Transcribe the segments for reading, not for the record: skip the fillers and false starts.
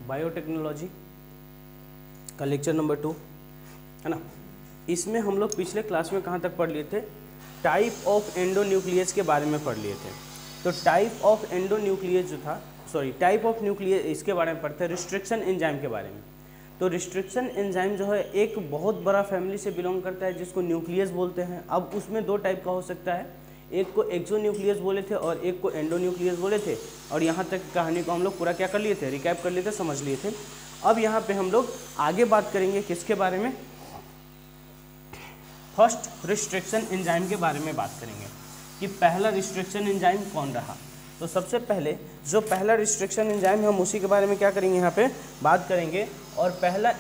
Biotechnology का lecture number 2 है ना। इसमें हम लोग पिछले क्लास में कहाँ तक पढ़ लिए थे, टाइप ऑफ एंडोन्यूक्लियस के बारे में पढ़ लिए थे। तो टाइप ऑफ एंडोन्यूक्लियस जो था, टाइप ऑफ न्यूक्लियस, इसके बारे में पढ़ते हैं, रिस्ट्रिक्शन एंजाइम के बारे में। तो रिस्ट्रिक्शन एंजाइम जो है एक बहुत बड़ा फैमिली से बिलोंग करता है जिसको न्यूक्लियस बोलते हैं। अब उसमें दो टाइप का हो सकता है, एक को एक्सोन्यूक्लियस बोले थे और एक को एंडोन्यूक्लियस बोले थे। और यहाँ तक कहानी को हम लोग पूरा क्या कर लिए थे, रिकैप कर लिए थे, समझ लिए थे। अब यहाँ पे हम लोग आगे बात करेंगे किसके बारे में, फर्स्ट रिस्ट्रिक्शन एंजाइम के बारे में बात करेंगे कि पहला रिस्ट्रिक्शन एंजाइम कौन रहा। तो सबसे पहले जो पहला रिस्ट्रिक्शन एंजाइम है हम उसी के बारे में क्या करेंगे, यहाँ पे बात करेंगे। और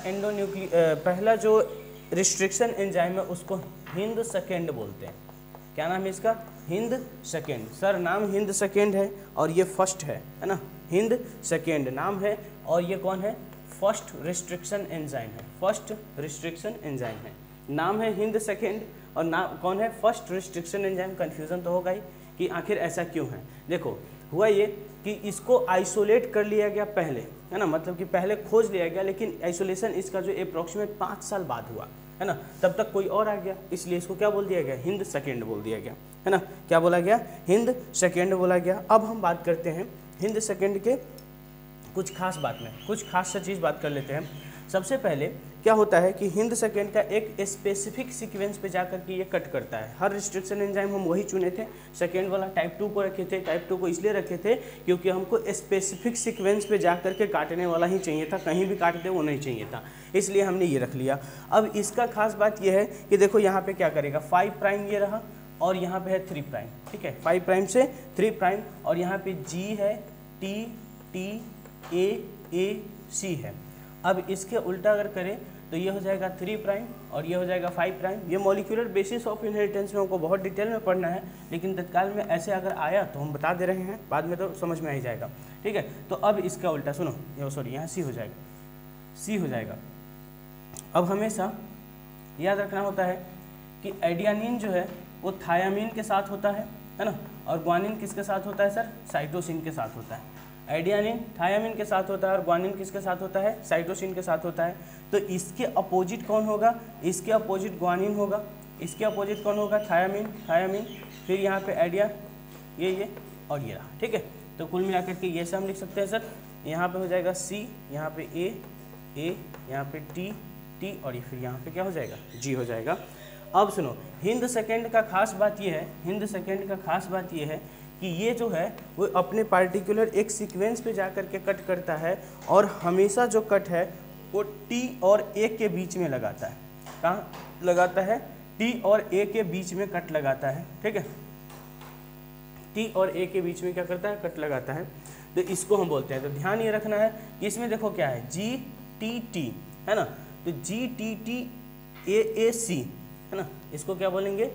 पहला जो रिस्ट्रिक्शन एंजाइम है उसको हिंद सेकेंड बोलते हैं। क्या नाम है इसका, हिंद सेकेंड। सर नाम हिंद सेकेंड है और ये फर्स्ट है ना, हिंद सेकेंड नाम है और ये कौन है, फर्स्ट रिस्ट्रिक्शन एंजाइम है। फर्स्ट रिस्ट्रिक्शन एंजाइम है, नाम है हिंद सेकेंड और नाम कौन है, फर्स्ट रिस्ट्रिक्शन एंजाइम। कन्फ्यूजन तो होगा ही कि आखिर ऐसा क्यों है। देखो हुआ ये कि इसको आइसोलेट कर लिया गया पहले, है ना, मतलब कि पहले खोज लिया गया, लेकिन आइसोलेशन इसका जो अप्रोक्सीमेट 5 साल बाद हुआ, है ना, तब तक कोई और आ गया, इसलिए इसको क्या बोल दिया गया, हिंद सेकेंड बोल दिया गया, है ना। क्या बोला गया, हिंद सेकेंड बोला गया। अब हम बात करते हैं हिंद सेकेंड के कुछ खास बात में, कुछ खास सा चीज़ बात कर लेते हैं। सबसे पहले क्या होता है कि हिंद सेकेंड का एक स्पेसिफिक सीक्वेंस पे जाकर के ये कट करता है। हर रिस्ट्रिक्शन एंजाइम हम वही चुने थे, सेकेंड वाला टाइप 2 को रखे थे। टाइप 2 को इसलिए रखे थे क्योंकि हमको स्पेसिफिक सीक्वेंस पे जाकर के काटने वाला ही चाहिए था, कहीं भी काट दे वो नहीं चाहिए था, इसलिए हमने ये रख लिया। अब इसका खास बात ये है कि देखो यहाँ पे क्या करेगा, 5 प्राइम ये रहा और यहाँ पे है 3 प्राइम, ठीक है, 5 प्राइम से 3 प्राइम और यहाँ पे G है, T T A C है। अब इसके उल्टा अगर करें तो ये हो जाएगा 3 प्राइम और ये हो जाएगा 5 प्राइम। ये मॉलिक्यूलर बेसिस ऑफ इनहेरिटेंस में हमको बहुत डिटेल में पढ़ना है, लेकिन तत्काल में ऐसे अगर आया तो हम बता दे रहे हैं, बाद में तो समझ में आ ही जाएगा, ठीक है। तो अब इसका उल्टा सुनो, यहाँ C हो जाएगा, C हो जाएगा। अब हमेशा याद रखना होता है कि एडियानिन जो है वो थायामीन के साथ होता है ना, और ग्वानिन किसके साथ होता है सर, साइटोसिन के साथ होता है। एडियानिन थायामीन के साथ होता है और ग्वानिन किसके साथ होता है, साइटोसिन के साथ होता है। तो इसके अपोजिट कौन होगा, इसके अपोजिट ग्वानिन होगा, इसके अपोजिट कौन होगा, थायामीन, फिर यहाँ पे एडिया, ये और ये रहा, ठीक है। तो कुल मिलाकर के ये से हम लिख सकते हैं सर, यहाँ पे हो जाएगा C, यहाँ पे A, यहाँ पे T और ये फिर यहाँ पे क्या हो जाएगा, G हो जाएगा। अब सुनो, हिंद सेकेंड का खास बात ये है, हिंद सेकेंड का खास बात ये है कि ये जो है वो अपने पार्टिकुलर एक सीक्वेंस पे जाकर के कट करता है और हमेशा जो कट है वो T और A के बीच में लगाता है। कहाँ लगाता है, T और A के बीच में कट लगाता है, ठीक है। T और A के बीच में क्या करता है, कट लगाता है। तो इसको हम बोलते हैं, तो ध्यान ये रखना है कि इसमें देखो क्या है, GTT है ना, तो GTT AAC है ना, इसको क्या बोलेंगे,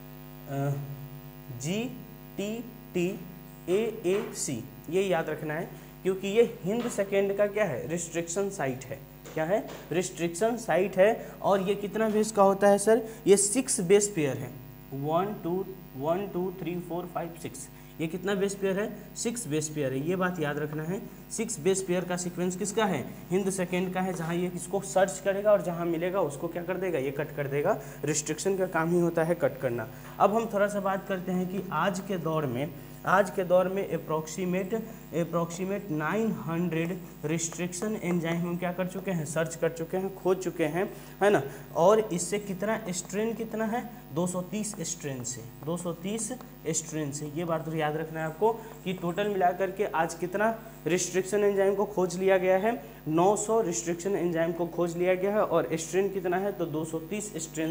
GTT AAC, ये याद रखना है क्योंकि ये हिंद सेकेंड का क्या है, रिस्ट्रिक्शन साइट है। क्या है, रिस्ट्रिक्शन साइट है। और ये कितना बेस का होता है सर, ये 6 बेस पेयर है, 1 2 3 4 5 6, ये कितना बेस पेयर है, 6 बेस पेयर है। ये बात याद रखना है, 6 बेस पेयर का सीक्वेंस किसका है, हिंद सेकेंड का है। जहाँ ये इसको सर्च करेगा और जहाँ मिलेगा उसको क्या कर देगा, ये कट कर देगा। रिस्ट्रिक्शन का काम ही होता है कट करना। अब हम थोड़ा सा बात करते हैं कि आज के दौर में अप्रोक्सीमेट 900 रिस्ट्रिक्शन एंजाइम हम क्या कर चुके हैं, सर्च कर चुके हैं, खोज चुके हैं, है ना। और इससे कितना स्ट्रेन कितना है, 230 स्ट्रेन से, 230 स्ट्रेन से। ये बात तो याद रखना है आपको कि टोटल मिलाकर के आज कितना रिस्ट्रिक्शन एंजाइम को खोज लिया गया है, 900 रिस्ट्रिक्शन एंजाइम को खोज लिया गया है। और स्ट्रेन कितना है, तो 230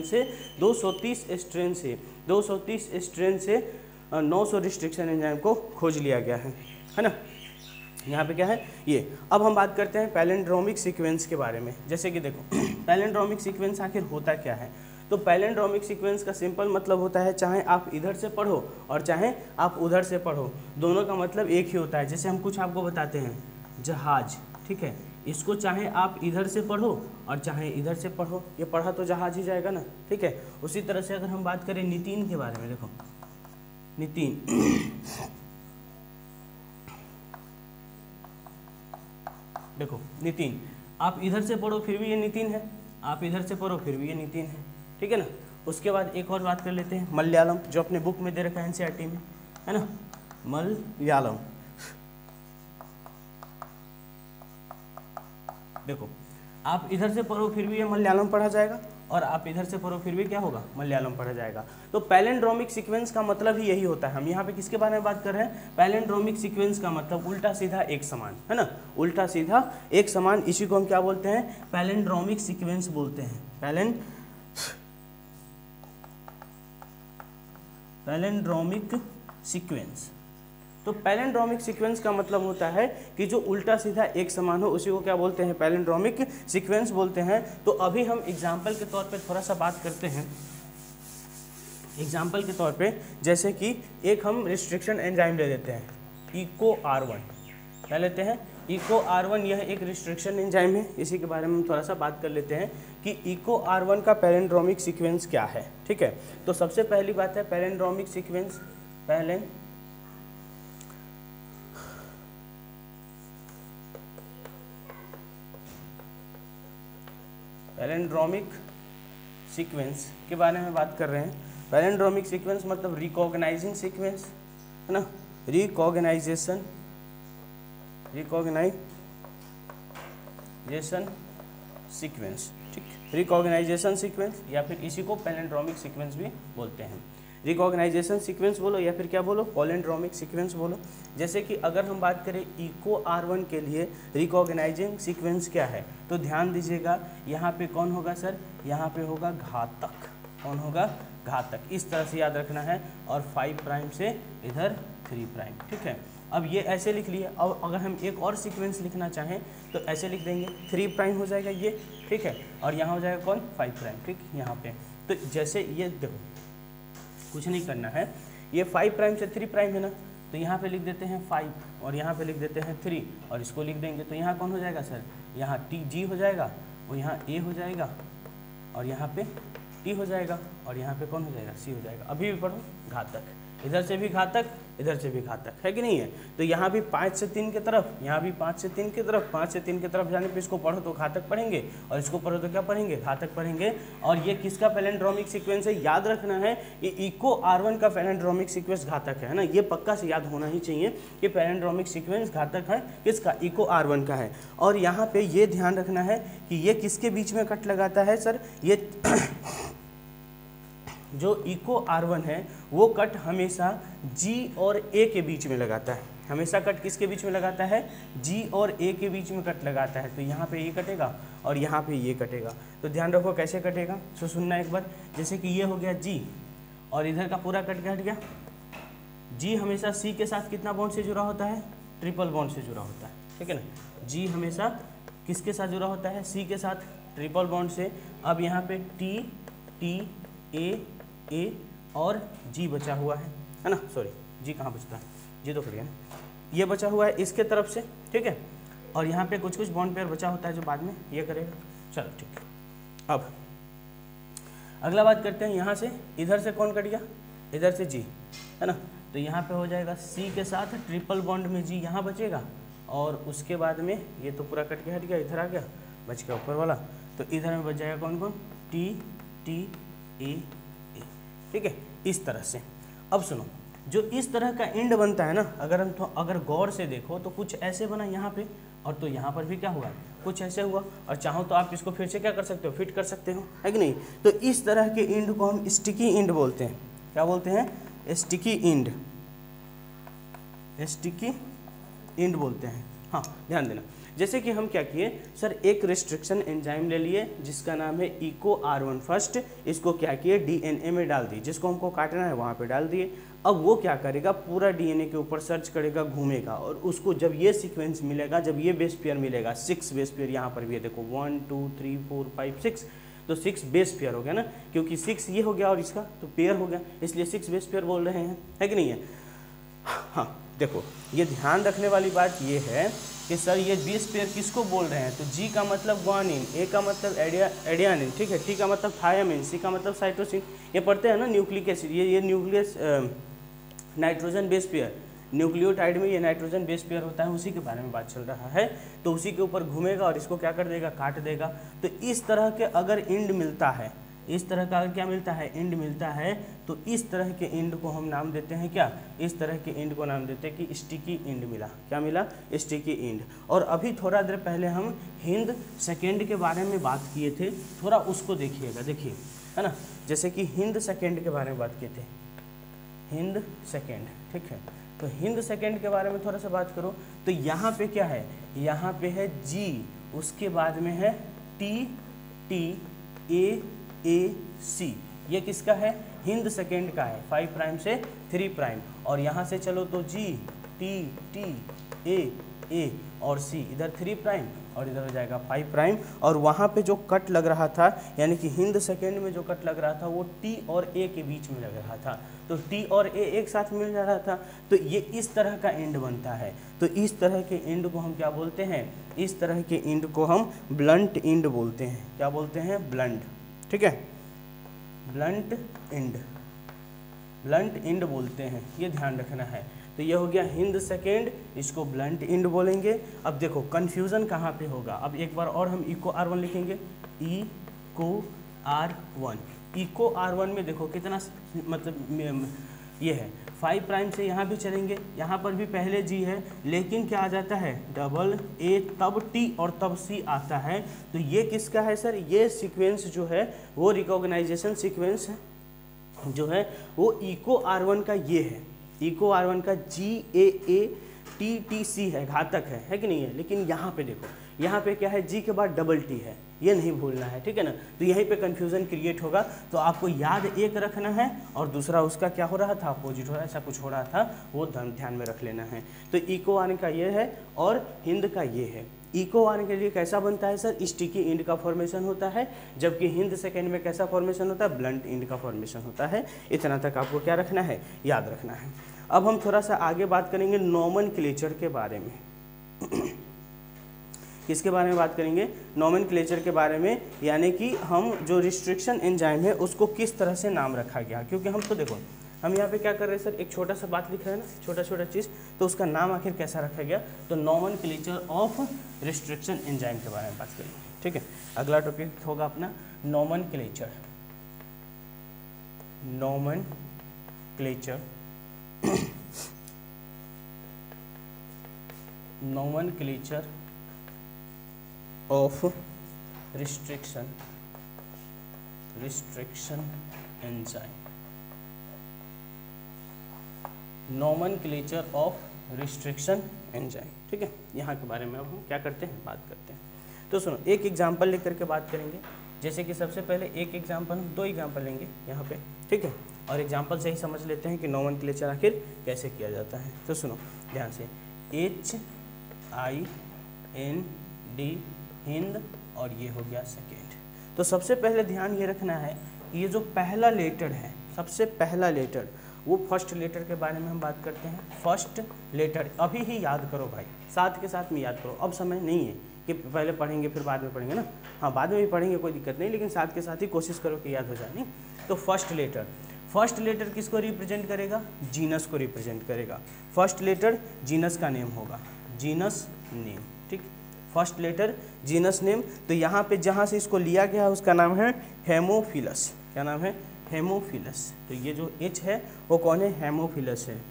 स्ट्रेन से 900 रिस्ट्रिक्शन एंजाइम को खोज लिया गया है ना। यहाँ पे क्या है ये। अब हम बात करते हैं पैलिंड्रोमिक सीक्वेंस के बारे में। जैसे कि देखो पैलिंड्रोमिक सीक्वेंस आखिर होता क्या है, तो पैलिंड्रोमिक सीक्वेंस का सिंपल मतलब होता है चाहे आप इधर से पढ़ो और चाहे आप उधर से पढ़ो, दोनों का मतलब एक ही होता है। जैसे हम कुछ आपको बताते हैं, जहाज, ठीक है, इसको चाहे आप इधर से पढ़ो और चाहे इधर से पढ़ो, ये पढ़ा तो जहाज ही जाएगा ना, ठीक है। उसी तरह से अगर हम बात करें नितिन के बारे में, देखो नितिन देखो नितिन, आप इधर से पढ़ो फिर भी ये नितिन है, आप इधर से पढ़ो फिर भी ये नितिन है, ठीक है ना। उसके बाद एक और बात कर लेते हैं, मलयालम, जो अपने बुक में दे रखा है एनसीईआरटी में, है ना, मलयालम। देखो आप इधर से पढ़ो फिर भी ये मलयालम पढ़ा जाएगा, और आप इधर से पढ़ो फिर भी क्या होगा, मलयालम पढ़ा जाएगा। तो पैलिंड्रोमिक सीक्वेंस का मतलब ही यही होता है। हम यहाँ पे किसके बारे में बात कर रहे हैं, पैलिंड्रोमिक सीक्वेंस का मतलब उल्टा सीधा एक समान, है ना, उल्टा सीधा एक समान, इसी को हम क्या बोलते हैं, पैलिंड्रोमिक सीक्वेंस बोलते हैं। Palindromic sequence. तो पैलिंड्रोमिक सीक्वेंस का मतलब होता है कि जो उल्टा सीधा एक समान हो, उसी को क्या बोलते हैं, पैलिंड्रोमिक सीक्वेंस बोलते हैं। तो अभी हम एग्जाम्पल के तौर पे थोड़ा सा बात करते हैं। एग्जाम्पल के तौर पे जैसे कि एक हम रिस्ट्रिक्शन एंजाइम ले लेते हैं, इको R1 क्या लेते हैं, इको R1। यह एक रिस्ट्रिक्शन एंजाइम है, इसी के बारे में हम थोड़ा सा बात कर लेते हैं कि इको R1 का पैलिंड्रोमिक सीक्वेंस क्या है, ठीक है। तो सबसे पहली बात है पैलिंड्रोमिक सीक्वेंस, पैलिंड्रोमिक सीक्वेंस के बारे में बात कर रहे हैं। पैलिंड्रोमिक सीक्वेंस मतलब रिकॉग्नाइजिंग सीक्वेंस, है ना, रिकॉग्नाइजेशन सीक्वेंस, ठीक, रिकॉग्नाइजेशन सीक्वेंस, या फिर इसी को पैलिंड्रोमिक सीक्वेंस भी बोलते हैं। रिकॉग्नाइजेशन सीक्वेंस बोलो या फिर क्या बोलो, पैलिंड्रोमिक सीक्वेंस बोलो। जैसे कि अगर हम बात करें इको R1 के लिए रिकॉग्नाइजिंग सीक्वेंस क्या है, तो ध्यान दीजिएगा, यहाँ पे कौन होगा सर, यहाँ पे होगा घातक। कौन होगा, घातक। इस तरह से याद रखना है, और 5 प्राइम से इधर 3 प्राइम, ठीक है। अब ये ऐसे लिख लिए। अब अगर हम एक और सीक्वेंस लिखना चाहें तो ऐसे लिख देंगे, 3 प्राइम हो जाएगा ये, ठीक है, और यहाँ हो जाएगा कौन, 5 प्राइम, ठीक, यहाँ पे। तो जैसे ये देखो, कुछ नहीं करना है, ये 5 प्राइम से 3 प्राइम है ना, तो यहाँ पे लिख देते हैं 5, और यहाँ पे लिख देते हैं 3, और इसको लिख देंगे। तो यहाँ कौन हो जाएगा सर, यहाँ G हो जाएगा, और यहाँ A हो जाएगा, और यहाँ पे T हो जाएगा, और यहाँ पे कौन हो जाएगा, C हो जाएगा। अभी भी पढ़ो, घातक, इधर से भी घातक, इधर से भी घातक, है कि नहीं है। तो यहाँ भी 5 से 3 की तरफ, यहाँ भी 5 से 3 की तरफ, 5 से 3 की तरफ जाने पे इसको पढ़ो तो घातक पढ़ेंगे, और इसको पढ़ो तो क्या पढ़ेंगे, घातक पढ़ेंगे। और ये किसका पैलिंड्रोमिक सीक्वेंस है, याद रखना है, ये इको R1 का पैलिंड्रोमिक सीक्वेंस घातक है ना, ये पक्का से याद होना ही चाहिए कि पैलिंड्रोमिक सीक्वेंस घातक है, किसका, इको R1 का है। और यहाँ पे ये ध्यान रखना है कि ये किसके बीच में कट लगाता है सर, ये जो इको R1 है वो कट हमेशा G और A के बीच में लगाता है। हमेशा कट किसके बीच में लगाता है, G और A के बीच में कट लगाता है। तो यहाँ पे ये कटेगा और यहाँ पे ये कटेगा। तो ध्यान रखो कैसे कटेगा, तो सुनना एक बार। जैसे कि ये हो गया G और इधर का पूरा कट गया। G हमेशा C के साथ कितना बॉन्ड से जुड़ा होता है, ट्रिपल बॉन्ड से जुड़ा होता है, ठीक है ना। G हमेशा किसके साथ जुड़ा होता है, C के साथ, ट्रिपल बॉन्ड से। अब यहाँ पे T A और G बचा हुआ है ना, सॉरी G कहाँ बचता है, G तो कर गया ना, ये बचा हुआ है इसके तरफ से, ठीक है। और यहाँ पे कुछ बॉन्ड पेयर बचा होता है जो बाद में ये करेगा। चलो ठीक है, अब अगला बात करते हैं। यहाँ से इधर से कौन कट गया, इधर से G, है ना। तो यहाँ पे हो जाएगा C के साथ ट्रिपल बॉन्ड में G यहाँ बचेगा, और उसके बाद में ये तो पूरा कट के हट गया, इधर आ गया, बच गया ऊपर वाला। तो इधर में बच जाएगा कौन कौन, T A, ठीक है, इस तरह से। अब सुनो, जो इस तरह का एंड बनता है ना, अगर हम तो अगर गौर से देखो तो कुछ ऐसे बना यहाँ पे, और तो यहाँ पर भी क्या हुआ, कुछ ऐसे हुआ। और चाहो तो आप इसको फिर से क्या कर सकते हो, फिट कर सकते हो, है कि नहीं। तो इस तरह के एंड को हम स्टिकी एंड बोलते हैं। क्या बोलते हैं, स्टिकी एंड, स्टिकी एंड बोलते हैं। हाँ ध्यान देना, जैसे कि हम क्या किए सर, एक रिस्ट्रिक्शन एंजाइम ले लिए जिसका नाम है इको R1 फर्स्ट, इसको क्या किए, DNA में डाल दिए, जिसको हमको काटना है वहाँ पे डाल दिए। अब वो क्या करेगा, पूरा DNA के ऊपर सर्च करेगा, घूमेगा, और उसको जब ये सीक्वेंस मिलेगा, जब ये बेस पेयर मिलेगा, 6 बेस पेयर यहाँ पर भी है, देखो 1 2 3 4 5 6, तो 6 बेस पेयर हो गया ना, क्योंकि 6 ये हो गया और इसका तो पेयर हो गया, इसलिए 6 बेस पेयर बोल रहे हैं, है कि नहीं है। हाँ देखो, ये ध्यान रखने वाली बात ये है कि सर ये बेस पेयर किसको बोल रहे हैं, तो G का मतलब ग्वानिन, A का मतलब एडियानिन, ठीक है, T का मतलब थायामिन, C का मतलब साइटोसिन। ये पढ़ते हैं ना न्यूक्लिक एसिड, ये nucleus nitrogen base pair, nucleotide में ये नाइट्रोजन बेस पेयर होता है, उसी के बारे में बात चल रहा है। तो उसी के ऊपर घूमेगा और इसको क्या कर देगा, काट देगा। तो इस तरह के अगर इंड मिलता है, इस तरह का क्या मिलता है, इंड मिलता है, तो इस तरह के इंड को हम नाम देते हैं क्या, इस तरह के इंड को नाम देते हैं कि स्टिकी इंड मिला। क्या मिला, स्टिकी इंड। और अभी थोड़ा देर पहले हम हिंद सेकेंड के बारे में बात किए थे, थोड़ा उसको देखिएगा, देखिए है ना। जैसे कि हिंद सेकेंड के बारे में बात किए थे, हिंद सेकेंड, ठीक है। तो हिंद सेकेंड के बारे में थोड़ा सा बात करो, तो यहाँ पे क्या है, यहाँ पे है जी, उसके बाद में है टी, टी ए सी, ये किसका है, हिंद सेकेंड का है, 5 प्राइम से 3 प्राइम। और यहाँ से चलो तो जी टी ए और सी, इधर 3 प्राइम और इधर हो जाएगा 5 प्राइम। और वहाँ पे जो कट लग रहा था, यानी कि हिंद सेकेंड में जो कट लग रहा था वो टी और ए के बीच में लग रहा था, तो टी और ए एक साथ मिल जा रहा था। तो ये इस तरह का एंड बनता है। तो इस तरह के एंड को हम क्या बोलते हैं, इस तरह के एंड को हम ब्लंट एंड बोलते हैं। क्या बोलते हैं, ब्लंट, ठीक है, ब्लंट एंड, ब्लंट एंड बोलते हैं, ये ध्यान रखना है। तो ये हो गया हिंद सेकेंड, इसको ब्लंट एंड बोलेंगे। अब देखो कन्फ्यूज़न कहाँ पे होगा, अब एक बार और हम इको R1 लिखेंगे, इको R1, इको R1 में देखो कितना मतलब ये है 5 प्राइम से यहाँ भी चलेंगे, यहाँ पर भी पहले जी है, लेकिन क्या आ जाता है, डबल ए तब टी और तब सी आता है। तो ये किसका है सर, ये सीक्वेंस जो है वो रिकॉग्नाइजेशन सीक्वेंस जो है वो इको R1 का ये है, इको R1 का GAATTC है, घातक है कि नहीं है। लेकिन यहाँ पे देखो, यहाँ पे क्या है, जी के बाद डबल टी है, ये नहीं भूलना है, ठीक है ना। तो यहीं पे कंफ्यूजन क्रिएट होगा। तो आपको याद एक रखना है और दूसरा उसका क्या हो रहा था, अपोजिट हो रहा है, ऐसा कुछ हो रहा था, वो ध्यान में रख लेना है। तो इको R का ये है और हिंद का ये है। इको R के लिए कैसा बनता है सर, स्टिकी इंड का फॉर्मेशन होता है, जबकि हिंद सेकेंड में कैसा फॉर्मेशन होता है, ब्लंट इंड का फॉर्मेशन होता है। इतना तक आपको क्या रखना है, याद रखना है। अब हम थोड़ा सा आगे बात करेंगे नोमेनक्लेचर के बारे में। किसके बारे में बात करेंगे, नोमेनक्लेचर के बारे में, यानी कि हम जो रिस्ट्रिक्शन एंजाइम है उसको किस तरह से नाम रखा गया। क्योंकि हम तो देखो हम यहाँ पे क्या कर रहे हैं सर, एक छोटा सा बात लिख रहे हैं ना, छोटा छोटा चीज़, तो उसका नाम आखिर कैसा रखा गया। तो नोमेनक्लेचर ऑफ रिस्ट्रिक्शन एंजाइम के बारे में बात करेंगे, ठीक है। अगला टॉपिक होगा अपना nomenclature, nomenclature, nomenclature of restriction enzyme, nomenclature of restriction enzyme, ठीक है। यहाँ के बारे में अब हम क्या करते हैं, बात करते हैं। तो सुनो, एक एग्जांपल लेकर के बात करेंगे। जैसे कि सबसे पहले एक एग्जांपल, हम 2 एग्जांपल लेंगे यहाँ पे, ठीक है। और एग्जांपल से ही समझ लेते हैं कि नोमेनक्लेचर आखिर कैसे किया जाता है। तो सुनो ध्यान से, HIND हिंद और ये हो गया सेकेंड। तो सबसे पहले ध्यान ये रखना है, ये जो पहला लेटर है, सबसे पहला लेटर, वो फर्स्ट लेटर के बारे में हम बात करते हैं। फर्स्ट लेटर अभी ही याद करो भाई, साथ के साथ में याद करो। अब समय नहीं है कि पहले पढ़ेंगे फिर बाद में पढ़ेंगे ना, हाँ बाद में भी पढ़ेंगे, कोई दिक्कत नहीं, लेकिन साथ के साथ ही कोशिश करो कि याद हो जाए। नहीं तो फर्स्ट लेटर किसको रिप्रेजेंट करेगा, जीनस को रिप्रेजेंट करेगा। फर्स्ट लेटर जीनस का नेम होगा, जीनस नेम, ठीक। First letter genus name. तो यहाँ पे जहाँ से इसको लिया गया है उसका नाम है हेमोफिलस। क्या नाम है, हेमोफिलस। तो ये जो H है वो कौन है, हेमोफिलस है,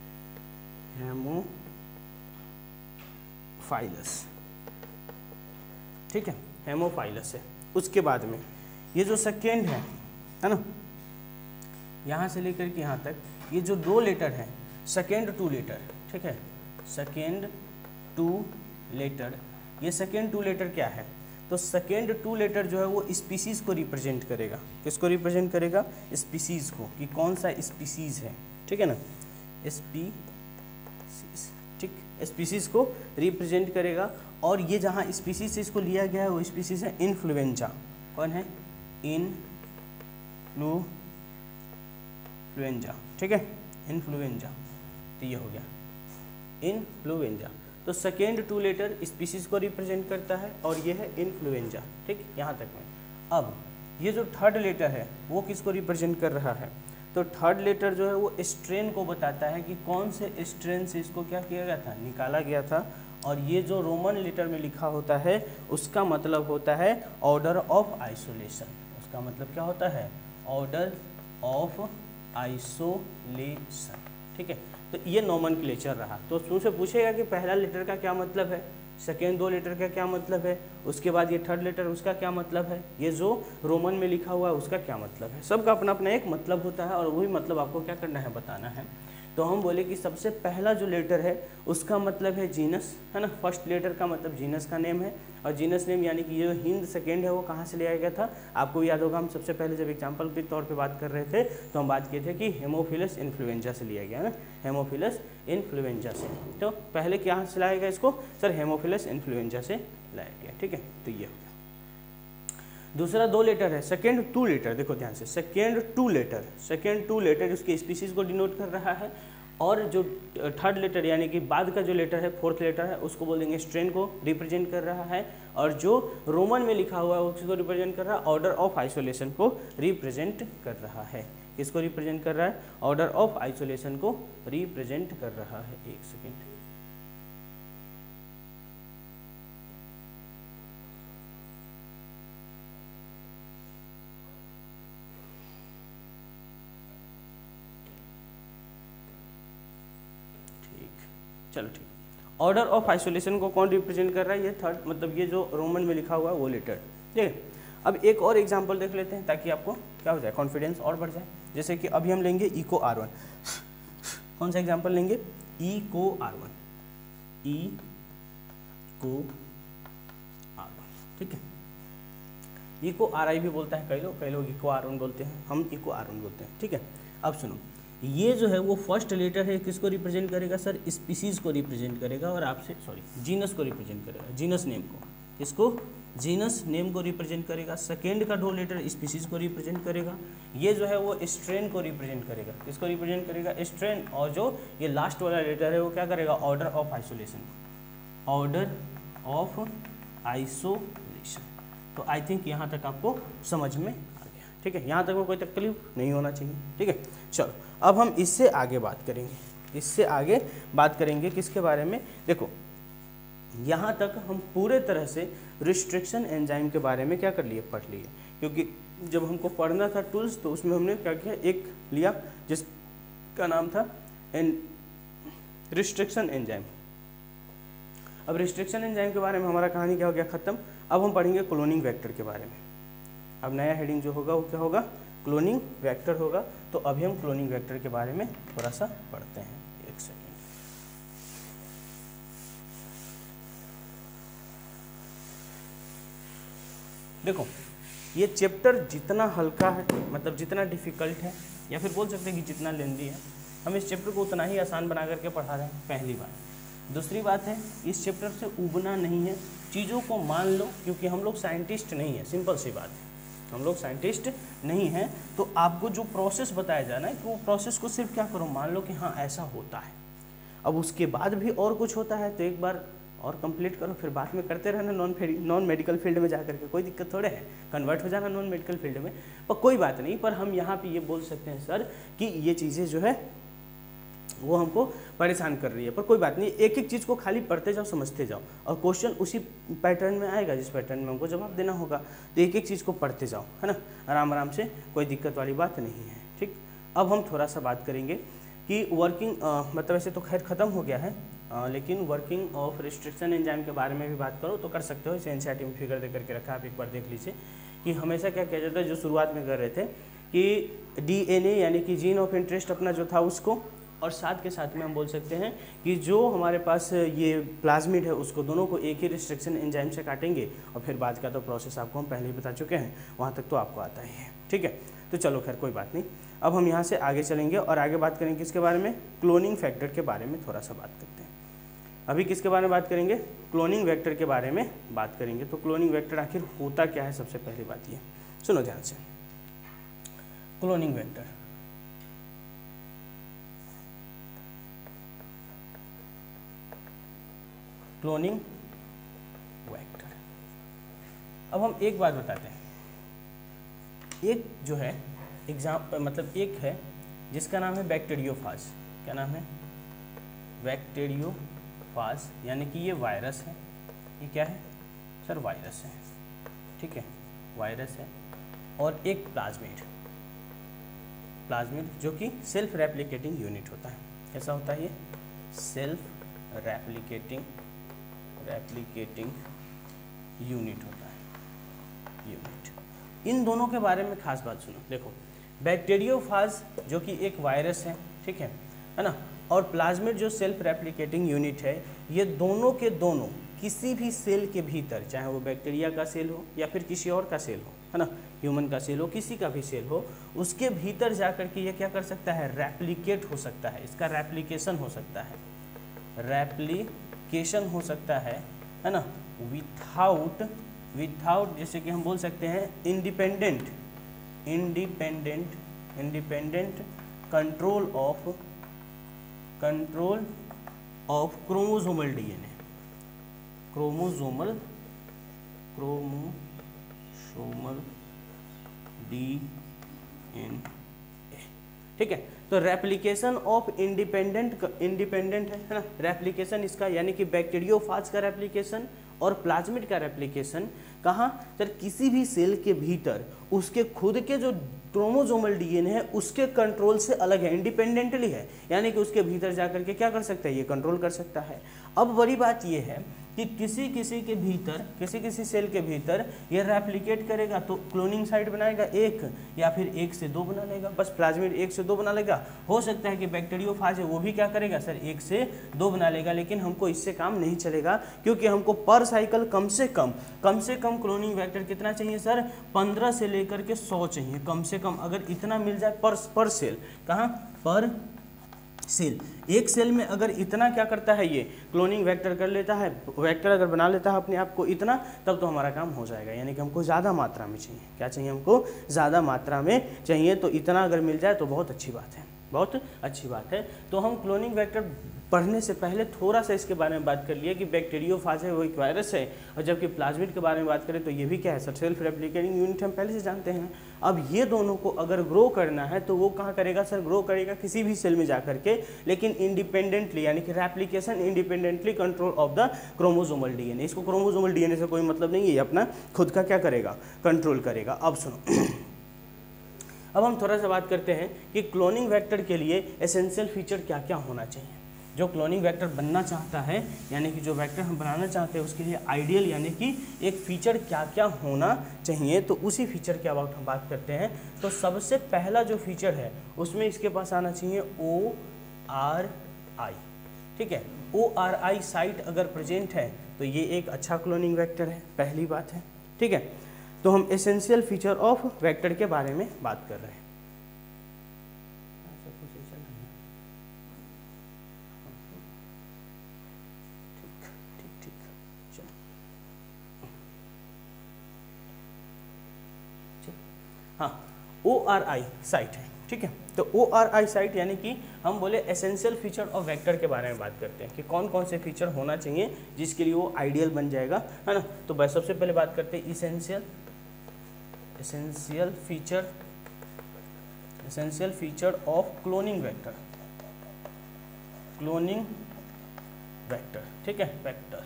हेमोफाइलस, ठीक है, हेमोफाइलस है। उसके बाद में ये जो सेकेंड है ना, यहाँ से लेकर के यहाँ तक ये जो 2 लेटर है, सेकेंड 2 लेटर, ठीक है, सेकेंड 2 लेटर। ये सेकेंड 2 लेटर क्या है, तो सेकेंड 2 लेटर जो है वो स्पीसीज को रिप्रेजेंट करेगा। किसको रिप्रेजेंट करेगा, स्पीसीज को, कि कौन सा स्पीसीज है, ठीक है ना, स्पीसीज, ठीक, स्पीसीज को रिप्रेजेंट करेगा। और ये जहाँ स्पीसीज से इसको लिया गया है वो स्पीसीज है इन्फ्लुएंजा। कौन है, इन्फ्लुएंजा, ठीक है, इन्फ्लुएंजा। तो ये हो गया इन्फ्लुएंजा। तो सेकेंड 2 लेटर स्पीसीज को रिप्रेजेंट करता है और ये है इन्फ्लुएंजा, ठीक, यहाँ तक में। अब ये जो थर्ड लेटर है वो किसको रिप्रेजेंट कर रहा है, तो थर्ड लेटर जो है वो स्ट्रेन को बताता है कि कौन से स्ट्रेन से इसको क्या किया गया था, निकाला गया था। और ये जो रोमन लेटर में लिखा होता है उसका मतलब होता है ऑर्डर ऑफ आइसोलेशन। उसका मतलब क्या होता है, ऑर्डर ऑफ आइसोलेशन। ठीक है, तो ये नोमेनक्लेचर रहा। तो तुमसे पूछेगा कि पहला लेटर का क्या मतलब है, सेकेंड दो लेटर का क्या मतलब है, उसके बाद ये थर्ड लेटर उसका क्या मतलब है, ये जो रोमन में लिखा हुआ है उसका क्या मतलब है। सबका अपना अपना एक मतलब होता है और वही मतलब आपको क्या करना है, बताना है। तो हम बोले कि सबसे पहला जो लेटर है उसका मतलब है जीनस, है ना। फर्स्ट लेटर का मतलब जीनस का नेम है, और जीनस नेम यानी कि ये जो हिंद सेकेंड है वो कहाँ से लिया गया था, आपको याद होगा हम सबसे पहले जब एग्जाम्पल के तौर पे बात कर रहे थे तो हम बात किए थे कि हेमोफिलस इन्फ्लुएंजा से लिया गया ना, हेमोफिलस इन्फ्लुएंजा से। तो पहले कहाँ से लाया गया इसको, सर हेमोफिलस इन्फ्लुएंजा से लाया गया। ठीक है, तो ये हो गया। दूसरा दो लेटर है, सेकेंड टू लेटर, देखो ध्यान से, सेकेंड टू लेटर उसके स्पीसीज को डिनोट कर रहा है। और जो थर्ड लेटर यानी कि बाद का जो लेटर है, फोर्थ लेटर है, उसको बोल देंगे स्ट्रेन को रिप्रेजेंट कर रहा है। और जो रोमन में लिखा हुआ है उसको रिप्रेजेंट कर रहा है, ऑर्डर ऑफ आइसोलेशन को रिप्रेजेंट कर रहा है। किसको रिप्रेजेंट कर रहा है, ऑर्डर ऑफ आइसोलेशन को रिप्रेजेंट कर रहा है। एक सेकेंड, चलो ठीक। ऑर्डर ऑफ आइसोलेशन को कौन रिप्रेजेंट कर रहा है, ये थर्ड, मतलब ये जो रोमन में लिखा हुआ है वो लेटर। ठीक है, अब एक और एग्जांपल देख लेते हैं ताकि आपको क्या हो जाए, कॉन्फिडेंस और बढ़ जाए। जैसे कि अभी हम लेंगे इको R1। कौन सा एग्जांपल लेंगे, इको R1, इको R1। ठीक है, इको RI भी बोलता है कई लोग इको R1 बोलते हैं, हम इको R1 बोलते हैं। ठीक है, अब सुनो, ये जो है वो फर्स्ट लेटर है, किसको रिप्रेजेंट करेगा सर, स्पीसीज को रिप्रेजेंट करेगा, और आपसे जीनस को रिप्रेजेंट करेगा, जीनस नेम को, किसको, जीनस नेम को रिप्रेजेंट करेगा। सेकेंड का दो लेटर स्पीसीज को रिप्रेजेंट करेगा। ये जो है वो स्ट्रेन को रिप्रेजेंट करेगा, किसको रिप्रेजेंट करेगा, स्ट्रेन। और जो ये लास्ट वाला लेटर है वो क्या करेगा, order of isolation, order of isolation. तो आई थिंक यहाँ तक आपको समझ में आ गया। ठीक है, यहाँ तक में कोई तकलीफ नहीं होना चाहिए। ठीक है, चलो अब हम इससे आगे बात करेंगे, किसके बारे में, देखो यहाँ तक हम पूरे तरह से रिस्ट्रिक्शन एंजाइम के बारे में क्या कर लिए, पढ़ लिए। क्योंकि जब हमको पढ़ना था टूल्स तो उसमें हमने क्या किया, एक लिया जिसका नाम था रिस्ट्रिक्शन एंजाइम। अब रिस्ट्रिक्शन एंजाइम के बारे में हमारा कहानी क्या हो गया, खत्म। अब हम पढ़ेंगे क्लोनिंग वेक्टर के बारे में। अब नया हेडिंग जो होगा वो क्या होगा, क्लोनिंग वेक्टर होगा। तो अभी हम क्लोनिंग वेक्टर के बारे में थोड़ा सा पढ़ते हैं। एक सेकेंड, देखो ये चैप्टर जितना हल्का है, मतलब जितना डिफिकल्ट है, या फिर बोल सकते हैं कि जितना लेंदी है, हम इस चैप्टर को उतना ही आसान बना करके पढ़ा रहे हैं, पहली बात। दूसरी बात है, इस चैप्टर से उबना नहीं है, चीज़ों को मान लो, क्योंकि हम लोग साइंटिस्ट नहीं है, सिंपल सी बात है, हम लोग साइंटिस्ट नहीं हैं। तो आपको जो प्रोसेस बताया जाना है कि वो प्रोसेस को सिर्फ क्या करो, मान लो कि हाँ ऐसा होता है। अब उसके बाद भी और कुछ होता है तो एक बार और कंप्लीट करो, फिर बाद में करते रहना नॉन मेडिकल फील्ड में जा करके, कोई दिक्कत थोड़े है, कन्वर्ट हो जाना नॉन मेडिकल फील्ड में, पर कोई बात नहीं। पर हम यहाँ पे ये बोल सकते हैं सर कि ये चीज़ें जो है वो हमको परेशान कर रही है, पर कोई बात नहीं, एक एक चीज़ को खाली पढ़ते जाओ, समझते जाओ, और क्वेश्चन उसी पैटर्न में आएगा जिस पैटर्न में हमको जवाब देना होगा। तो एक एक चीज़ को पढ़ते जाओ, है ना, आराम आराम से, कोई दिक्कत वाली बात नहीं है। ठीक, अब हम थोड़ा सा बात करेंगे कि वर्किंग, मतलब ऐसे तो खैर ख़त्म हो गया है, लेकिन वर्किंग ऑफ रिस्ट्रिक्शन एंजाइम के बारे में भी बात करो तो कर सकते हो। इसे एनसीईआरटी में फिगर दे करके रखा, आप एक बार देख लीजिए कि हमेशा क्या किया जाता है, जो शुरुआत में कर रहे थे कि DNA यानी कि जीन ऑफ इंटरेस्ट अपना जो था उसको, और साथ के साथ में हम बोल सकते हैं कि जो हमारे पास ये प्लाज्मिड है उसको, दोनों को एक ही रिस्ट्रिक्शन एंजाइम से काटेंगे, और फिर बाद का तो प्रोसेस आपको हम पहले ही बता चुके हैं, वहाँ तक तो आपको आता ही है। ठीक है, तो चलो खैर कोई बात नहीं। अब हम यहाँ से आगे चलेंगे और आगे बात करेंगे किसके बारे में, क्लोनिंग फैक्टर के बारे में थोड़ा सा बात करते हैं। अभी किसके बारे में बात करेंगे, क्लोनिंग वेक्टर के बारे में बात करेंगे। तो क्लोनिंग वेक्टर आखिर होता क्या है, सबसे पहली बात ये सुनो ध्यान से। क्लोनिंग वेक्टर, क्लोनिंग वेक्टर, अब हम एक बात बताते हैं, एक जो है एग्जाम, मतलब एक है जिसका नाम है बैक्टीरियोफाज। क्या नाम है? बैक्टीरियोफाज, यानी कि ये वायरस है। ये क्या है सर? वायरस है, ठीक है, वायरस है। और एक प्लाज्मिड, प्लाज्मिड जो कि सेल्फ रेप्लिकेटिंग यूनिट होता है। कैसा होता है ये? सेल्फ रेप्लिकेटिंग यूनिट होता है, यूनिट। इन दोनों के बारे में खास बात सुनो। देखो, बैक्टीरियोफाज जो कि एक वायरस है, ठीक है ना, और प्लाज्मिड जो सेल्फ रेप्लिकेटिंग यूनिट है, ये दोनों के दोनों किसी भी सेल के भीतर, चाहे वो बैक्टीरिया का सेल हो या फिर किसी और का सेल हो, है ना, ह्यूमन का सेल हो, किसी का भी सेल हो, उसके भीतर जाकर के ये क्या कर सकता है? रेप्लिकेट हो सकता है। इसका रेप्लिकेशन हो सकता है, रेप्लिकेशन हो सकता है ना, विथआउट जैसे कि हम बोल सकते हैं independent control of chromosomal DNA, chromosomal DNA, ठीक है। तो रेप्लिकेशन ऑफ इंडिपेंडेंट है ना, रेप्लिकेशन इसका, यानी कि बैक्टीरियोफाज का रेप्लिकेशन और प्लाज्मिड का रेप्लिकेशन कहाँ? सर किसी भी सेल के भीतर उसके खुद के जो क्रोमोसोमल डीएनए है उसके कंट्रोल से अलग है, इंडिपेंडेंटली है, यानी कि उसके भीतर जाकर के क्या कर सकता है? ये कंट्रोल कर सकता है। अब बड़ी बात ये है कि किसी के भीतर, किसी सेल के भीतर ये रेप्लिकेट करेगा तो क्लोनिंग साइट बनाएगा एक, या फिर 1 से 2 बना लेगा। बस प्लाज्मिड 1 से 2 बना लेगा। हो सकता है कि बैक्टीरियोफाज है वो भी क्या करेगा सर? 1 से 2 बना लेगा, लेकिन हमको इससे काम नहीं चलेगा, क्योंकि हमको पर साइकिल कम से कम क्लोनिंग वेक्टर कितना चाहिए सर? 15 से लेकर के 100 चाहिए कम से कम। अगर इतना मिल जाए पर सेल, कहाँ? पर सेल। एक सेल में अगर इतना क्या करता है, ये क्लोनिंग वेक्टर कर लेता है, वेक्टर अगर बना लेता है अपने आप को इतना, तब तो हमारा काम हो जाएगा। यानी कि हमको ज़्यादा मात्रा में चाहिए। क्या चाहिए हमको? ज़्यादा मात्रा में चाहिए। तो इतना अगर मिल जाए तो बहुत अच्छी बात है, बहुत अच्छी बात है। तो हम क्लोनिंग वेक्टर पढ़ने से पहले थोड़ा सा इसके बारे में बात कर लिया कि बैक्टीरियोफाज है वो एक वायरस है, और जबकि प्लाज्मिड के बारे में बात करें तो ये भी क्या है सर? सेल्फ रेप्लिकेटिंग यूनिट हम पहले से जानते हैं। अब ये दोनों को अगर ग्रो करना है तो वो कहाँ करेगा सर? ग्रो करेगा किसी भी सेल में जाकर के, लेकिन इंडिपेंडेंटली, यानी कि replication independently control of the chromosomal DNA. इसको क्रोमोसोमल डीएनए से कोई मतलब नहीं है, ये अपना खुद का क्या करेगा? कंट्रोल करेगा। अब सुनो, अब हम थोड़ा सा बात करते हैं कि क्लोनिंग वेक्टर के लिए एसेंशियल फीचर क्या क्या होना चाहिए। जो क्लोनिंग वेक्टर बनना चाहता है, यानी कि जो वेक्टर हम बनाना चाहते हैं, उसके लिए आइडियल यानी कि एक फ़ीचर क्या क्या होना चाहिए, तो उसी फीचर के अबाउट हम बात करते हैं। तो सबसे पहला जो फीचर है उसमें इसके पास आना चाहिए ORI, ठीक है। ORI साइट अगर प्रेजेंट है तो ये एक अच्छा क्लोनिंग वेक्टर है, पहली बात है, ठीक है। तो हम एसेंशियल फीचर ऑफ वेक्टर के बारे में बात कर रहे हैं। हाँ, ORI साइट है, ठीक है। तो ORI साइट यानी कि हम बोले एसेंशियल फीचर ऑफ वेक्टर के बारे में बात करते हैं कि कौन कौन से फीचर होना चाहिए जिसके लिए वो आइडियल बन जाएगा, है ना। तो बस सबसे पहले बात करते हैं essential feature of cloning vector, ठीक है, वेक्टर।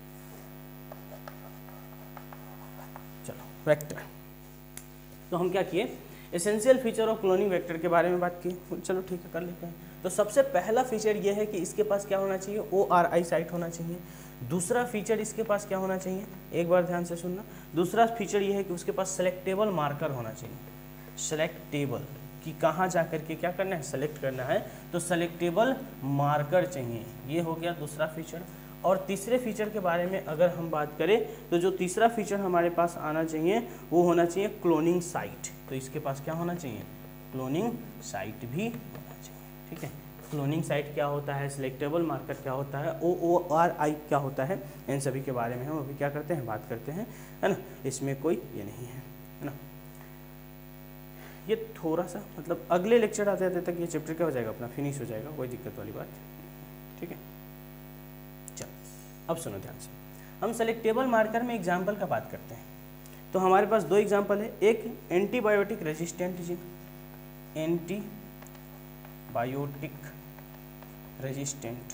चलो वेक्टर, तो हम क्या किए? Essential feature of cloning vector के बारे में बात की। चलो ठीक है, कर लेते हैं। तो सबसे पहला फीचर ये है कि इसके पास क्या होना चाहिए? ORI साइट होना चाहिए। दूसरा फीचर इसके पास क्या होना चाहिए? एक बार ध्यान से सुनना। दूसरा फीचर ये है कि उसके पास सेलेक्टेबल मार्कर होना चाहिए। सेलेक्टेबल कि कहाँ जा कर के क्या करना है? सेलेक्ट करना है, तो सेलेक्टेबल मार्कर चाहिए। ये हो गया दूसरा फीचर। और तीसरे फीचर के बारे में अगर हम बात करें तो जो तीसरा फीचर हमारे पास आना चाहिए वो होना चाहिए क्लोनिंग साइट। तो इसके पास क्या होना चाहिए? क्लोनिंग साइट भी होना चाहिए, ठीक है। क्लोनिंग साइट क्या होता है, सिलेक्टेबल मार्कर क्या होता है, ORI क्या होता है, इन सभी के बारे में हम अभी क्या करते हैं? बात करते हैं, है ना। इसमें कोई ये नहीं है ना। ये थोड़ा सा मतलब अगले लेक्चर आते आते तक ये चैप्टर क्या हो जाएगा? अपना फिनिश हो जाएगा, कोई दिक्कत वाली बात, ठीक है। अब सुनो ध्यान से, हम सेलेक्टेबल मार्कर में एग्जाम्पल का बात करते हैं। तो हमारे पास 2 एग्जाम्पल है। एक antibiotic resistant gene, biotic resistant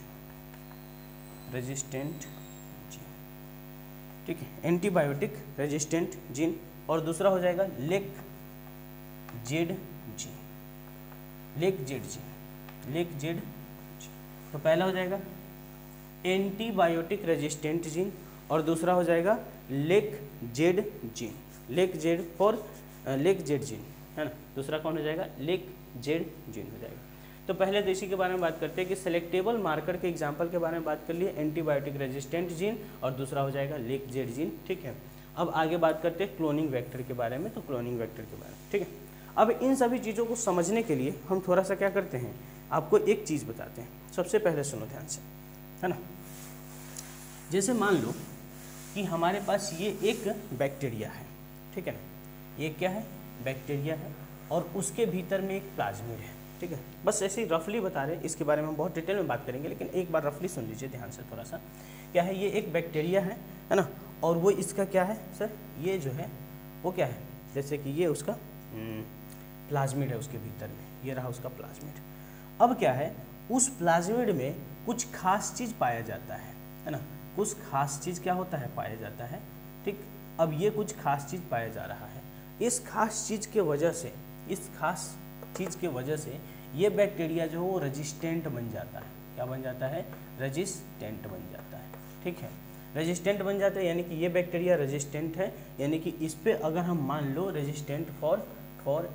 gene, ठीक है, एंटीबायोटिक रेजिस्टेंट जीन। और दूसरा हो जाएगा लेक जेड जीन। तो पहला हो जाएगा एंटीबायोटिक रेजिस्टेंट जीन और दूसरा हो जाएगा lac Z gene, lac Z gene, है ना। दूसरा कौन हो जाएगा? लेक जेड जीन हो जाएगा। तो पहले तो इसी के बारे में बात करते हैं कि सेलेक्टेबल मार्कर के एग्जाम्पल के बारे में बात कर लिए, एंटीबायोटिक रेजिस्टेंट जीन और दूसरा हो जाएगा लेक जेड जीन, ठीक है। अब आगे बात करते हैं क्लोनिंग वेक्टर के बारे में, तो क्लोनिंग वेक्टर के बारे में, ठीक है। अब इन सभी चीज़ों को समझने के लिए हम थोड़ा सा क्या करते हैं, आपको एक चीज़ बताते हैं। सबसे पहले सुनो ध्यान से, है ना। जैसे मान लो कि हमारे पास ये एक बैक्टीरिया है, ठीक है ना, ये क्या है? बैक्टीरिया है और उसके भीतर में एक प्लाज्मिड है, ठीक है। बस ऐसे ही रफली बता रहे हैं, इसके बारे में बहुत डिटेल में बात करेंगे, लेकिन एक बार रफली सुन लीजिए ध्यान से थोड़ा सा। क्या है? ये एक बैक्टीरिया है ना, और वो इसका क्या है सर? ये जो है वो क्या है? जैसे कि ये उसका प्लाज्मिड है, उसके भीतर में ये रहा उसका प्लाज्मिड। अब क्या है, उस प्लाज्मिड में कुछ खास चीज़ पाया जाता है ना, कुछ खास चीज़ क्या होता है? पाया जाता है, ठीक। अब ये कुछ खास चीज़ पाया जा रहा है, इस खास चीज़ के वजह से, ये बैक्टीरिया जो है वो रेजिस्टेंट बन जाता है। क्या बन जाता है? रेजिस्टेंट बन जाता है, ठीक है। रेजिस्टेंट बन जाता है यानी कि ये बैक्टीरिया रेजिस्टेंट है, यानी कि इस पे अगर हम मान लो रेजिस्टेंट फॉर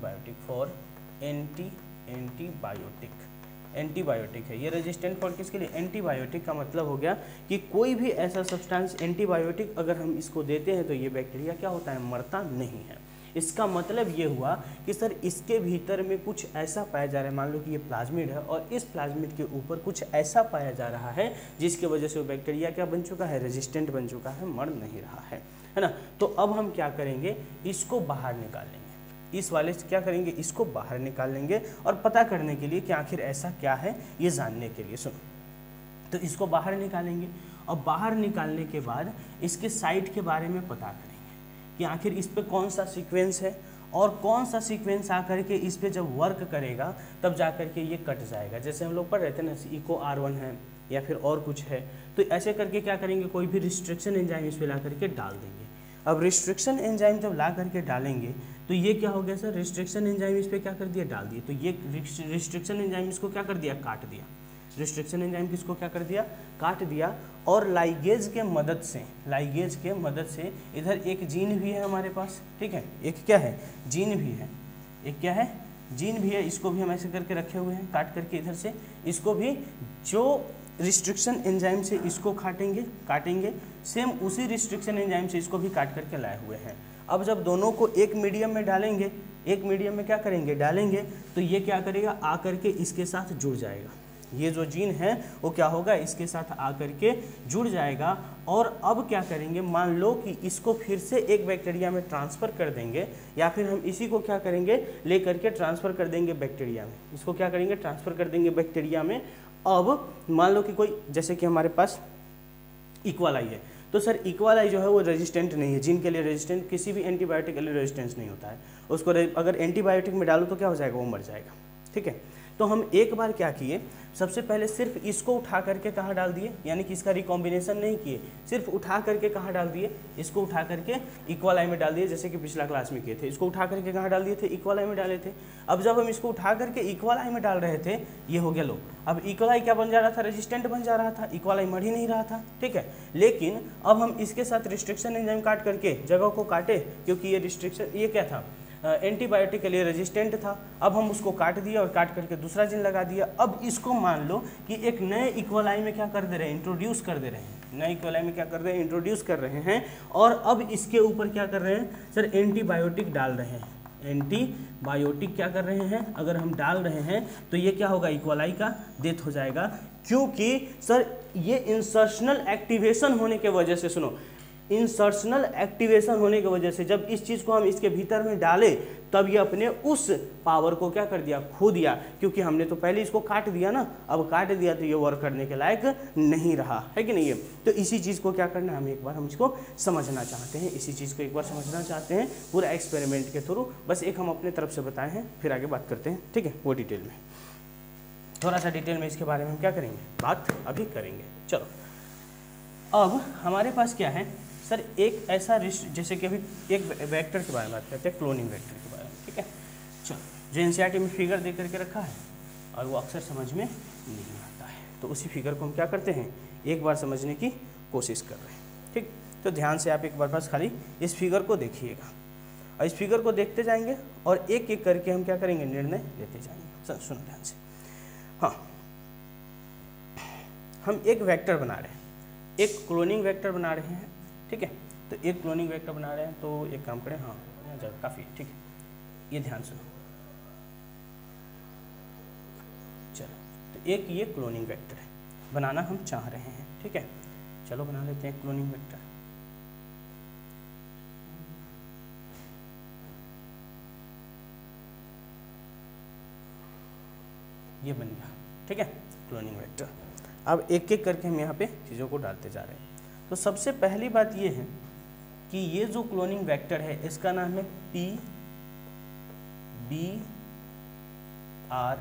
एंटीबायोटिक है, ये रेजिस्टेंट फॉर किसके लिए? एंटीबायोटिक। का मतलब हो गया कि कोई भी ऐसा सब्सटेंस एंटीबायोटिक अगर हम इसको देते हैं तो ये बैक्टीरिया क्या होता है? मरता नहीं है। इसका मतलब ये हुआ कि सर इसके भीतर में कुछ ऐसा पाया जा रहा है, मान लो कि ये प्लाज्मिड है और इस प्लाज्मिड के ऊपर कुछ ऐसा पाया जा रहा है जिसकी वजह से वो बैक्टीरिया क्या बन चुका है? रेजिस्टेंट बन चुका है, मर नहीं रहा है ना। तो अब हम क्या करेंगे? इसको बाहर निकाल लेंगे, इस वाले से क्या करेंगे? इसको बाहर निकाल लेंगे और पता करने के लिए कि आखिर ऐसा क्या है ये जानने के लिए। सुनो, तो इसको बाहर निकालेंगे और बाहर निकालने के बाद इसके साइट के बारे में पता करेंगे कि आखिर इस पे कौन सा सीक्वेंस है और कौन सा सीक्वेंस आकर के इस पे जब वर्क करेगा तब जा कर के ये कट जाएगा। जैसे हम लोग पढ़ रहे थे ना, इको R1 है या फिर और कुछ है, तो ऐसे करके क्या करेंगे? कोई भी रिस्ट्रिक्शन एंजाइम इस पे ला करके डाल देंगे। अब रिस्ट्रिक्शन एंजाइम जब ला करके डालेंगे तो ये क्या हो गया सर? रिस्ट्रिक्शन एंजाइम इस पे क्या कर दिया? डाल दिए। तो ये रिस्ट्रिक्शन एंजाइम इसको क्या कर दिया? काट दिया। रिस्ट्रिक्शन एंजाइम किसको क्या कर दिया? काट दिया। और लाइगेज के मदद से इधर एक जीन भी है हमारे पास, ठीक है, एक क्या है? जीन भी है, एक क्या है? जीन भी है। इसको भी हम ऐसे करके रखे हुए हैं, काट करके इधर से इसको भी, जो रिस्ट्रिक्शन एंजाइम से इसको काटेंगे सेम उसी रिस्ट्रिक्शन एंजाइम से इसको भी काट करके लाए हुए हैं। अब जब दोनों को एक मीडियम में डालेंगे, एक मीडियम में क्या करेंगे? डालेंगे, तो ये क्या करेगा? आकर के इसके साथ जुड़ जाएगा। ये जो जीन है वो क्या होगा? इसके साथ आकर के जुड़ जाएगा। और अब क्या करेंगे? मान लो कि इसको फिर से एक बैक्टीरिया में ट्रांसफ़र कर देंगे, या फिर हम इसी को क्या करेंगे? ले करके ट्रांसफ़र कर देंगे बैक्टीरिया में। इसको क्या करेंगे? ट्रांसफ़र कर देंगे बैक्टीरिया में। अब मान लो कि कोई, जैसे कि हमारे पास इक्वालाई है, तो सर इक्वालाई जो है वो रेजिस्टेंट नहीं है, जीन के लिए रेजिस्टेंट, किसी भी एंटीबायोटिक के लिए रेजिस्टेंस नहीं होता है। उसको अगर एंटीबायोटिक में डालो तो क्या हो जाएगा? वो मर जाएगा, ठीक है। तो हम एक बार क्या किए, सबसे पहले सिर्फ इसको उठा करके कहाँ डाल दिए, यानी कि इसका रिकॉम्बिनेशन नहीं किए, सिर्फ उठा करके कहाँ डाल दिए? इसको उठा करके इक्वालाई में डाल दिए, जैसे कि पिछला क्लास में किए थे। इसको उठा करके कहाँ डाल दिए थे? इक्वालाई में डाले थे। अब जब हम इसको उठा करके इक्वालाई में डाल रहे थे, ये हो गया लो। अब इक्वालाई क्या बन जा रहा था? रेजिस्टेंट बन जा रहा था, इक्वालाई मर ही नहीं रहा था, ठीक है। लेकिन अब हम इसके साथ रिस्ट्रिक्शन एंजाइम काट करके जगह को काटे, क्योंकि ये रिस्ट्रिक्शन, ये क्या था? एंटीबायोटिक के लिए रेजिस्टेंट था। अब हम उसको काट दिया और काट करके दूसरा जीन लगा दिया। अब इसको मान लो कि एक नए इक्वलाई में क्या कर दे रहे हैं? इंट्रोड्यूस कर दे रहे हैं। नए इक्वलाई में क्या कर रहे हैं? इंट्रोड्यूस कर रहे हैं। और अब इसके ऊपर क्या कर रहे हैं सर? एंटीबायोटिक डाल रहे हैं। एंटीबायोटिक क्या कर रहे हैं? अगर हम डाल रहे हैं तो ये क्या होगा? इक्वलाई का डेथ हो जाएगा, क्योंकि सर ये इंसर्शनल एक्टिवेशन होने के वजह से, सुनो, इंसर्शनल एक्टिवेशन होने की वजह से जब इस चीज़ को हम इसके भीतर में डाले तब ये अपने उस पावर को क्या कर दिया? खो दिया, क्योंकि हमने तो पहले इसको काट दिया ना। अब काट दिया तो ये वर्क करने के लायक नहीं रहा है कि नहीं है। तो इसी चीज़ को क्या करना है? हम एक बार हम इसको समझना चाहते हैं, इसी चीज़ को एक बार समझना चाहते हैं पूरा एक्सपेरिमेंट के थ्रू। बस एक हम अपने तरफ से बताए हैं, फिर आगे बात करते हैं, ठीक है, वो डिटेल में। थोड़ा सा डिटेल में इसके बारे में हम क्या करेंगे, बात अभी करेंगे। चलो अब हमारे पास क्या है सर, एक ऐसा जैसे कि अभी एक वेक्टर के बारे में बात करते हैं, क्लोनिंग वेक्टर के बारे में, ठीक है। चलो जो एनसीईआरटी में फिगर दे करके रखा है और वो अक्सर समझ में नहीं आता है, तो उसी फिगर को हम क्या करते हैं, एक बार समझने की कोशिश कर रहे हैं, ठीक। तो ध्यान से आप एक बार बस खाली इस फिगर को देखिएगा और इस फिगर को देखते जाएंगे और एक एक करके हम क्या करेंगे, निर्णय लेते जाएंगे। सर सुनो ध्यान से, हाँ हम एक वेक्टर बना रहे हैं, एक क्लोनिंग वेक्टर बना रहे हैं, ठीक है। तो एक क्लोनिंग वेक्टर बना रहे हैं, तो एक काम करें, हाँ काफ़ी, ठीक है, ये ध्यान सुनो। चलो तो एक ये क्लोनिंग वेक्टर है, बनाना हम चाह रहे हैं, ठीक है। चलो बना लेते हैं क्लोनिंग वेक्टर। ये बन गया, ठीक है, क्लोनिंग वेक्टर। अब एक एक करके हम यहाँ पे चीज़ों को डालते जा रहे हैं। तो सबसे पहली बात ये है कि ये जो क्लोनिंग वेक्टर है इसका नाम है PBR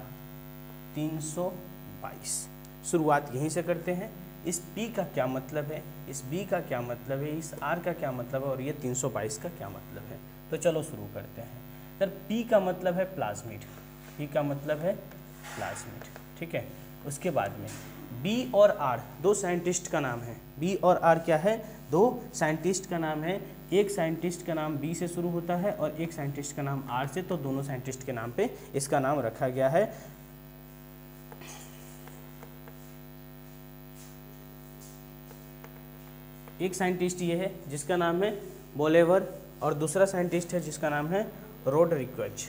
322। शुरुआत यहीं से करते हैं। इस P का क्या मतलब है, इस B का क्या मतलब है, इस R का क्या मतलब है और ये 322 का क्या मतलब है। तो चलो शुरू करते हैं। सर P का मतलब है प्लाज्मिड, P का मतलब है प्लाज्मिड, ठीक है। उसके बाद में B और R दो साइंटिस्ट का नाम है, B और R क्या है, दो साइंटिस्ट का नाम है। एक साइंटिस्ट का नाम B से शुरू होता है और एक साइंटिस्ट का नाम R से, तो दोनों साइंटिस्ट के नाम पे इसका नाम रखा गया है। एक साइंटिस्ट ये है जिसका नाम है बोलेवर और दूसरा साइंटिस्ट है जिसका नाम है रोडरिक्वेज,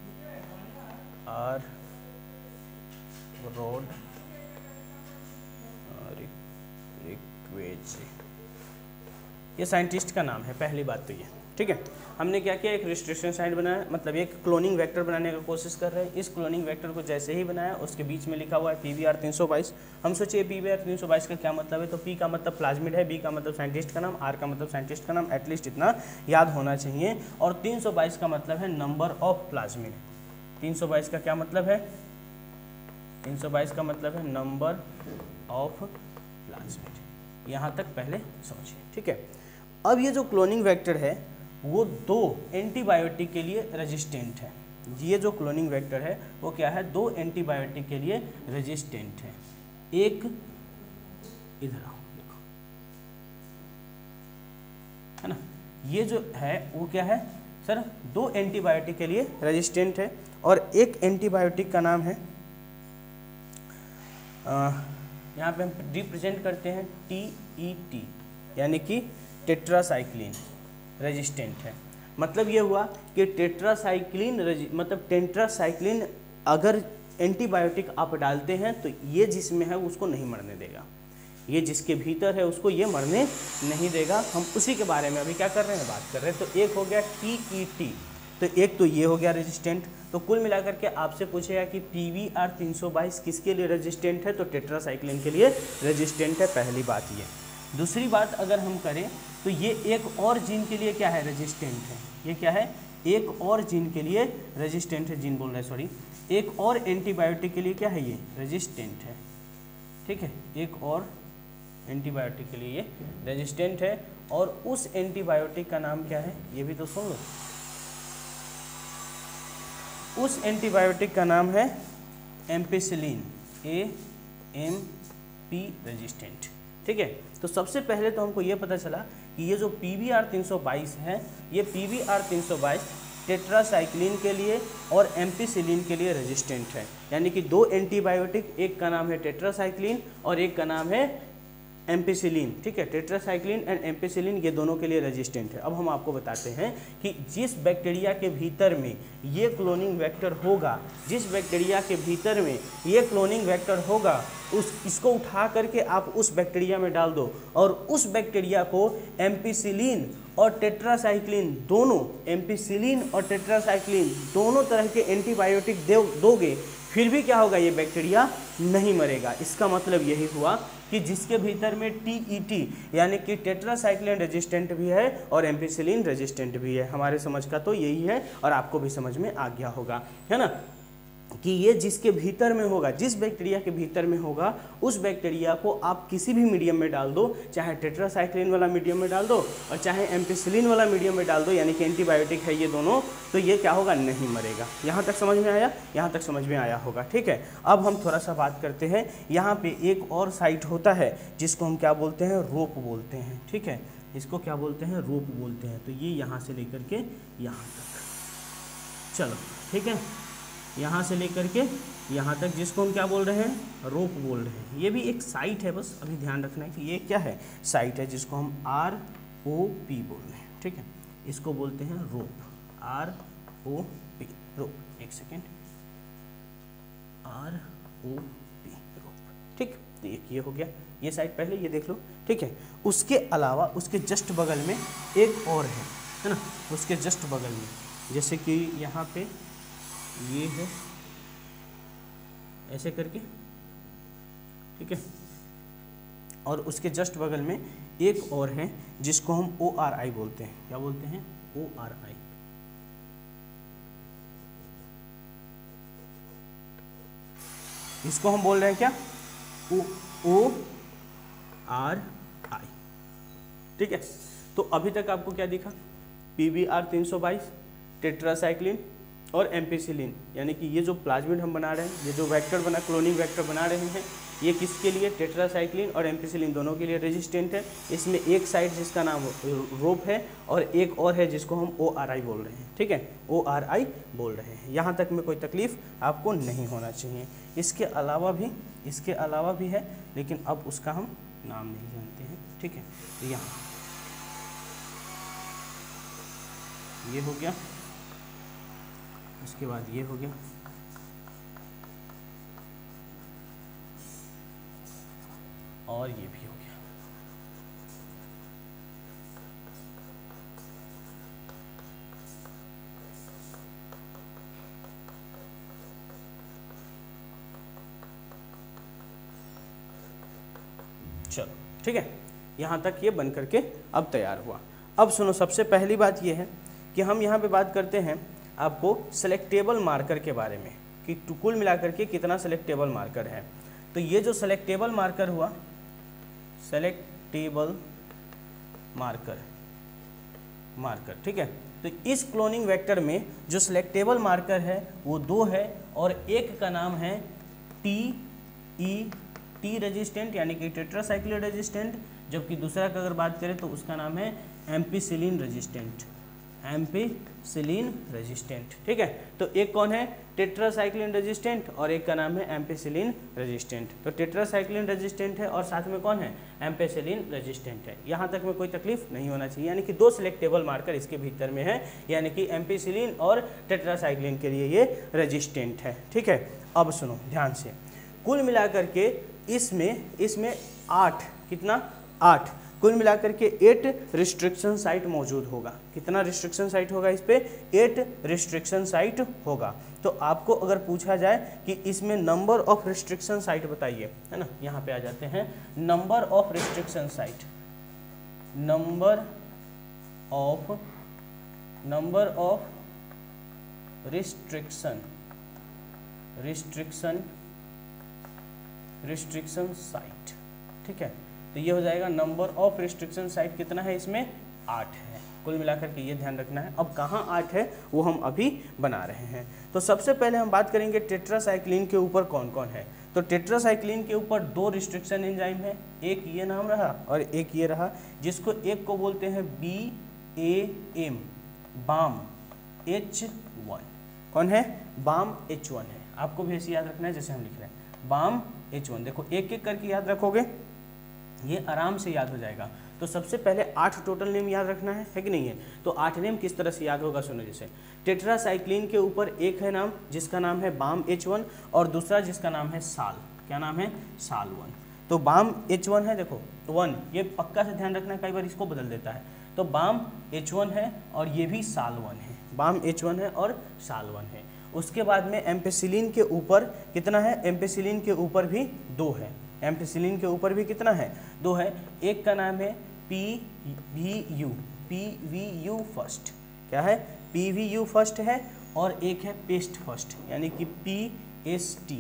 ये साइंटिस्ट का नाम है। पहली बात तो ये, ठीक है। हमने क्या किया, एक रिस्ट्रिक्शन साइट बनाया, मतलब एक क्लोनिंग वेक्टर बनाने की कोशिश कर रहे हैं। इस क्लोनिंग वेक्टर को जैसे ही बनाया उसके बीच में लिखा हुआ है PBR 322। हम सोचिए PBR 322 का क्या मतलब है, तो P का मतलब प्लाज्मिड है, B का मतलब साइंटिस्ट का नाम, R का मतलब साइंटिस्ट का नाम, एटलीस्ट इतना याद होना चाहिए। और 322 का मतलब है नंबर ऑफ प्लाज्मिड। 322 का क्या मतलब है, 322 का मतलब है नंबर ऑफ प्लाज्मिड। यहाँ तक पहले समझिए, ठीक है। अब ये जो क्लोनिंग वेक्टर है वो दो एंटीबायोटिक के लिए रेजिस्टेंट है। ये जो क्लोनिंग वेक्टर है वो क्या है, दो एंटीबायोटिक के लिए रेजिस्टेंट है। एक इधर आओ देखो, है ना, ये जो है वो क्या है सर, दो एंटीबायोटिक के लिए रेजिस्टेंट है। और एक एंटीबायोटिक का नाम है, यहाँ पे हम रिप्रेजेंट करते हैं TET, यानी कि टेट्रासाइक्लिन रेजिस्टेंट है। मतलब ये हुआ कि टेट्रासाइक्लिन अगर एंटीबायोटिक आप डालते हैं तो ये जिसमें है उसको नहीं मरने देगा, ये जिसके भीतर है उसको ये मरने नहीं देगा। हम उसी के बारे में अभी क्या कर रहे हैं, बात कर रहे हैं। तो एक हो गया TET, तो एक तो ये हो गया रेजिस्टेंट। तो कुल मिलाकर के आपसे पूछेगा कि PBR 322 किसके लिए रेजिस्टेंट है, तो टेट्रासाइक्लिन के लिए रेजिस्टेंट है। पहली बात ये। दूसरी बात अगर हम करें तो ये एक और जीन के लिए क्या है, रेजिस्टेंट है। ये क्या है, एक और जीन के लिए रेजिस्टेंट है, जीन बोल रहे हैं सॉरी, एक और एंटीबायोटिक के लिए क्या है, ये रेजिस्टेंट है, ठीक है। एक और एंटीबायोटिक के लिए ये रेजिस्टेंट है। और उस एंटीबायोटिक का नाम क्या है, ये भी तो सुन लो। उस एंटीबायोटिक का नाम है एम्पिसिलिन, AMP रेजिस्टेंट, ठीक है। तो सबसे पहले तो हमको ये पता चला कि ये जो PBR 322 है, ये PBR 322 टेट्रासाइक्लिन के लिए और एम्पिसिलिन के लिए रेजिस्टेंट है। यानी कि दो एंटीबायोटिक, एक का नाम है टेट्रासाइक्लिन और एक का नाम है एम्पिसिलिन, ठीक है। टेट्रासाइक्लिन एंड एम्पिसिलिन ये दोनों के लिए रेजिस्टेंट है। अब हम आपको बताते हैं कि जिस बैक्टीरिया के भीतर में ये क्लोनिंग वेक्टर होगा, जिस बैक्टीरिया के भीतर में ये क्लोनिंग वेक्टर होगा, इसको उठा करके आप उस बैक्टीरिया में डाल दो और उस बैक्टीरिया को एम्पिसिलिन और टेट्रासाइक्लिन दोनों, एम्पिसिलिन और टेट्रासाइक्लिन दोनों तरह के एंटीबायोटिक दोगे, फिर भी क्या होगा, ये बैक्टीरिया नहीं मरेगा। इसका मतलब यही हुआ कि जिसके भीतर में TET यानी कि टेट्रासाइक्लिन रेजिस्टेंट भी है और एम्पिसिलिन रेजिस्टेंट भी है। हमारे समझ का तो यही है और आपको भी समझ में आ गया होगा, है ना। कि ये जिसके भीतर में होगा, जिस बैक्टीरिया के भीतर में होगा, उस बैक्टीरिया को आप किसी भी मीडियम में डाल दो, चाहे टेट्रासाइक्लिन वाला मीडियम में डाल दो और चाहे एम्पिसिलिन वाला मीडियम में डाल दो, यानी कि एंटीबायोटिक है ये दोनों, तो ये क्या होगा, नहीं मरेगा। यहाँ तक समझ में आया? यहाँ तक समझ में आया होगा, ठीक है। अब हम थोड़ा सा बात करते हैं, यहाँ पे एक और साइट होता है जिसको हम क्या बोलते हैं, रोप बोलते हैं, ठीक है। इसको क्या बोलते हैं, रोप बोलते हैं। तो ये यहाँ से लेकर के यहाँ तक, चलो ठीक है, यहाँ से लेकर के यहाँ तक, जिसको हम क्या बोल रहे हैं, रोप बोल रहे हैं। ये भी एक साइट है, बस अभी ध्यान रखना है कि ये क्या है, साइट है, जिसको हम ROP बोल रहे हैं, ठीक है। इसको बोलते हैं रोप, ROP, रोप। एक सेकेंड, ROP, रोप, ठीक। तो ये हो गया, ये साइट पहले ये देख लो, ठीक है। उसके अलावा उसके जस्ट बगल में एक और है ना, उसके जस्ट बगल में, जैसे कि यहाँ पे ये है, ऐसे करके, ठीक है। और उसके जस्ट बगल में एक और है जिसको हम ORI बोलते हैं। क्या बोलते हैं, ORI। इसको हम बोल रहे हैं क्या, ORI, ठीक है। तो अभी तक आपको क्या दिखा, PBr 322, टेट्रासाइक्लिन और एम्पिसिलिन, यानी कि ये जो प्लाज्मिड हम बना रहे हैं, ये जो वेक्टर बना, क्लोनिंग वेक्टर बना रहे हैं, ये किसके लिए, टेट्रासाइक्लिन और एम्पिसिलिन दोनों के लिए रेजिस्टेंट है। इसमें एक साइड जिसका नाम रोप है और एक और है जिसको हम ORI बोल रहे हैं, ठीक है, ORI बोल रहे हैं। यहाँ तक में कोई तकलीफ आपको नहीं होना चाहिए। इसके अलावा भी है, लेकिन अब उसका हम नाम नहीं जानते हैं, ठीक है। यहाँ ये हो गया, उसके बाद ये हो गया, और ये भी हो गया। चलो ठीक है, यहाँ तक ये बन करके अब तैयार हुआ। अब सुनो, सबसे पहली बात ये है कि हम यहाँ पे बात करते हैं आपको सेलेक्टेबल मार्कर के बारे में, कि कुल मिलाकर के कितना सेलेक्टेबल मार्कर है। तो ये जो सेलेक्टेबल मार्कर हुआ, सेलेक्टेबल मार्कर, ठीक है। तो इस क्लोनिंग वेक्टर में जो सेलेक्टेबल मार्कर है वो 2 है, और एक का नाम है टी रेजिस्टेंट, यानी कि टेट्रासाइक्लिन रेजिस्टेंट, जबकि दूसरा का अगर बात करें तो उसका नाम है एम्पिसिलिन रेजिस्टेंट, ठीक है। तो एक कौन है, टेट्रासाइक्लिन रेजिस्टेंट, और एक का नाम है एम्पिसिलिन रेजिस्टेंट। तो टेट्रासाइक्लिन रेजिस्टेंट है और साथ में कौन है, एम्पिसिलिन रेजिस्टेंट है। यहाँ तक में कोई तकलीफ नहीं होना चाहिए, यानी कि 2 सिलेक्टेबल मार्कर इसके भीतर में है, यानी कि एम्पिसिलिन और टेट्रासाइक्लिन के लिए ये रेजिस्टेंट है, ठीक है। अब सुनो ध्यान से, कुल मिलाकर के इसमें 8, कितना, 8, कुल मिलाकर के 8 रिस्ट्रिक्शन साइट मौजूद होगा। कितना रिस्ट्रिक्शन साइट होगा इस पे, 8 रिस्ट्रिक्शन साइट होगा। तो आपको अगर पूछा जाए कि इसमें नंबर ऑफ रिस्ट्रिक्शन साइट बताइए, है ना, यहाँ पे आ जाते हैं, number of restriction site, number of restriction site, ठीक है। तो ये हो जाएगा नंबर ऑफ रिस्ट्रिक्शन साइट कितना है, इसमें 8 है। कुल मिलाकर के ये ध्यान रखना है। अब कहाँ 8 है वो हम अभी बना रहे हैं। तो सबसे पहले हम बात करेंगे टेट्रासाइक्लिन के ऊपर कौन कौन है। तो टेट्रासाइक्लिन के ऊपर 2 रिस्ट्रिक्शन एंजाइम है, एक ये नाम रहा और एक ये रहा, जिसको एक को बोलते हैं BAM, बाम H1। कौन है, बाम H1 है। आपको भी ऐसे याद रखना है जैसे हम लिख रहे हैं, बाम H1। देखो एक एक करके याद रखोगे, ये आराम से याद हो जाएगा। तो सबसे पहले 8 टोटल नेम याद रखना है कि नहीं है। तो 8 नेम किस तरह से याद होगा, सुनो। जैसे टेट्रासाइक्लिन के ऊपर एक है नाम जिसका नाम है बाम H1 और दूसरा जिसका नाम है साल। क्या नाम है, साल 1। तो बाम H1 है, देखो 1, ये पक्का से ध्यान रखना, कई बार इसको बदल देता है। तो बाम H1 है और ये भी साल 1 है, बाम H1 है और साल 1 है। उसके बाद में एम्पिसिलिन के ऊपर कितना है, एम्पिसिलिन के ऊपर भी 2 है। एम्पिसिलिन के ऊपर भी कितना है, 2 है। एक का नाम है PVU फर्स्ट। क्या है, PVU फर्स्ट है और एक है पेस्ट फर्स्ट, यानी कि PST,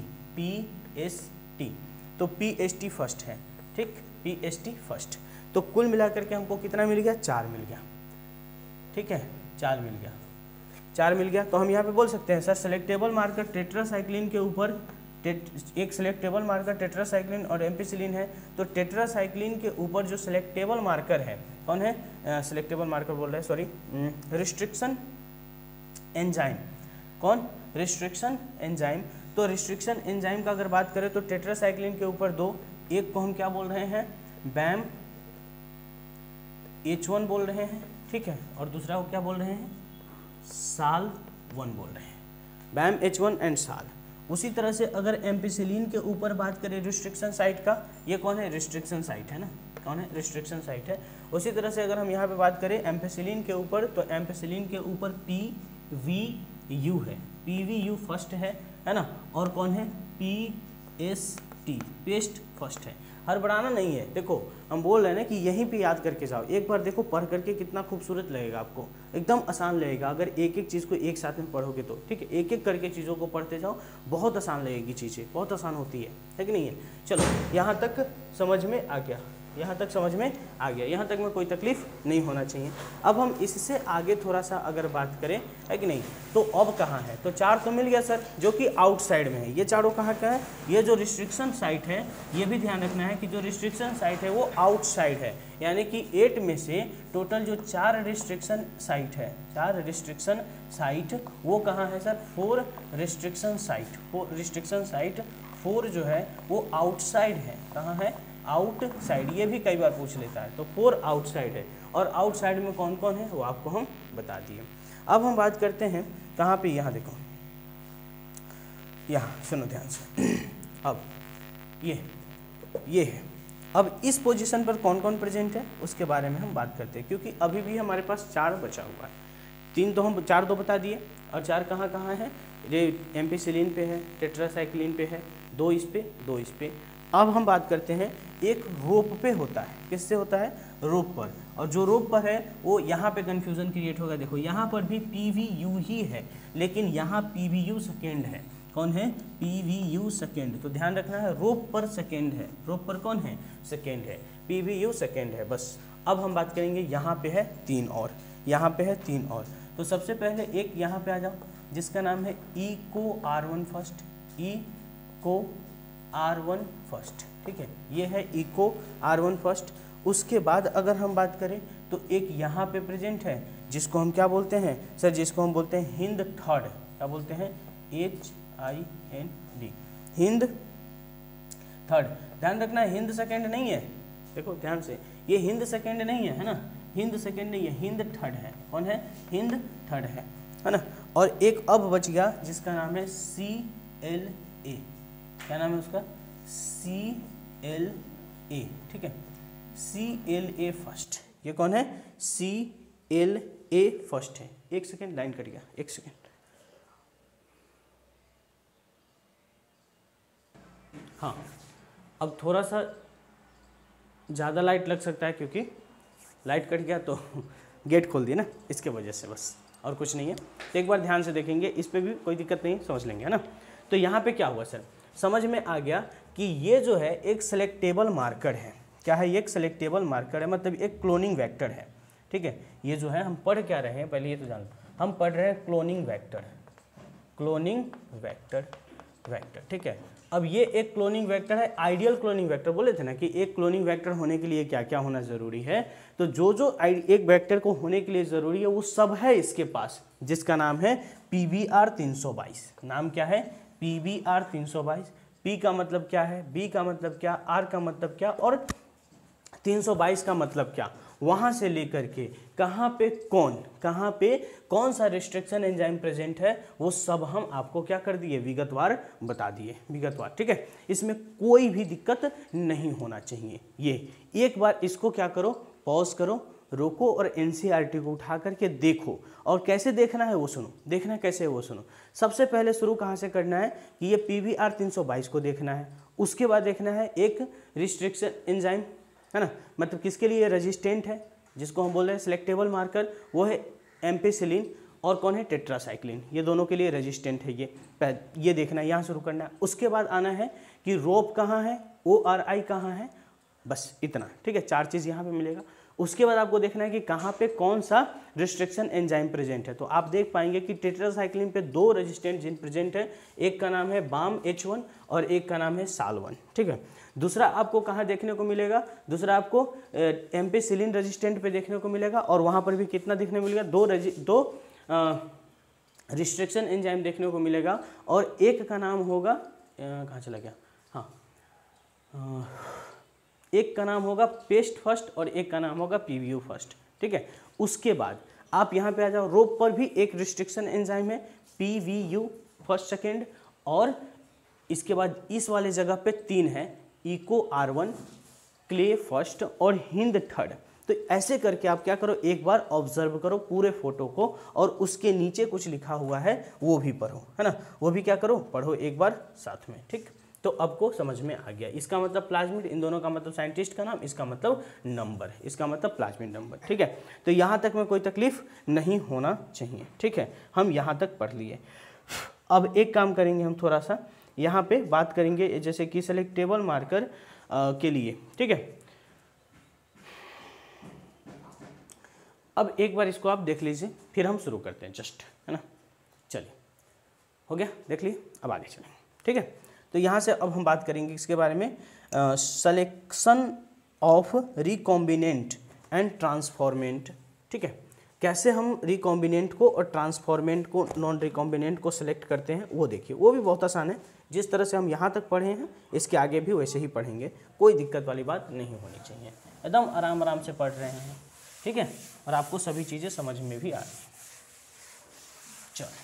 तो PST फर्स्ट है, ठीक, PST फर्स्ट। तो कुल मिलाकर के हमको कितना मिल गया, 4 मिल गया, ठीक है, 4 मिल गया, 4 मिल गया। तो हम यहाँ पे बोल सकते हैं सर सेलेक्टेबल मार्कर टेट्रासाइक्लिन के ऊपर एक सेलेक्टेबल मार्कर टेट्रासाइक्लिन और एम्पिसिलिन है, तो टेट्रासाइक्लिन के ऊपर जो सेलेक्टेबल मार्कर है कौन है, सेलेक्टेबल मार्कर बोल रहे हैं सॉरी, रिस्ट्रिक्शन एंजाइम, कौन, रिस्ट्रिक्शन एंजाइम। तो रिस्ट्रिक्शन एंजाइम का अगर बात करें तो टेट्रासाइक्लिन के ऊपर 2, एक को हम क्या बोल रहे हैं, BAM H1 बोल रहे हैं, ठीक है, और दूसरा को क्या बोल रहे हैं, SAL1 बोल रहे हैं, BAM H1 एंड SAL। उसी तरह से अगर एम्पिसिलिन के ऊपर बात करें रिस्ट्रिक्शन साइट का, ये कौन है, रिस्ट्रिक्शन साइट है ना, कौन है, रिस्ट्रिक्शन साइट है। उसी तरह से अगर हम यहाँ पे बात करें एम्पिसिलिन के ऊपर, तो एम्पिसिलिन के ऊपर PVU है, PVU फर्स्ट है ना, और कौन है, PST, पेस्ट फर्स्ट है। हड़बड़ाना नहीं है, देखो हम बोल रहे हैं ना कि यहीं पे याद करके जाओ, एक बार देखो पढ़ करके कितना खूबसूरत लगेगा आपको, एकदम आसान लगेगा अगर एक एक चीज़ को एक साथ में पढ़ोगे तो, ठीक है, एक एक करके चीज़ों को पढ़ते जाओ, बहुत आसान लगेगी चीज़ें, बहुत आसान होती है कि नहीं है। चलो यहाँ तक समझ में आ गया, यहाँ तक समझ में आ गया, यहाँ तक में कोई तकलीफ नहीं होना चाहिए। अब हम इससे आगे थोड़ा सा अगर बात करें, है कि नहीं, तो अब कहाँ है, तो 4 तो मिल गया सर जो कि आउटसाइड में है, ये चारों कहाँ का है, ये जो रिस्ट्रिक्शन साइट है, ये भी ध्यान रखना है कि जो रिस्ट्रिक्शन साइट है वो आउटसाइड है, यानी कि 8 में से टोटल जो 4 रिस्ट्रिक्शन साइट है, 4 रिस्ट्रिक्शन साइट वो कहाँ है sir, 4 restriction site, 4 restriction site 4 जो है वो आउटसाइड है, कहाँ है, आउटसाइड, ये भी कई बार पूछ लेता है, तो 4 आउटसाइड है, और आउटसाइड में कौन कौन है वो आपको हम बता दिए। अब हम बात करते हैं कहाँ पे, यहाँ देखो, यहाँ सुनो ध्यान से, अब ये है, अब इस पोजीशन पर कौन कौन प्रेजेंट है उसके बारे में हम बात करते हैं, क्योंकि अभी भी हमारे पास 4 बचा हुआ है, 3 तो हम 4 तो बता दिए, और 4 कहाँ कहाँ है, ये एम्पिसिलिन पे है, टेट्रासाइक्लिन पे है, 2 इस पे, 2 इस पे। अब हम बात करते हैं एक रोप पे होता है, किससे होता है, रोप पर, और जो रोप पर है वो यहाँ पे कन्फ्यूज़न क्रिएट होगा, देखो यहाँ पर भी PVU ही है, लेकिन यहाँ PVU सेकेंड है, कौन है, PVU सेकेंड, तो ध्यान रखना है रोप पर सेकेंड है, रोप पर कौन है, सेकेंड है, PVU सेकेंड है, बस। अब हम बात करेंगे यहाँ पे है 3 और, यहाँ पे है 3 और, तो सबसे पहले एक यहाँ पे आ जाओ जिसका नाम है eco R1 first, eco R1 first, ठीक है, ये है इको R1 फर्स्ट। उसके बाद अगर हम बात करें तो एक यहाँ पे प्रेजेंट है जिसको हम क्या बोलते हैं सर, जिसको हम बोलते हैं हिंद थर्ड, क्या बोलते हैं, HIND, हिंद थर्ड। ध्यान रखना हिंद सेकेंड नहीं है, देखो ध्यान से, ये हिंद सेकेंड नहीं है ना, हिंद सेकेंड नहीं है, हिंद थर्ड है, कौन है, हिंद थर्ड है ना। और एक अब बच गया जिसका नाम है CLA, क्या नाम है उसका, CLA, ठीक है, CLA फर्स्ट, ये कौन है, CLA फर्स्ट है। एक सेकेंड, लाइन कट गया, एक सेकेंड, हाँ, अब थोड़ा सा ज़्यादा लाइट लग सकता है क्योंकि लाइट कट गया तो गेट खोल दिया ना, इसके वजह से, बस और कुछ नहीं है। तो एक बार ध्यान से देखेंगे, इस पर भी कोई दिक्कत नहीं, समझ लेंगे, है ना। तो यहाँ पे क्या हुआ सर, समझ में आ गया कि ये जो है एक सेलेक्टेबल मार्कर है, क्या है, ये एक सेलेक्टेबल मार्कर है, मतलब एक क्लोनिंग वेक्टर है, ठीक है। ये जो है हम पढ़ क्या रहे हैं, पहले ये तो जान लो, हम पढ़ रहे हैं क्लोनिंग वेक्टर, क्लोनिंग वेक्टर, ठीक है। अब ये एक क्लोनिंग वेक्टर है, आइडियल क्लोनिंग वेक्टर, बोले थे ना कि एक क्लोनिंग वेक्टर होने के लिए क्या क्या होना ज़रूरी है, तो जो एक वेक्टर को होने के लिए ज़रूरी है वो सब है इसके पास, जिसका नाम है PBR 322। नाम क्या है, PBR 322। P का मतलब क्या है, B का मतलब क्या, R का मतलब क्या, और 322 का मतलब क्या, वहाँ से लेकर के कहाँ पे कौन सा रिस्ट्रिक्शन एंजाइम प्रेजेंट है वो सब हम आपको क्या कर दिए, विगतवार बता दिए, विगतवार, ठीक है। इसमें कोई भी दिक्कत नहीं होना चाहिए। ये एक बार इसको क्या करो, पॉज करो, रोको और NCERT को उठा करके देखो, और कैसे देखना है वो सुनो, देखना कैसे है वो सुनो। सबसे पहले शुरू कहाँ से करना है कि ये PBR 322 को देखना है, उसके बाद देखना है एक रिस्ट्रिक्शन एंजाइम, है ना, मतलब किसके लिए रेजिस्टेंट है, जिसको हम बोल रहे हैं सिलेक्टेबल मार्कर, वो है एम्पिसिलिन और कौन है, टेट्रासाइक्लिन, ये दोनों के लिए रेजिस्टेंट है। ये देखना है, यहाँ शुरू करना है। उसके बाद आना है कि रोप कहाँ है, ORI कहाँ है, बस इतना, ठीक है, 4 चीज़ यहाँ पे मिलेगा। उसके बाद आपको देखना है कि कहाँ पे कौन सा रिस्ट्रिक्शन एंजाइम प्रेजेंट है। तो आप देख पाएंगे कि टेट्रासाइक्लिन पे 2 रेजिस्टेंट जीन प्रेजेंट है, एक का नाम है BAMH1 और एक का नाम है SAL1, ठीक है। दूसरा आपको कहाँ देखने को मिलेगा, दूसरा आपको एम्पिसिलिन रेजिस्टेंट पे देखने को मिलेगा, और वहाँ पर भी कितना देखने को मिलेगा, 2 रिस्ट्रिक्शन एंजाइम देखने को मिलेगा, और एक का नाम होगा, कहाँ चला गया, हाँ, एक का नाम होगा पेस्ट फर्स्ट और एक का नाम होगा PVU फर्स्ट, ठीक है। उसके बाद आप यहाँ पे आ जाओ, रोप पर भी एक रिस्ट्रिक्शन एंजाइम है PVU फर्स्ट सेकेंड, और इसके बाद इस वाले जगह पे 3 है, EcoR1, क्ले फर्स्ट और हिंद थर्ड। तो ऐसे करके आप क्या करो, एक बार ऑब्जर्व करो पूरे फोटो को, और उसके नीचे कुछ लिखा हुआ है वो भी पढ़ो, है ना, वो भी क्या करो, पढ़ो एक बार साथ में, ठीक। तो आपको समझ में आ गया, इसका मतलब प्लाज्मिड, इन दोनों का मतलब साइंटिस्ट का नाम, इसका मतलब नंबर, इसका मतलब प्लाज्मिड नंबर, ठीक है। तो यहाँ तक में कोई तकलीफ नहीं होना चाहिए, ठीक है, हम यहाँ तक पढ़ लिए। अब एक काम करेंगे हम, थोड़ा सा यहाँ पे बात करेंगे जैसे कि सेलेक्टेबल मार्कर के लिए, ठीक है। अब एक बार इसको आप देख लीजिए, फिर हम शुरू करते हैं, जस्ट, है ना। चलिए, हो गया, देख लिए, अब आगे चलेंगे, ठीक है। तो यहाँ से अब हम बात करेंगे इसके बारे में, selection of recombinant and transformant, ठीक है। कैसे हम रिकॉम्बिनेंट को और ट्रांसफॉर्मेंट को, नॉन रिकॉम्बिनेंट को सिलेक्ट करते हैं, वो देखिए, वो भी बहुत आसान है। जिस तरह से हम यहाँ तक पढ़े हैं, इसके आगे भी वैसे ही पढ़ेंगे, कोई दिक्कत वाली बात नहीं होनी चाहिए, एकदम आराम आराम से पढ़ रहे हैं, ठीक है, और आपको सभी चीज़ें समझ में भी आ रही हैं। चलो,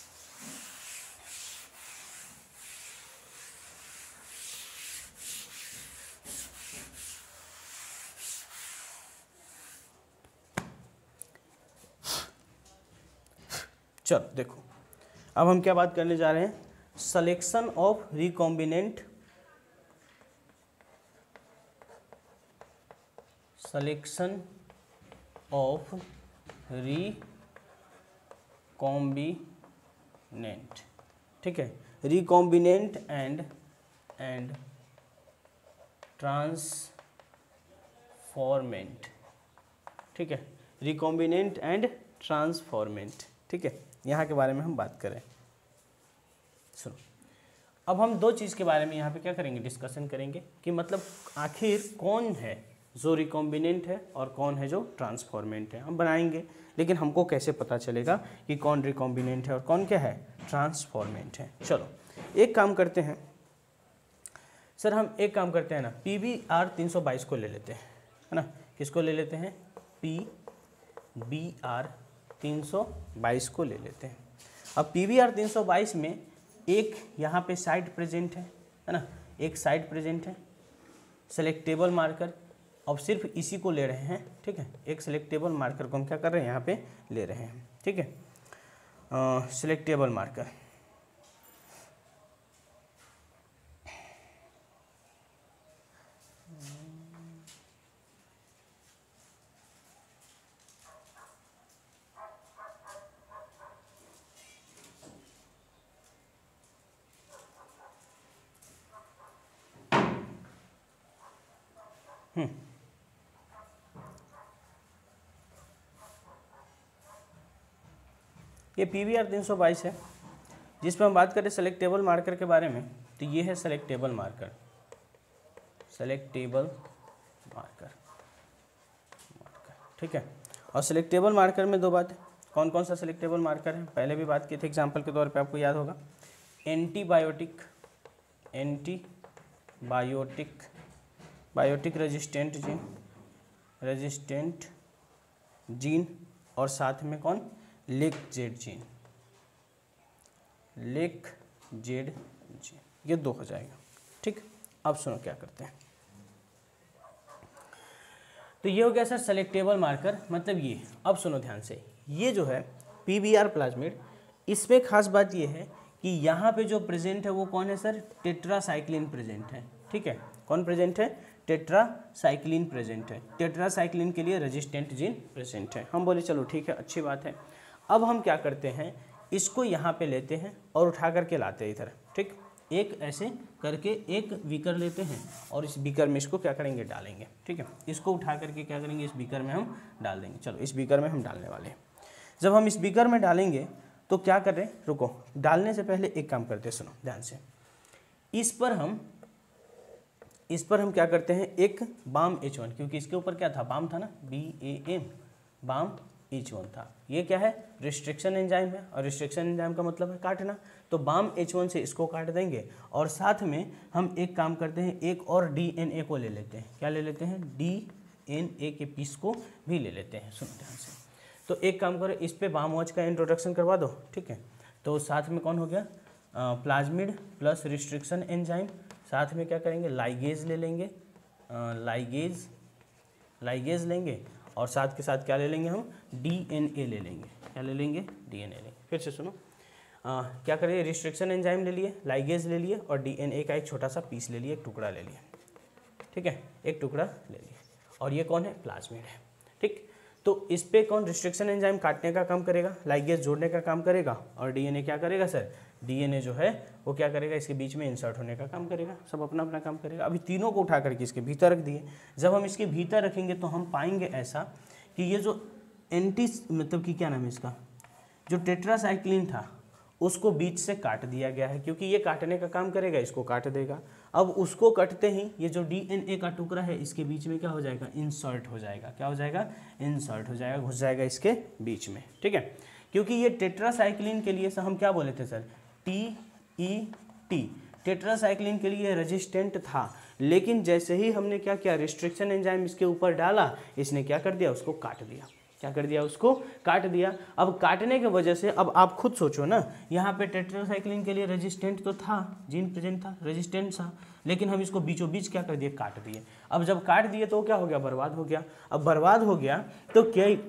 चलो देखो, अब हम क्या बात करने जा रहे हैं, selection of recombinant, selection of recombinant, ठीक है, रिकॉम्बिनेंट एंड ट्रांसफॉर्मेंट, ठीक है, रिकॉम्बिनेंट एंड ट्रांसफॉर्मेंट, ठीक है, यहाँ के बारे में हम बात करें। सुनो, अब हम 2 चीज़ के बारे में यहाँ पे क्या करेंगे, डिस्कशन करेंगे कि मतलब आखिर कौन है जो रिकॉम्बिनेंट है और कौन है जो ट्रांसफॉर्मेंट है, हम बनाएंगे, लेकिन हमको कैसे पता चलेगा कि कौन रिकॉम्बिनेंट है और कौन क्या है, ट्रांसफॉर्मेंट है। चलो एक काम करते हैं सर, हम एक काम करते हैं ना, PBR 322 को ले लेते हैं, है ना, किसको ले लेते हैं, PBR 322 को ले लेते हैं। अब PBR 322 में एक यहाँ पे साइड प्रेजेंट है ना, एक साइड प्रेजेंट है, सेलेक्टेबल मार्कर, अब सिर्फ इसी को ले रहे हैं, ठीक है, एक सेलेक्टेबल मार्कर को हम क्या कर रहे हैं, यहाँ पे ले रहे हैं, ठीक है, सेलेक्टेबल मार्कर। ये PBR 322 है, जिस पर हम बात करें सेलेक्टेबल मार्कर के बारे में, तो ये है सेलेक्टेबल मार्कर, सेलेक्टेबल मार्कर, ठीक है। और सेलेक्टेबल मार्कर में 2 बातें, कौन कौन सा सेलेक्टेबल मार्कर है, पहले भी बात की थी, एग्जाम्पल के तौर पे आपको याद होगा, एंटीबायोटिक, बायोटिक रेजिस्टेंट जीन, और साथ में कौन, लेक-जेड जीन, ये 2 हो जाएगा, ठीक। अब सुनो क्या करते हैं, तो ये हो गया सर सेलेक्टेबल मार्कर, मतलब ये। अब सुनो ध्यान से, ये जो है PBR प्लाज्मिड, इसमें खास बात ये है कि यहाँ पे जो प्रेजेंट है वो कौन है सर, टेट्रासाइक्लिन प्रेजेंट है, ठीक है, कौन प्रेजेंट है, टेट्रासाइक्लिन प्रेजेंट है, टेट्रासाइक्लिन के लिए रेजिस्टेंट जीन प्रेजेंट है। हम बोले चलो ठीक है, अच्छी बात है। अब हम क्या करते हैं, इसको यहाँ पे लेते हैं और उठा करके लाते हैं इधर, ठीक। एक ऐसे करके एक बीकर लेते हैं और इस बीकर में इसको क्या करेंगे, डालेंगे, ठीक है। इसको उठा करके क्या करेंगे, इस बीकर में हम डाल देंगे। चलो इस बीकर में हम डालने वाले हैं। जब हम इस बीकर में डालेंगे तो क्या करें, रुको, डालने से पहले एक काम करते हैं, सुनो ध्यान से। इस पर हम क्या करते हैं, एक बाम H1, क्योंकि इसके ऊपर क्या था, बाम था ना, BAM, बाम H1 था। ये क्या है, रिस्ट्रिक्शन एंजाइम है, और रिस्ट्रिक्शन एंजाइम का मतलब है काटना। तो बाम H1 से इसको काट देंगे और साथ में हम एक काम करते हैं, एक और DNA को ले लेते हैं। क्या ले लेते हैं, DNA के पीस को भी ले लेते हैं। सुनो ध्यान से। तो एक काम करो, इस पे बाम वॉच का इंट्रोडक्शन करवा दो, ठीक है। तो साथ में कौन हो गया, प्लाज्मिड प्लस रिस्ट्रिक्शन एंजाइम, साथ में क्या करेंगे, लाइगेज ले लेंगे, लाइगेज लेंगे, और साथ के साथ क्या ले लेंगे, हम DNA ले लेंगे। क्या ले लेंगे, DNA लेंगे। फिर से सुनो, क्या करेंगे, रिस्ट्रिक्शन एंजाइम ले लिए, लाइगेज ले लिए, और DNA का एक छोटा सा पीस ले लिए, एक टुकड़ा ले लिया, ठीक है, एक टुकड़ा ले लिया। और ये कौन है, प्लाज्मिड है, ठीक। तो इस पे कौन, रिस्ट्रिक्शन एंजाइम काटने का काम करेगा, लाइगेज जोड़ने का काम करेगा, और DNA क्या करेगा सर, DNA जो है वो क्या करेगा, इसके बीच में इंसर्ट होने का काम करेगा। सब अपना अपना काम करेगा। अभी तीनों को उठा करके इसके भीतर रख दिए। जब हम इसके भीतर रखेंगे तो हम पाएंगे ऐसा कि ये जो मतलब कि क्या नाम है इसका, जो टेट्रासाइक्लिन था उसको बीच से काट दिया गया है, क्योंकि ये काटने का काम करेगा, इसको काट देगा। अब उसको कटते ही ये जो DNA का टुकड़ा है इसके बीच में क्या हो जाएगा, इंसर्ट हो जाएगा। क्या हो जाएगा, इंसर्ट हो जाएगा, घुस जाएगा इसके बीच में, ठीक है। क्योंकि ये टेट्रासाइक्लिन के लिए हम क्या बोले थे सर, TET, टेट्रासाइक्लिन के लिए रेजिस्टेंट था। लेकिन जैसे ही हमने क्या किया, रिस्ट्रिक्शन एंजाइम इसके ऊपर डाला, इसने क्या कर दिया, उसको काट दिया। क्या कर दिया, उसको काट दिया। अब काटने की वजह से, अब आप खुद सोचो ना, यहाँ पे टेट्रासाइक्लिन के लिए रेजिस्टेंट तो था, जीन प्रेजेंट था, रेजिस्टेंट था, लेकिन हम इसको बीचों बीच क्या कर दिए, काट दिए। अब जब काट दिए तो क्या हो गया, बर्बाद हो गया। अब बर्बाद हो गया तो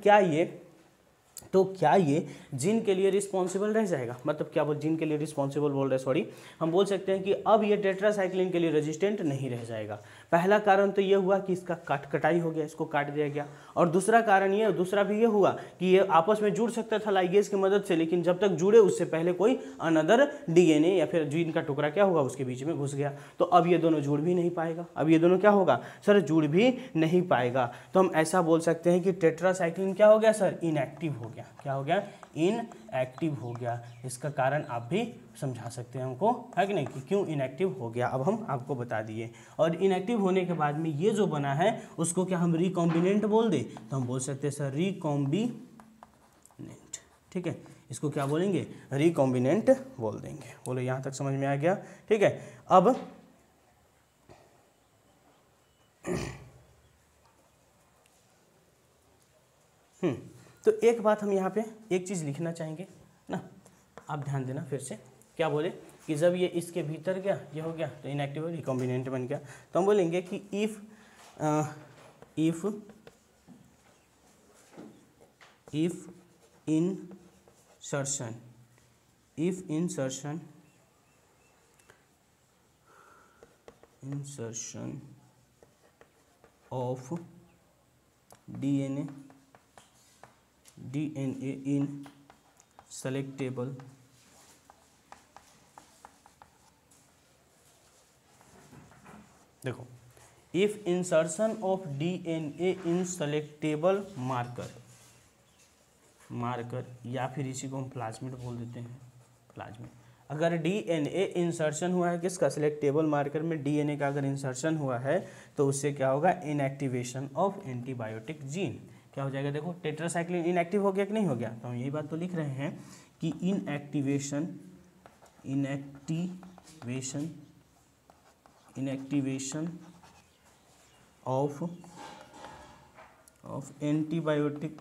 क्या ये जीन के लिए रिस्पॉन्सिबल रह जाएगा, मतलब क्या वो जीन के लिए रिस्पॉन्सिबल बोल रहे, सॉरी, हम बोल सकते हैं कि अब ये टेट्रासाइक्लिन के लिए रेजिस्टेंट नहीं रह जाएगा। पहला कारण तो ये हुआ कि इसका कटाई हो गया, इसको काट दिया गया। और दूसरा कारण ये, दूसरा भी ये हुआ कि ये आपस में जुड़ सकता था लाइगेज की मदद से, लेकिन जब तक जुड़े उससे पहले कोई अनदर DNA या फिर जीन का टुकड़ा क्या होगा, उसके बीच में घुस गया। तो अब ये दोनों जुड़ भी नहीं पाएगा। अब ये दोनों क्या होगा सर, जुड़ भी नहीं पाएगा। तो हम ऐसा बोल सकते हैं कि टेट्रासाइक्लिन क्या हो गया सर, इनएक्टिव हो गया। क्या हो गया, इनएक्टिव हो गया। इसका कारण आप भी समझा सकते हैं हमको, है कि नहीं, कि क्यों इनएक्टिव हो गया। अब हम आपको बता दिए। और इनएक्टिव होने के बाद में ये जो बना है उसको क्या हम रिकॉम्बिनेंट बोल दे, तो हम बोल सकते हैं सर रिकॉम्बिनेंट, ठीक है। इसको क्या बोलेंगे, रिकॉम्बिनेंट बोल देंगे। बोलो यहाँ तक समझ में आ गया, ठीक है। अब तो एक बात हम यहाँ पे एक चीज़ लिखना चाहेंगे ना, आप ध्यान देना फिर से। क्या बोले कि जब ये इसके भीतर गया, ये हो गया तो इनएक्टिव रिकॉम्बिनेंट बन गया। तो हम बोलेंगे कि if insertion of DNA in selectable देखो, if insertion of DNA in selectable marker या फिर इसी को हम प्लाज्मिड बोल देते हैं, प्लाज्मिड। अगर DNA इंसर्शन हुआ है किसका, सिलेक्टेबल मार्कर में DNA का अगर इंसर्शन हुआ है तो उससे क्या होगा, इनएक्टिवेशन ऑफ एंटीबायोटिक जीन। क्या हो जाएगा, देखो टेट्रासाइक्लिन इनएक्टिव हो गया कि नहीं हो गया। तो हम यही बात तो लिख रहे हैं कि इनएक्टिवेशन ऑफ एंटीबायोटिक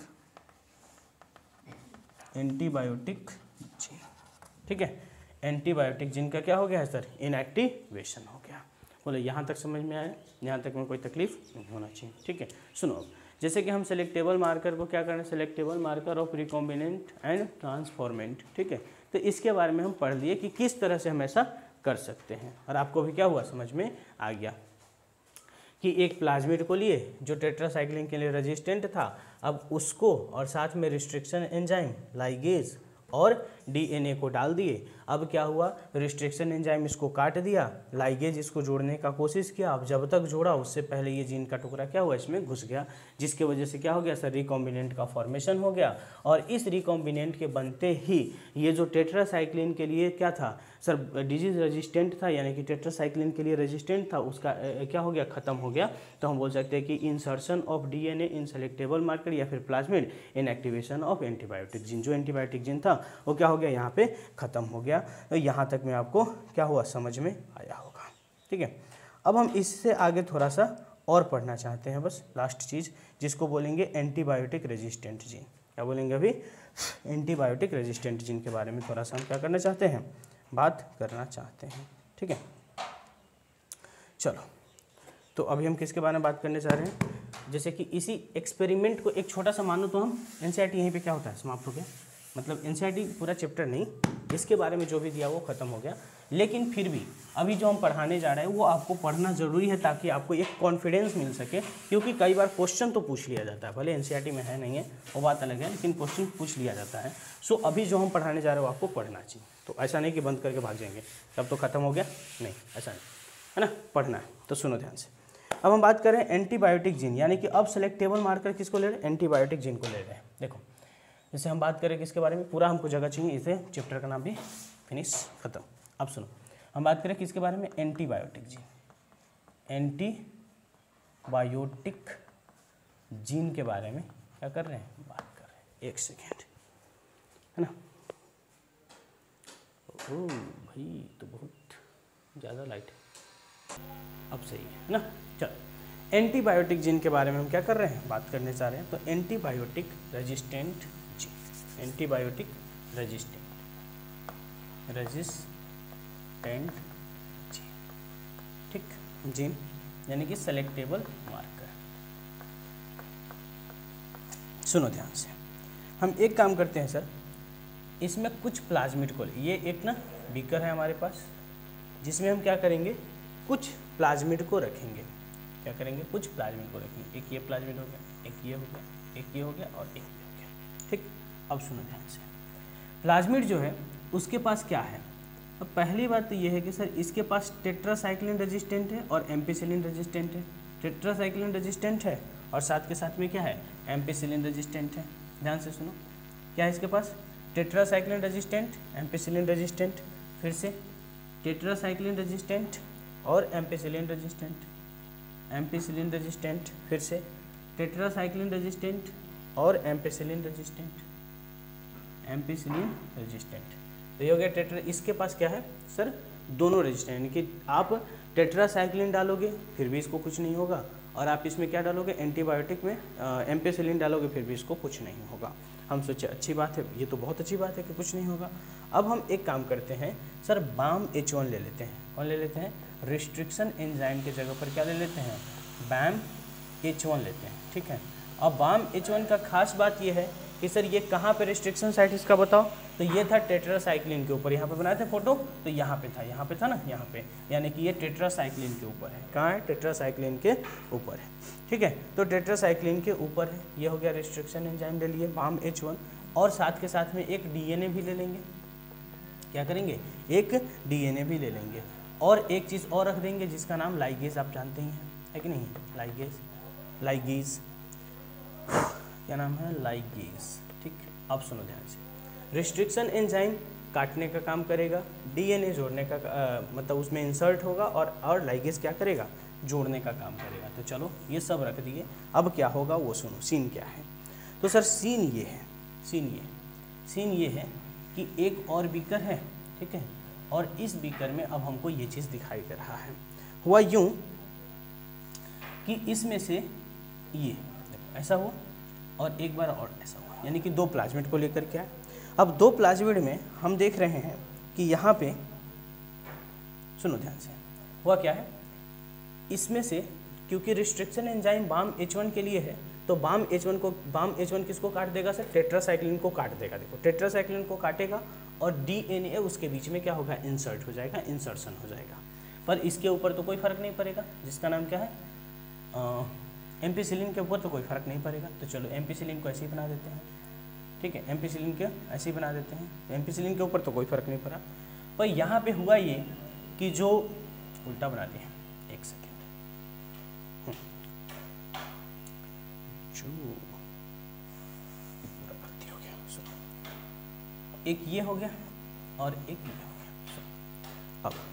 जीन, ठीक है। एंटीबायोटिक जीन का क्या हो गया है सर, इनएक्टिवेशन हो गया। बोले यहाँ तक समझ में आया, यहाँ तक में कोई तकलीफ नहीं होना चाहिए, ठीक है। सुनो, जैसे कि हम सेलेक्टेबल मार्कर को क्या करें, selectable marker of recombinant and transformant, ठीक है। तो इसके बारे में हम पढ़ लिए कि किस तरह से हम ऐसा कर सकते हैं, और आपको भी क्या हुआ, समझ में आ गया कि एक प्लाज्मिड को लिए जो टेट्रासाइक्लिन के लिए रेजिस्टेंट था, अब उसको और साथ में रिस्ट्रिक्शन एंजाइम लाइगेज और डीएनए को डाल दिए। अब क्या हुआ, रिस्ट्रिक्शन एंजाइम इसको काट दिया, लाइगेज इसको जोड़ने का कोशिश किया। अब जब तक जोड़ा उससे पहले ये जीन का टुकड़ा क्या हुआ, इसमें घुस गया, जिसके वजह से क्या हो गया सर, रिकॉम्बिनेंट का फॉर्मेशन हो गया। और इस रिकॉम्बिनेंट के बनते ही ये जो टेट्रासाइक्लिन के लिए क्या था सर, डिजीज रेजिस्टेंट था, यानी कि टेट्रासाइक्लिन के लिए रेजिस्टेंट था, उसका क्या हो गया, खत्म हो गया। तो हम बोल सकते हैं कि insertion of DNA in selectable marker या फिर plasmid in activation of antibiotic gene, जो एंटीबायोटिक जीन था वो क्या हो गया, यहाँ पे खत्म हो गया। तो यहाँ तक में आपको क्या हुआ, समझ में आया होगा। ठीक है, अब हम इससे आगे थोड़ा सा और पढ़ना चाहते हैं, बस लास्ट चीज़ जिसको बोलेंगे एंटीबायोटिक रेजिस्टेंट जीन। क्या बोलेंगे अभी, एंटीबायोटिक रेजिस्टेंट जीन के बारे में थोड़ा सा हम क्या करना चाहते हैं, बात करना चाहते हैं। ठीक है, चलो तो अभी हम किसके बारे में बात करने जा रहे हैं, जैसे कि इसी एक्सपेरिमेंट को एक छोटा सा मानो तो हम एनसीईआरटी यहीं पे क्या होता है, समाप्त हो गया। मतलब एनसीईआरटी पूरा चैप्टर नहीं, इसके बारे में जो भी दिया वो खत्म हो गया। लेकिन फिर भी अभी जो हम पढ़ाने जा रहे हैं वो आपको पढ़ना ज़रूरी है, ताकि आपको एक कॉन्फिडेंस मिल सके, क्योंकि कई बार क्वेश्चन तो पूछ लिया जाता है, भले एनसीईआरटी में है नहीं है वो बात अलग है, लेकिन क्वेश्चन पूछ लिया जाता है। सो अभी जो हम पढ़ाने जा रहे हो आपको पढ़ना चाहिए। तो ऐसा नहीं कि बंद करके भाग जाएंगे, तब तो खत्म हो गया, नहीं ऐसा नहीं है ना, पढ़ना है। तो सुनो ध्यान से, अब हम बात करें एंटीबायोटिक जीन, यानी कि अब सेलेक्टेबल मार्कर किसको ले रहे हैं, एंटीबायोटिक जीन को ले रहे हैं। देखो जैसे हम बात करें किसके बारे में, पूरा हमको जगह चाहिए, इसे चैप्टर का नाम भी फिनिश, खत्म। अब सुनो, हम बात करें किसके बारे में, एंटीबायोटिक जीन। एंटीबायोटिक जीन के बारे में क्या कर रहे हैं, बात कर रहे हैं। एक सेकेंड, है ना। ओह भाई तो बहुत ज़्यादा लाइट है, अब सही है ना। चलो एंटीबायोटिक जीन के बारे में हम क्या कर रहे हैं, बात करने जा रहे हैं। तो antibiotic resistant gene, antibiotic resistant gene, ठीक, जीन यानी कि सेलेक्टेबल मार्कर। सुनो ध्यान से, हम एक काम करते हैं सर, इसमें कुछ प्लाज्मिड को, ये एक ना बीकर है हमारे पास, जिसमें हम क्या करेंगे, कुछ प्लाज्मिड को रखेंगे। क्या करेंगे, कुछ प्लाज्मिड को रखेंगे। एक ये प्लाज्मिड हो गया, एक ये हो गया, एक ये हो गया और एक ये हो गया। ठीक, अब सुनो ध्यान से, प्लाज्मिड जो है उसके पास क्या है। अब पहली बात तो ये है कि सर इसके पास टेट्रासाइक्लिन रेजिस्टेंट है और एम्पिसिलिन रेजिस्टेंट है। टेट्रासाइक्लिन रेजिस्टेंट है और साथ के साथ में क्या है, एम्पिसिलिन रेजिस्टेंट है। ध्यान से सुनो, क्या है इसके पास, टेट्रासाइक्लिन रेजिस्टेंट, एम्पिसिलिन रेजिस्टेंट, फिर से टेट्रासाइक्लिन रेजिस्टेंट और एम्पिसिलिन रेजिस्टेंट, एम्पिसिलिन रेजिस्टेंट, फिर से टेट्रासाइक्लिन रेजिस्टेंट और एम्पिसिलिन रेजिस्टेंट, एम्पिसिलिन रेजिस्टेंट। तो ये हो गया टेट्रा। इसके पास क्या है सर, दोनों रेजिस्टेंट, यानी कि आप टेट्रासाइक्लिन डालोगे फिर भी इसको कुछ नहीं होगा, और आप इसमें क्या डालोगे, एंटीबायोटिक में एम्पिसिलिन डालोगे फिर भी इसको कुछ नहीं होगा। हम सोचे अच्छी बात है, ये तो बहुत अच्छी बात है कि कुछ नहीं होगा। अब हम एक काम करते हैं सर, बाम H1 ले लेते हैं। कौन ले लेते हैं, रिस्ट्रिक्शन एंजाइम के जगह पर क्या ले लेते हैं, बैम H1 लेते हैं। ठीक है, अब बाम H1 का खास बात ये है कि सर ये कहाँ पे रिस्ट्रिक्शन साइट इसका बताओ, तो ये था टेट्रासाइक्लिन के ऊपर। यहाँ पे बनाए थे फोटो, तो यहाँ पे था ना, यहाँ पे, यानी कि ये टेट्रासाइक्लिन के ऊपर है। कहाँ है, टेट्रासाइक्लिन के ऊपर है। ठीक है, तो टेट्रासाइक्लिन के ऊपर है, ये हो गया रिस्ट्रिक्शन एंजाइम ले लिए बाम H1, और साथ के साथ में एक डीएनए भी ले लेंगे। क्या करेंगे, एक डीएनए भी ले लेंगे, और एक चीज़ और रख देंगे जिसका नाम लाइगेज, आप जानते ही हैं, है कि नहीं, लाइगेज क्या नाम है, लाइगेज। ठीक, अब सुनो ध्यान से, रिस्ट्रिक्शन एंजाइम काटने का काम करेगा, डीएनए जोड़ने का मतलब उसमें इंसर्ट होगा, और लाइगेज क्या करेगा, जोड़ने का काम करेगा। तो चलो ये सब रख दिए, अब क्या होगा वो सुनो, सीन क्या है। तो सर सीन ये है, सीन ये है कि एक और बीकर है, ठीक है, और इस बीकर में अब हमको ये चीज़ दिखाई दे रहा है। हुआ यूं कि इसमें से ये ऐसा हुआ और एक बार और ऐसा हुआ, यानी कि दो प्लाज्मिड को लेकर के आए। अब दो प्लाज्मिड में हम देख रहे हैं कि यहाँ पे सुनो ध्यान से, हुआ क्या है, इसमें से क्योंकि रिस्ट्रिक्शन एंजाइम बाम H1 के लिए है, तो बाम H1 किसको काट देगा सर, टेट्रासाइक्लिन को काट देगा। देखो टेट्रासाइक्लिन को काटेगा और डीएनए उसके बीच में क्या होगा, इंसर्ट हो जाएगा, इंसर्शन हो जाएगा। पर इसके ऊपर तो कोई फर्क नहीं पड़ेगा, जिसका नाम क्या है, एम्पिसिलिन के ऊपर तो कोई फ़र्क नहीं पड़ेगा, तो चलो एम्पिसिलिन को ऐसे ही बना देते हैं, ठीक है, एम्पिसिलिन के ऐसे ही बना देते हैं। तो एम्पिसिलिन के ऊपर तो कोई फ़र्क नहीं पड़ा, पर यहाँ पे हुआ ये कि जो उल्टा बना दिया, एक सेकेंड, जो पूरा भर्ती हो गया, एक ये हो गया और एक ये हो गया। अब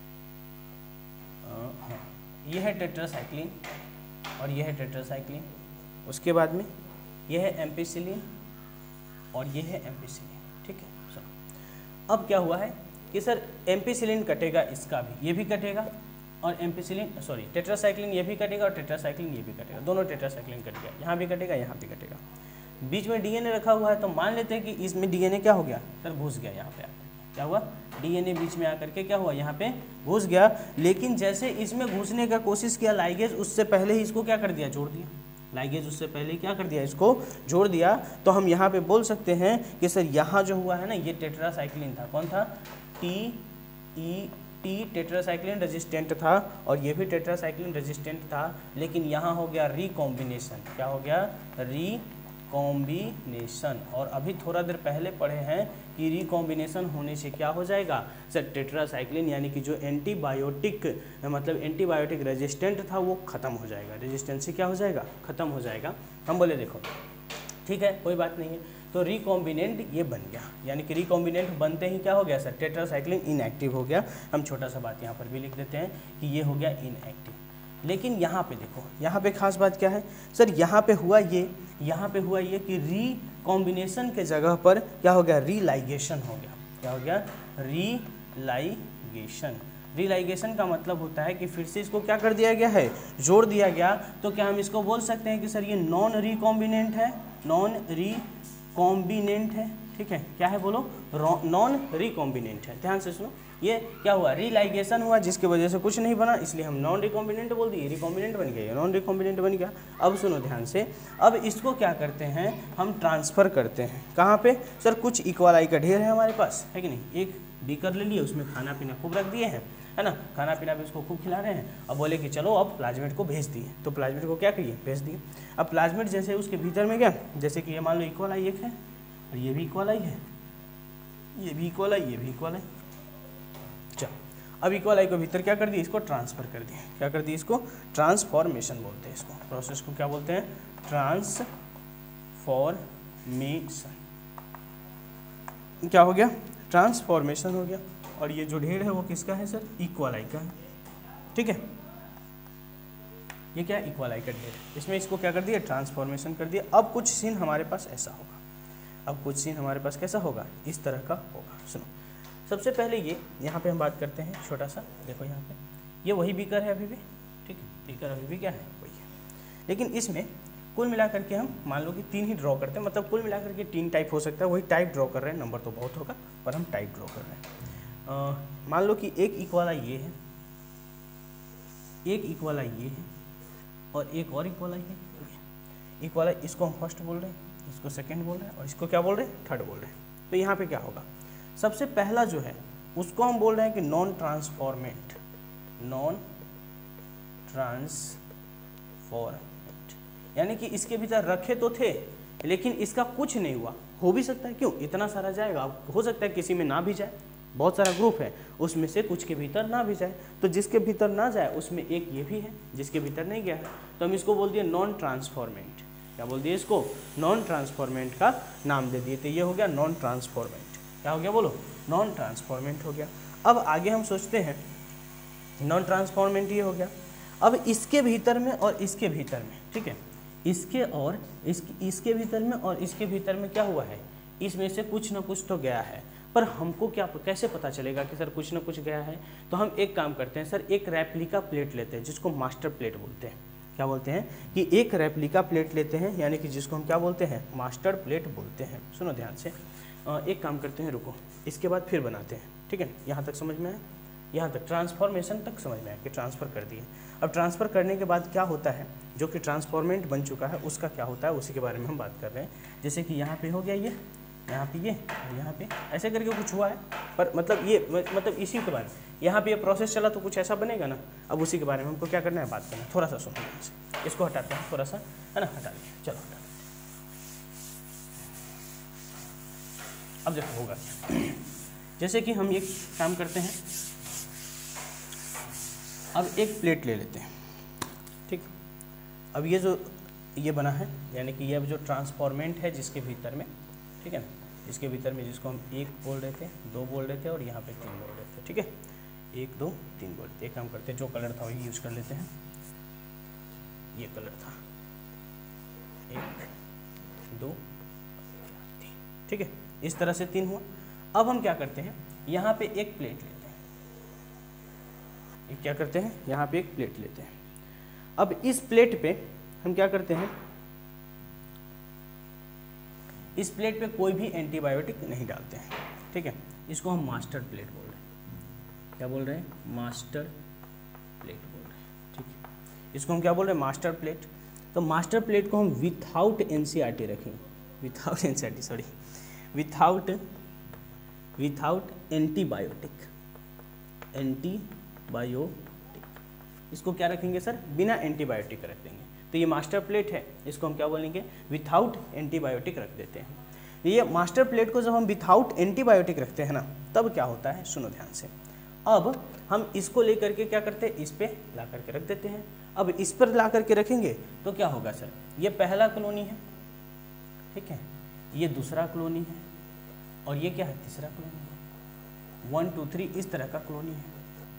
हाँ, ये है टेट्रासाइक्लिन और ये है टेट्रासाइक्लिन, उसके बाद में ये है एम्पिसिलिन और ये है एम्पिसिलिन, ठीक है। सर अब क्या हुआ है कि सर एम्पिसिलिन कटेगा, इसका भी, ये भी कटेगा, और एम्पिसिलिन सॉरी टेट्रासाइक्लिन ये भी कटेगा और टेट्रासाइक्लिन ये भी कटेगा, दोनों टेट्रासाइक्लिन कट गया, यहाँ भी कटेगा यहाँ भी कटेगा। बीच में डीएनए रखा हुआ है, तो मान लेते हैं कि इसमें डीएनए क्या हो गया सर, घुस गया यहाँ पे आकर, क्या हुआ, डीएनए बीच में आकर के क्या हुआ, यहाँ पे घुस गया। लेकिन जैसे इसमें घुसने का कोशिश किया लाइगेज, उससे पहले ही इसको क्या कर दिया, जोड़ दिया। लाइगेज उससे पहले क्या कर दिया, इसको जोड़ दिया। तो हम यहाँ पे बोल सकते हैं कि सर यहाँ जो हुआ है ना, ये टेट्रासाइक्लिन था, कौन था, टी टेट्रासाइक्लिन रेजिस्टेंट था, और ये भी टेट्रासाइक्लिन रेजिस्टेंट था। लेकिन यहाँ हो गया रिकॉम्बिनेशन, क्या हो गया, रिकॉम्बिनेशन। और अभी थोड़ा देर पहले पढ़े हैं कि रिकॉम्बिनेशन होने से क्या हो जाएगा सर, टेट्रासाइक्लिन यानी कि जो एंटीबायोटिक मतलब एंटीबायोटिक रेजिस्टेंट था वो खत्म हो जाएगा, रेजिस्टेंस से क्या हो जाएगा, खत्म हो जाएगा। हम बोले देखो ठीक है कोई बात नहीं है, तो रिकॉम्बिनेंट ये बन गया, यानी कि रिकॉम्बिनेंट बनते ही क्या हो गया सर, टेट्रासाइक्लिन इनएक्टिव हो गया। हम छोटा सा बात यहाँ पर भी लिख देते हैं कि ये हो गया इनएक्टिव। लेकिन यहाँ पे देखो, यहाँ पे खास बात क्या है सर, यहाँ पे हुआ ये कि रिकॉम्बिनेशन के जगह पर क्या हो गया, रीलाइगेशन हो गया। क्या हो गया, रीलाइगेशन। रीलाइगेशन का मतलब होता है कि फिर से इसको क्या कर दिया गया है, जोड़ दिया गया। तो क्या हम इसको बोल सकते हैं कि सर ये नॉन रिकॉम्बिनेंट है, नॉन रिकॉम्बिनेंट है, ठीक है, क्या है बोलो, नॉन रिकॉम्बिनेंट है। ध्यान से सुनो, ये क्या हुआ, रीलाइगेशन हुआ जिसकी वजह से कुछ नहीं बना, इसलिए हम नॉन रिकॉम्बिनेंट बोल दिए, रिकॉम्बिनेंट बन गया, नॉन रिकॉम्बिनेंट बन गया। अब सुनो ध्यान से, अब इसको क्या करते हैं, हम ट्रांसफ़र करते हैं कहाँ पे सर, कुछ इक्वालाई का ढेर है हमारे पास, है कि नहीं, एक बीकर ले लिए, उसमें खाना पीना खूब रख दिए हैं, है ना, खाना पीना भी उसको खूब खिला रहे हैं। अब बोले कि चलो अब प्लाज्मेट को भेज दिए, तो प्लाज्मेट को क्या करिए, भेज दिए। अब प्लाज्मेट जैसे उसके भीतर में गया, जैसे कि ये मान लो इक्वालाई एक है और ये भी इक्वालाई है, ये भी इक्वालाई, ये भी इक्वालाई। चलो अब इक्वालाई को भीतर क्या कर दिए, इसको ट्रांसफ़र कर दिए। क्या कर दिए, इसको ट्रांसफॉर्मेशन बोलते हैं, इसको प्रोसेस को क्या बोलते हैं, ट्रांसफॉर्मेशन। क्या हो गया, ट्रांसफॉर्मेशन हो गया। और ये जो ढेर है वो किसका है सर, इक्वालाई का है, ठीक है, ये क्या इक्वालाई का ढेर है, इसमें इसको क्या कर दिया, ट्रांसफॉर्मेशन कर दिया। अब कुछ सीन हमारे पास ऐसा होगा, अब कुछ सीन हमारे पास कैसा होगा, इस तरह का होगा। सुनो, सबसे पहले ये यहाँ पे हम बात करते हैं छोटा सा, देखो यहाँ पे ये वही बीकर है अभी भी, ठीक है, बीकर अभी भी क्या है, वही है। लेकिन इसमें कुल मिलाकर के हम मान लो कि 3 ही ड्रॉ करते हैं, मतलब कुल मिलाकर के 3 टाइप हो सकता है, वही टाइप ड्रॉ कर रहे हैं, नंबर तो बहुत होगा पर हम टाइप ड्रॉ कर रहे हैं। मान लो कि एक इक्वालाई ये है, एक इक्वालाई ये है और एक और इक्वालाई है। इक्वालाई इसको हम फर्स्ट बोल रहे हैं, इसको सेकंड बोल रहे हैं और इसको क्या बोल रहे हैं, थर्ड बोल रहे हैं। तो यहाँ पे क्या होगा, सबसे पहला जो है उसको हम बोल रहे हैं कि नॉन ट्रांसफॉर्मेंट, नॉन ट्रांसफॉर्मेंट, यानी कि इसके भीतर रखे तो थे लेकिन इसका कुछ नहीं हुआ। हो भी सकता है, क्यों, इतना सारा जाएगा, हो सकता है किसी में ना भी जाए, बहुत सारा ग्रुप है उसमें से कुछ के भीतर ना भी जाए, तो जिसके भीतर ना जाए उसमें एक ये भी है जिसके भीतर नहीं गया है, तो हम इसको बोल दिए नॉन ट्रांसफॉर्मेंट। क्या बोल दिए इसको, नॉन ट्रांसफॉर्मेंट का नाम दे दिए, तो ये हो गया नॉन ट्रांसफॉर्मेंट। क्या हो गया बोलो, नॉन ट्रांसफॉर्मेंट हो गया। अब आगे हम सोचते हैं, नॉन ट्रांसफॉर्मेंट ये हो गया। अब इसके भीतर में और इसके भीतर में, ठीक है, इसके और इसके भीतर में और इसके भीतर में क्या हुआ है, इसमें से कुछ ना कुछ तो गया है, पर हमको क्या कैसे पता चलेगा कि सर कुछ ना कुछ गया है। तो हम एक काम करते हैं सर, एक रेप्लिका प्लेट लेते हैं जिसको मास्टर प्लेट बोलते हैं। क्या बोलते हैं कि एक रेप्लिका प्लेट लेते हैं, यानी कि जिसको हम क्या बोलते हैं, मास्टर प्लेट बोलते हैं। सुनो ध्यान से, एक काम करते हैं, रुको, इसके बाद फिर बनाते हैं, ठीक है, यहाँ तक समझ में आया, यहाँ तक ट्रांसफॉर्मेशन तक समझ में आया कि ट्रांसफ़र कर दिए। अब ट्रांसफ़र करने के बाद क्या होता है, जो कि ट्रांसफॉर्मेंट बन चुका है उसका क्या होता है, उसी के बारे में हम बात कर रहे हैं। जैसे कि यहाँ पे हो गया ये, यहाँ पे ये, यहाँ पे ऐसे करके कुछ हुआ है, पर मतलब ये मतलब इसी के बारे में यहाँ पे ये प्रोसेस चला तो कुछ ऐसा बनेगा ना। अब उसी के बारे में हमको क्या करना है, बात करना है, थोड़ा सा सुनो। इसको हटाते हैं थोड़ा सा, है ना, हटा दीजिए, चलो हटा। अब देखो होगा क्या, जैसे कि हम एक काम करते हैं, अब एक प्लेट ले लेते हैं, ठीक। अब ये जो ये बना है, यानी कि ये अब जो ट्रांसफॉर्मेंट है जिसके भीतर में, ठीक है ना, इसके भीतर में जिसको हम 1 बोल रहे थे, 2 बोल रहे थे और यहाँ पे 3 बोल रहे थे, ठीक है, 1 2 3 बोल रहे थे। एक काम करते हैं, जो कलर था वही यूज़ कर लेते हैं, ये कलर था, 1 2 3, ठीक है, इस तरह से 3 हुआ। अब हम क्या करते हैं, यहाँ पे एक प्लेट लेते हैं, क्या करते हैं, यहाँ पे एक प्लेट लेते हैं। अब इस प्लेट पे हम क्या करते हैं, इस प्लेट पे कोई भी एंटीबायोटिक नहीं डालते हैं, ठीक है, इसको हम मास्टर प्लेट बोल रहे हैं। क्या बोल रहे हैं, मास्टर प्लेट बोल रहे हैं, ठीक है, इसको हम क्या बोल रहे हैं, मास्टर प्लेट। तो मास्टर प्लेट को हम विथआउट एनसीईआरटी रखेंगे, without NCERT sorry, without antibiotic, इसको क्या रखेंगे सर, बिना एंटीबायोटिक रख देंगे। तो ये मास्टर प्लेट है, इसको हम क्या बोलेंगे, विथाउट एंटीबायोटिक रख देते हैं। ये मास्टर प्लेट को जब हम विथाउट एंटीबायोटिक रखते हैं ना, तब क्या होता है, सुनो ध्यान से। अब हम इसको लेकर के क्या करते हैं, इस पे ला करके रख देते हैं। अब इस पर ला करके रखेंगे तो क्या होगा सर, ये पहला कॉलोनी है, ठीक है, ये दूसरा कॉलोनी है और ये क्या है, तीसरा कॉलोनी है। 1 2 3 इस तरह का कॉलोनी है,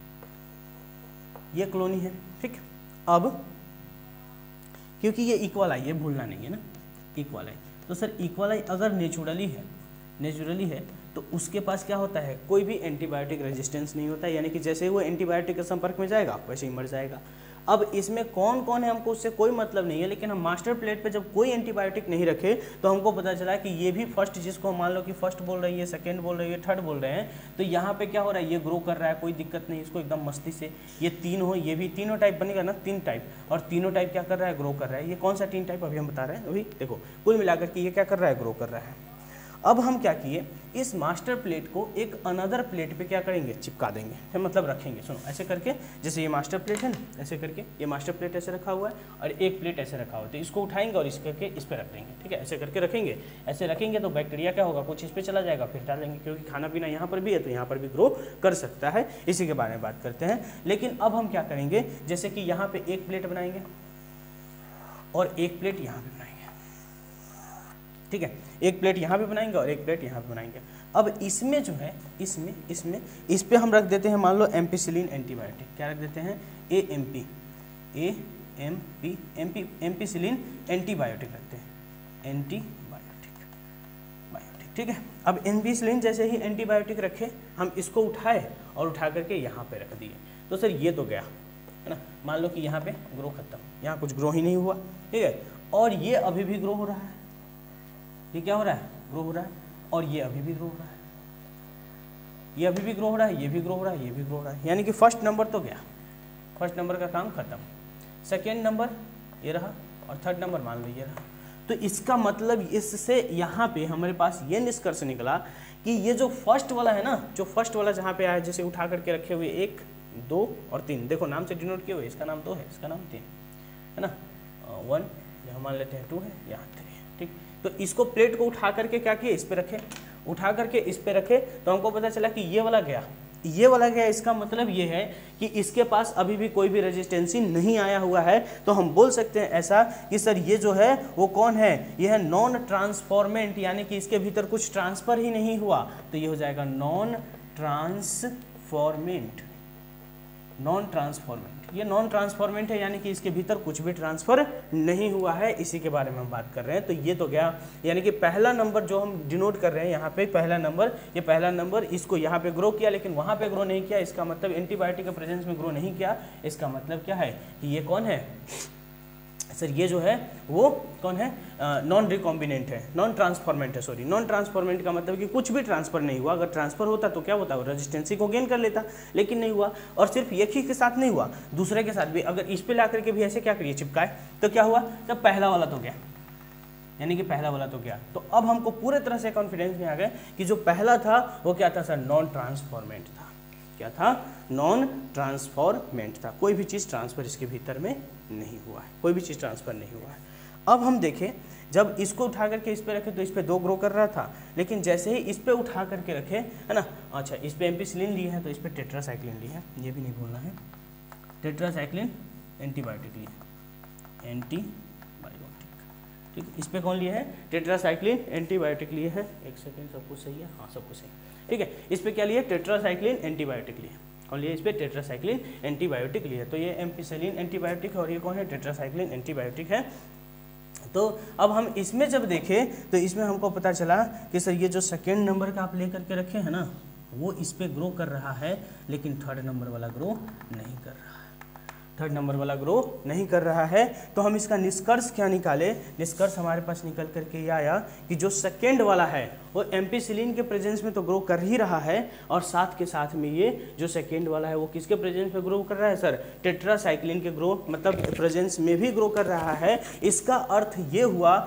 ये कॉलोनी है, ठीक। अब क्योंकि ये इक्वल आई, ये भूलना नहीं है ना, इक्वल आई, तो सर इक्वल आई अगर नेचुरली है तो उसके पास क्या होता है, कोई भी एंटीबायोटिक रेजिस्टेंस नहीं होता है, यानी कि जैसे ही वो एंटीबायोटिक के संपर्क में जाएगा वैसे ही मर जाएगा। अब इसमें कौन कौन है हमको उससे कोई मतलब नहीं है, लेकिन हम मास्टर प्लेट पे जब कोई एंटीबायोटिक नहीं रखे तो हमको पता चला कि ये भी फर्स्ट, जिसको मान लो कि फर्स्ट बोल रही है, सेकंड बोल रही है, थर्ड बोल रहे हैं, तो यहाँ पे क्या हो रहा है, ये ग्रो कर रहा है, कोई दिक्कत नहीं, इसको एकदम मस्ती से। ये 3 हो, ये भी तीनों टाइप बनेगा ना, 3 टाइप, और तीनों टाइप क्या कर रहा है, ग्रो कर रहा है। ये कौन सा 3 टाइप अभी हम बता रहे हैं, अभी देखो कुल मिलाकर के ये क्या कर रहा है, ग्रो कर रहा है। अब हम क्या किए, इस मास्टर प्लेट को एक अनदर प्लेट पे क्या करेंगे, चिपका देंगे, है मतलब रखेंगे। सुनो ऐसे करके, जैसे ये मास्टर प्लेट है ना, ऐसे करके ये मास्टर प्लेट ऐसे रखा हुआ है और एक प्लेट ऐसे रखा हुआ है, तो इसको उठाएंगे और इस करके इस पे रख देंगे, ठीक है, ऐसे करके रखेंगे। ऐसे रखेंगे तो बैक्टीरिया क्या होगा, कुछ इस पे चला जाएगा, फिर डालेंगे, क्योंकि खाना पीना यहाँ पर भी है तो यहाँ पर भी ग्रो कर सकता है, इसी के बारे में बात करते हैं। लेकिन अब हम क्या करेंगे, जैसे कि यहाँ पे एक प्लेट बनाएंगे और एक प्लेट यहाँ पे बनाएंगे, ठीक है, एक प्लेट यहाँ पे बनाएंगे और एक प्लेट यहाँ पे बनाएंगे। अब इसमें जो है, इसमें इस पे हम रख देते हैं, मान लो एम्पिसिलिन एंटीबायोटिक, क्या रख देते हैं, एम्पिसिलिन एंटीबायोटिक रखते हैं, एंटीबायोटिक, ठीक है। अब एम्पिसिलिन जैसे ही एंटीबायोटिक रखे, हम इसको उठाए और उठा करके यहाँ पे रख दिए, तो सर ये तो गया, है ना, मान लो कि यहाँ पे ग्रो खत्म, यहाँ कुछ ग्रो ही नहीं हुआ, ठीक है, और ये अभी भी ग्रो हो रहा है, ये क्या हो रहा है, ग्रो हो रहा है, और ये अभी भी ग्रो हो रहा है, ये अभी भी ग्रो हो रहा है, ये भी ग्रो हो रहा है, ये भी ग्रो हो रहा है, यानी कि फर्स्ट नंबर तो गया, फर्स्ट नंबर का काम खत्म। सेकेंड नंबर ये रहा और थर्ड नंबर मान लो ये रहा। तो इसका मतलब इससे यहाँ पे हमारे पास ये निष्कर्ष निकला कि ये जो फर्स्ट वाला है ना, जो फर्स्ट वाला जहाँ पे आया, जैसे उठा करके रखे हुए 1 2 और 3, देखो नाम से डिनोट किए हुए, इसका नाम 2 है, इसका नाम 3 है ना, 1 यहाँ मान लेते हैं, 2 है, यहाँ 3 है, ठीक। तो इसको प्लेट को उठा करके क्या किए, इस पे रखे, उठा करके इस पे रखे, तो हमको पता चला कि ये वाला गया, ये वाला गया। इसका मतलब ये है कि इसके पास अभी भी कोई भी रेजिस्टेंसी नहीं आया हुआ है, तो हम बोल सकते हैं ऐसा कि सर ये जो है वो कौन है, ये है नॉन ट्रांसफॉर्मेंट, यानी कि इसके भीतर कुछ ट्रांसफर ही नहीं हुआ, तो ये हो जाएगा नॉन ट्रांसफॉर्मेंट, नॉन ट्रांसफॉर्मेंट। ये नॉन ट्रांसफॉर्मेंट है, यानी कि इसके भीतर कुछ भी ट्रांसफर नहीं हुआ है, इसी के बारे में हम बात कर रहे हैं। तो ये तो गया, यानी कि पहला नंबर जो हम डिनोट कर रहे हैं यहाँ पे, पहला नंबर, ये पहला नंबर इसको यहाँ पे ग्रो किया लेकिन वहाँ पे ग्रो नहीं किया, इसका मतलब एंटीबायोटिक के प्रेजेंस में ग्रो नहीं किया। इसका मतलब क्या है कि ये कौन है सर, ये जो है वो कौन है, नॉन रिकॉम्बिनेंट है, नॉन ट्रांसफॉर्मेंट है, सॉरी नॉन ट्रांसफॉर्मेंट का मतलब कि कुछ भी ट्रांसफर नहीं हुआ। अगर ट्रांसफर होता तो क्या होता, रेजिस्टेंसी को गेन कर लेता, लेकिन नहीं हुआ। और सिर्फ एक ही के साथ नहीं हुआ, दूसरे के साथ भी, अगर इस पे ला करके भी ऐसे क्या करिए चिपकाए, तो क्या हुआ, तब पहला वाला तो गया, यानी कि पहला वाला तो गया। तो अब हमको पूरे तरह से कॉन्फिडेंस में आ गए कि जो पहला था वो क्या था सर, नॉन ट्रांसफॉर्मेंट था। क्या था, नॉन ट्रांसफॉर्मेंट था, कोई भी चीज़ ट्रांसफर इसके भीतर में नहीं हुआ है, कोई भी चीज़ ट्रांसफ़र नहीं हुआ है। अब हम देखें, जब इसको उठा करके इस पे रखे तो इस पे 2 ग्रो कर रहा था, लेकिन जैसे ही इस पे उठा करके रखे, है ना, अच्छा इस पे एम्पिसिलिन लिए हैं तो इस पे टेट्रासाइक्लिन लिए हैं, ये भी नहीं भूलना है, टेट्रासाइक्लिन एंटीबायोटिक लिए, एंटीबायोटिक, ठीक है। इस पे कौन लिए है, टेट्रासाइक्लिन एंटीबायोटिक लिए है, एक सेकेंड, सब कुछ सही है, हाँ सब कुछ सही, ठीक है। इस पे क्या लिए, टेट्रासाइक्लिन एंटीबायोटिक लिए, कौन लिए, इस पे टेट्रासाइक्लिन एंटीबायोटिक लिए, तो ये एम्पिसिलिन एंटीबायोटिक और ये कौन है, टेट्रासाइक्लिन एंटीबायोटिक है। तो अब हम इसमें जब देखें तो इसमें हमको पता चला कि सर ये जो सेकेंड नंबर का आप लेकर के रखे हैं ना, वो इस पे ग्रो कर रहा है, लेकिन थर्ड नंबर वाला ग्रो नहीं कर रहा है, थर्ड नंबर वाला ग्रो नहीं कर रहा है। तो हम इसका निष्कर्ष क्या निकाले, निष्कर्ष हमारे पास निकल करके ये आया कि जो सेकेंड वाला है वो एम्पिसिलिन के प्रेजेंस में तो ग्रो कर ही रहा है, और साथ के साथ में ये जो सेकेंड वाला है वो किसके प्रेजेंस में ग्रो कर रहा है सर, टेट्रासाइक्लिन के ग्रो मतलब प्रेजेंस में भी ग्रो कर रहा है। इसका अर्थ ये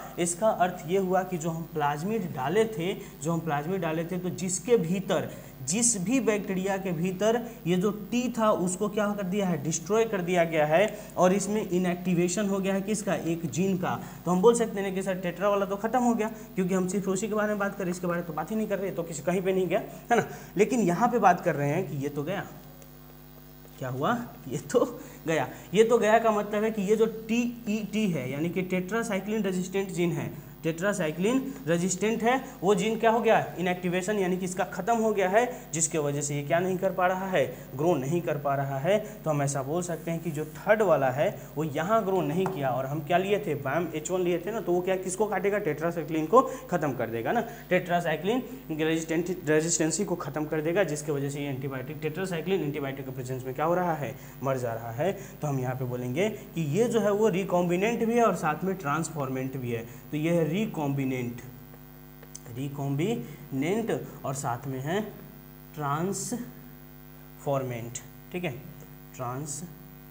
हुआ कि जो हम प्लाज्मिड डाले थे, तो जिसके भीतर, जिस भी बैक्टीरिया के भीतर ये जो टी था उसको क्या कर दिया है, डिस्ट्रॉय कर दिया गया है, और इसमें इनएक्टिवेशन हो गया है किसका, एक जीन का। तो हम बोल सकते हैं कि सर टेट्रा वाला तो खत्म हो गया, क्योंकि हम सिर्फ उसी के बारे में बात कर रहे हैं, इसके बारे में तो बात ही नहीं कर रहे, तो किसी कहीं पे नहीं गया, है ना। लेकिन यहाँ पे बात कर रहे हैं कि ये तो गया, क्या हुआ, ये तो गया। ये तो गया का मतलब है कि ये जो TET है, यानी कि टेट्रासाइक्लिन रेजिस्टेंट जीन है, टेट्रासाइक्लिन रेजिस्टेंट है, वो जीन क्या हो गया, इनएक्टिवेशन, यानी कि इसका खत्म हो गया है, जिसके वजह से ये क्या नहीं कर पा रहा है, ग्रो नहीं कर पा रहा है। तो हम ऐसा बोल सकते हैं कि जो थर्ड वाला है वो यहाँ ग्रो नहीं किया, और हम क्या लिए थे, BAM H1 लिए थे ना, तो वो क्या किसको काटेगा, टेट्रासाइक्लिन को खत्म कर देगा ना, टेट्रासाइक्लिन रेजिस्टेंसी को खत्म कर देगा, जिसकी वजह से ये एंटीबायोटिक, टेट्रासाइक्लिन एंटीबायोटिक के प्रेजेंस में क्या हो रहा है, मर जा रहा है। तो हम यहाँ पे बोलेंगे कि ये जो है वो रिकॉम्बिनेंट भी है और साथ में ट्रांसफॉर्मेंट भी है। तो ये है रिकॉम्बिनेंट और साथ में है ट्रांसफॉर्मेंट, ठीक है, ट्रांसफॉर्मेंट।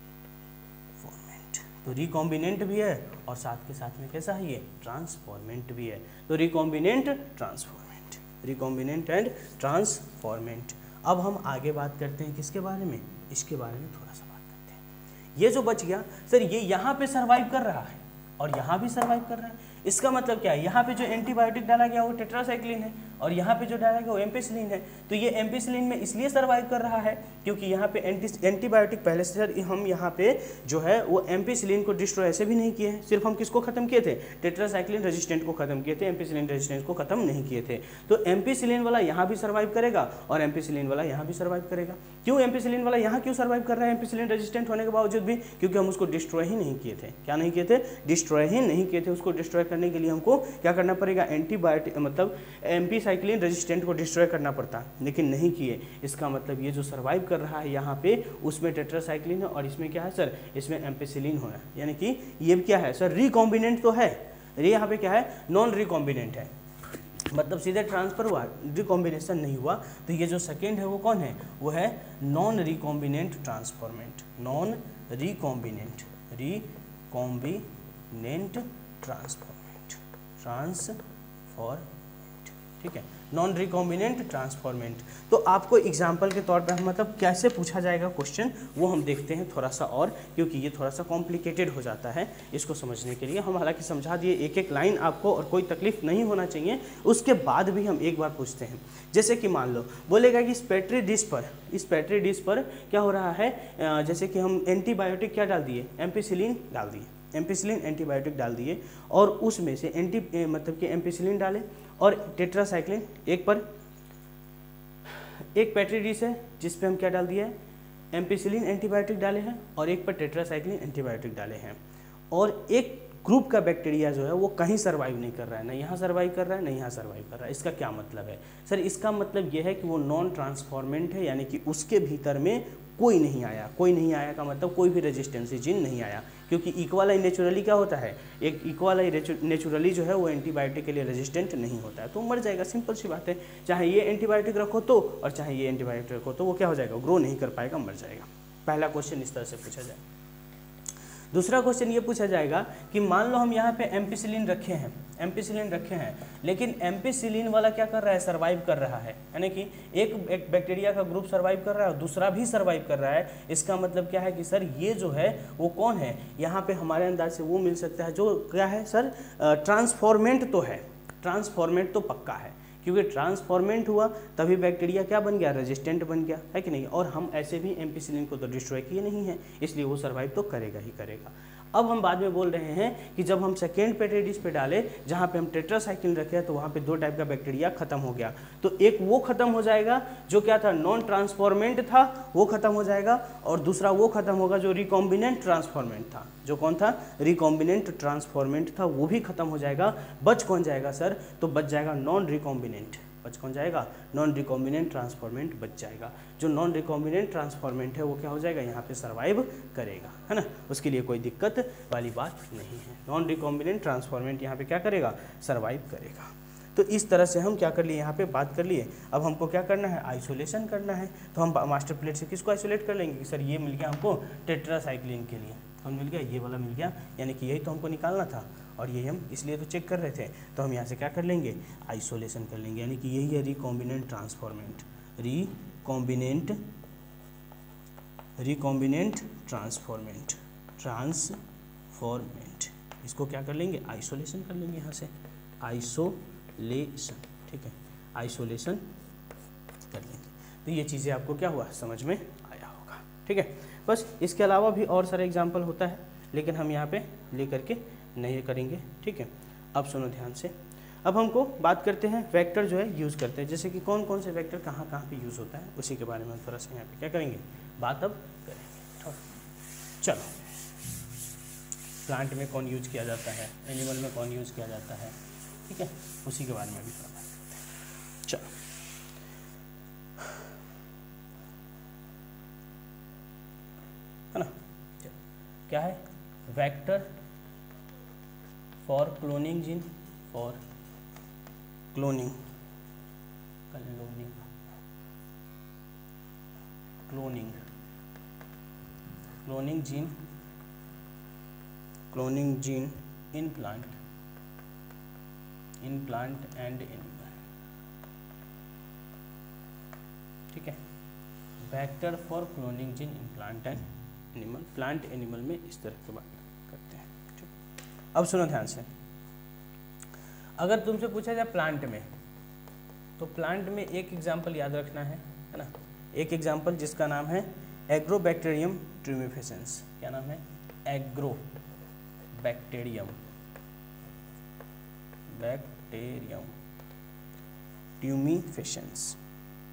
तो रिकॉम्बिनेंट भी है और साथ के साथ में कैसा है, ये ट्रांसफॉर्मेंट भी है। तो recombinant transformant, recombinant and transformant. अब हम आगे बात करते हैं किसके बारे में, इसके बारे में थोड़ा सा बात करते हैं। ये जो बच गया सर, ये यहाँ पे सर्वाइव कर रहा है और यहाँ भी सर्वाइव कर रहा है। इसका मतलब क्या है, यहाँ पे जो एंटीबायोटिक डाला गया वो टेट्रासाइक्लिन है और यहाँ पे जो डाला गया वो एम्पिसिलिन है। तो ये एम्पिसिलिन में इसलिए सर्वाइव कर रहा है क्योंकि यहाँ पे एंटीबायोटिक पहले से सर हम यहाँ पे जो है वो एम्पिसिलिन को डिस्ट्रॉय ऐसे भी नहीं किए हैं, सिर्फ हम किसको खत्म किए थे, टेट्रासाइक्लिन रेजिस्टेंट को खत्म किए थे, एम्पिसिलिन रेजिस्टेंट को खत्म नहीं किए थे। तो एम्पिसिलिन वाला यहाँ भी सर्वाइव करेगा और एम्पिसिलिन वाला यहाँ भी सर्वाइव करेगा। क्यों एम्पिसिलिन वाला यहाँ क्यों सर्वाइव कर रहा है एम्पिसिलिन रेजिस्टेंट होने के बावजूद भी, क्योंकि हम उसको डिस्ट्रॉय ही नहीं किए थे। क्या नहीं किए थे, डिस्ट्रॉय ही नहीं किए थे। उसको डिस्ट्रॉय करने के लिए हमको क्या करना पड़ेगा, एंटीबायोटिक मतलब एम्पिसाइक्लिन रेजिस्टेंट को डिस्ट्रॉय करना पड़ता, लेकिन नहीं किए। इसका मतलब ये जो सर्वाइव कर रहा है यहाँ पे उसमें टेट्रासाइक्लिन है और इसमें क्या है सर, इसमें एम्पिसिलिन होना, यानी कि ये क्या है सर, रिकॉम्बिनेंट तो है, ये यहाँ पे क्या है, नॉन रिकॉम्बिनेंट है, मतलब सीधे ट्रांसफर हुआ, रिकॉम्बिनेशन नहीं हुआ। तो ये जो सेकेंड है वो कौन है, वो है non recombinant transformant, non recombinant, recombinant transformant, ठीक है, नॉन रिकॉम्बिनेंट ट्रांसफॉर्मेंट। तो आपको एग्जाम्पल के तौर पर मतलब कैसे पूछा जाएगा क्वेश्चन वो हम देखते हैं थोड़ा सा और, क्योंकि ये थोड़ा सा कॉम्प्लिकेटेड हो जाता है इसको समझने के लिए। हम हालांकि समझा दिए एक एक लाइन आपको और कोई तकलीफ नहीं होना चाहिए, उसके बाद भी हम एक बार पूछते हैं। जैसे कि मान लो बोलेगा कि इस पेट्री डिश पर क्या हो रहा है, जैसे कि हम एंटीबायोटिक क्या डाल दिए, एम्पिसिलिन डाल दिए, एम्पिसिलिन एंटीबायोटिक डाल दिए और उसमें से मतलब कि एम्पिसिलिन डाले और टेट्रासाइक्लिन एक पेट्री डिश है जिस पे हम क्या डाल दिया है, एम्पिसिलिन एंटीबायोटिक डाले हैं और एक पर टेट्रासाइक्लिन एंटीबायोटिक डाले हैं, और एक ग्रुप का बैक्टीरिया जो है वो कहीं सर्वाइव नहीं कर रहा है, ना यहाँ सर्वाइव कर रहा है ना यहाँ सर्वाइव कर रहा है। इसका क्या मतलब है सर, इसका मतलब ये है कि वो नॉन ट्रांसफॉर्मेंट है, यानी कि उसके भीतर में कोई नहीं आया का मतलब कोई भी रेजिस्टेंसी जीन नहीं आया, क्योंकि इक्वालाई नेचुरली क्या होता है, एक इक्वालाई नेचुरली जो है वो एंटीबायोटिक के लिए रेजिस्टेंट नहीं होता है, तो मर जाएगा। सिंपल सी बात है, चाहे ये एंटीबायोटिक रखो तो और चाहे ये एंटीबायोटिक रखो तो वो क्या हो जाएगा, ग्रो नहीं कर पाएगा, मर जाएगा। पहला क्वेश्चन इस तरह से पूछा जाए। दूसरा क्वेश्चन ये पूछा जाएगा कि मान लो हम यहाँ पे एम्पिसिलिन रखे हैं, लेकिन एम्पिसिलिन वाला क्या कर रहा है, सर्वाइव कर रहा है, यानी कि एक बैक्टीरिया का ग्रुप सर्वाइव कर रहा है और दूसरा भी सर्वाइव कर रहा है। इसका मतलब क्या है कि सर ये जो है वो कौन है, यहाँ पे हमारे अंदाज से वो मिल सकता है जो क्या है सर, ट्रांसफॉर्मेंट तो है, ट्रांसफॉर्मेंट तो पक्का है, क्योंकि ट्रांसफॉर्मेंट हुआ तभी बैक्टीरिया क्या बन गया, रेजिस्टेंट बन गया, है कि नहीं। और हम ऐसे भी एम्पिसिलिन को तो डिस्ट्रॉय किए नहीं है, इसलिए वो सर्वाइव तो करेगा ही करेगा। अब हम बाद में बोल रहे हैं कि जब हम सेकेंड पेट्रिटिस पे डाले जहाँ पे हम टेट्रासाइक्लिन रखे हैं, तो वहाँ पे 2 टाइप का बैक्टीरिया खत्म हो गया। तो एक वो खत्म हो जाएगा जो क्या था, नॉन ट्रांसफॉर्मेंट था, वो खत्म हो जाएगा, और दूसरा वो खत्म होगा जो रिकॉम्बिनेंट ट्रांसफॉर्मेंट था। जो कौन था, रिकॉम्बिनेंट ट्रांसफॉर्मेंट था, वो भी खत्म हो जाएगा। बच कौन जाएगा सर, तो बच जाएगा नॉन रिकॉम्बिनेंट। बच कौन जाएगा, नॉन रिकॉम्बिनेंट ट्रांसफॉर्मेंट बच जाएगा। जो नॉन रिकॉम्बिनेंट ट्रांसफॉर्मेंट है वो क्या हो जाएगा, यहाँ पे सर्वाइव करेगा, है ना, उसके लिए कोई दिक्कत वाली बात नहीं है। नॉन रिकॉम्बिनेंट ट्रांसफॉर्मेंट यहाँ पे क्या करेगा, सर्वाइव करेगा। तो इस तरह से हम क्या कर लिए, यहाँ पे बात कर लिए। अब हमको क्या करना है, आइसोलेशन करना है। तो हम मास्टर प्लेट से किसको आइसोलेट कर लेंगे कि सर ये मिल गया हमको टेट्रासाइक्लिन के लिए, कौन मिल गया, ये वाला मिल गया, यानी कि यही तो हमको निकालना था और यही हम इसलिए तो चेक कर रहे थे। तो हम यहाँ से क्या कर लेंगे, आइसोलेशन कर लेंगे, यानी कि यही है रिकॉम्बिनेंट ट्रांसफॉर्मेंट, रिकॉम्बिनेंट ट्रांसफॉर्मेंट। इसको क्या कर लेंगे, आइसोलेशन कर लेंगे, यहाँ से आइसोलेशन, ठीक है, आइसोलेशन कर लेंगे। तो ये चीज़ें आपको क्या हुआ, समझ में आया होगा, ठीक है। बस इसके अलावा भी और सारे एग्जाम्पल होता है, लेकिन हम यहाँ पे ले करके नहीं करेंगे, ठीक है। अब सुनो ध्यान से, अब हमको बात करते हैं वेक्टर जो है यूज़ करते हैं, जैसे कि कौन कौन से वेक्टर कहाँ कहाँ पे यूज़ होता है, उसी के बारे में थोड़ा सा यहाँ पे क्या करेंगे, बात अब करेंगे। चलो, प्लांट में कौन यूज किया जाता है, एनिमल में कौन यूज़ किया जाता है, ठीक है, उसी के बारे में भी थोड़ा बात करते हैं। चलो, है ना, क्या है, vector for cloning gene, for cloning gene in plant and animal, ठीक है। Vector for cloning gene in plant and animal, plant animal में इस तरह की बात करते हैं, ठीक। अब सुनो ध्यान से, अगर तुमसे पूछा जाए प्लांट में, तो प्लांट में एक एग्जाम्पल याद रखना है ना, एक एग्जाम्पल जिसका नाम है एग्रोबैक्टीरियम ट्यूमिफेसेंस। क्या नाम है, एग्रोबैक्टीरियम ट्यूमिफेसेंस,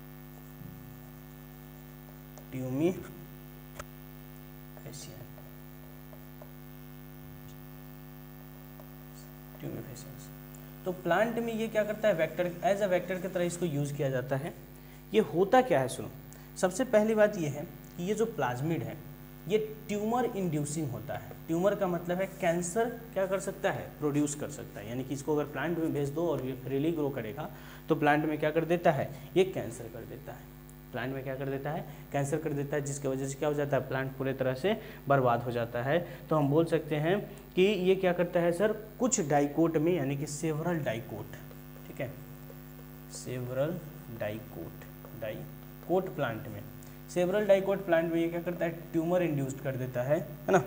ट्यूमिफेसेंस। तो प्लांट में ये क्या करता है, वेक्टर, एज अ वेक्टर की तरह इसको यूज़ किया जाता है। ये होता क्या है, सुनो, सबसे पहली बात ये है कि ये जो प्लाज्मिड है ये ट्यूमर इंड्यूसिंग होता है। ट्यूमर का मतलब है कैंसर क्या कर सकता है, प्रोड्यूस कर सकता है, यानी कि इसको अगर प्लांट में भेज दो और ये फ्रीली ग्रो करेगा तो प्लांट में क्या कर देता है, ये कैंसर कर देता है, प्लांट में क्या कर देता है, कैंसर कर देता है, जिसकी वजह से क्या हो जाता है, प्लांट पूरे तरह से बर्बाद हो जाता है। तो हम बोल सकते हैं कि ये क्या करता है सर, कुछ डाइकोट में, यानी कि सेवरल डाइकोट, ठीक है, सेवरल डाइकोट प्लांट में, सेवरल डाइकोट प्लांट में ये क्या करता है, ट्यूमर इंड्यूस्ड कर देता है ना।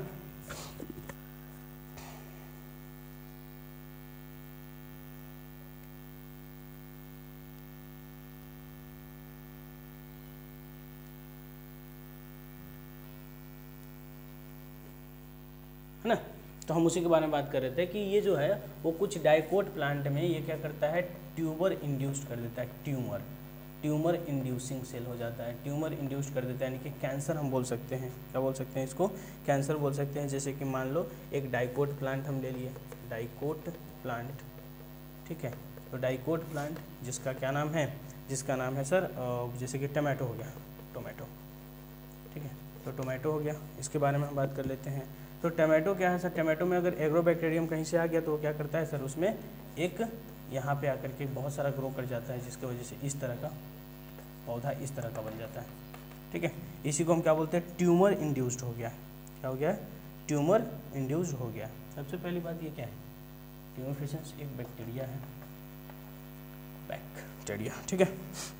है ना, तो हम उसी के बारे में बात कर रहे थे कि ये जो है वो कुछ डाइकोट प्लांट में ये क्या करता है, ट्यूबर इंड्यूस्ड कर देता है, ट्यूमर इंड्यूसिंग सेल हो जाता है, ट्यूमर इंड्यूस्ड कर देता है, यानी कि कैंसर हम बोल सकते हैं, क्या बोल सकते हैं इसको, कैंसर बोल सकते हैं। जैसे कि मान लो एक डाइकोट प्लांट हम ले लिए, डाइकोट प्लांट, ठीक है, तो डाइकोट प्लांट जिसका क्या नाम है, जिसका नाम है सर, जैसे कि टमाटो हो गया, टोमेटो, ठीक है, तो टोमेटो हो गया, इसके बारे में हम बात कर लेते हैं। तो टमाटो क्या है सर, टमाटो में अगर एग्रोबैक्टीरियम कहीं से आ गया तो वो क्या करता है सर, उसमें एक यहाँ पे आकर के बहुत सारा ग्रो कर जाता है, जिसकी वजह से इस तरह का पौधा इस तरह का बन जाता है, ठीक है। इसी को हम क्या बोलते हैं, ट्यूमर इंड्यूस्ड हो गया, क्या हो गया, ट्यूमर इंड्यूस हो गया। सबसे पहली बात ये क्या है, ट्यूमेफेसेंस एक बैक्टीरिया है, बैक्टीरिया, ठीक है,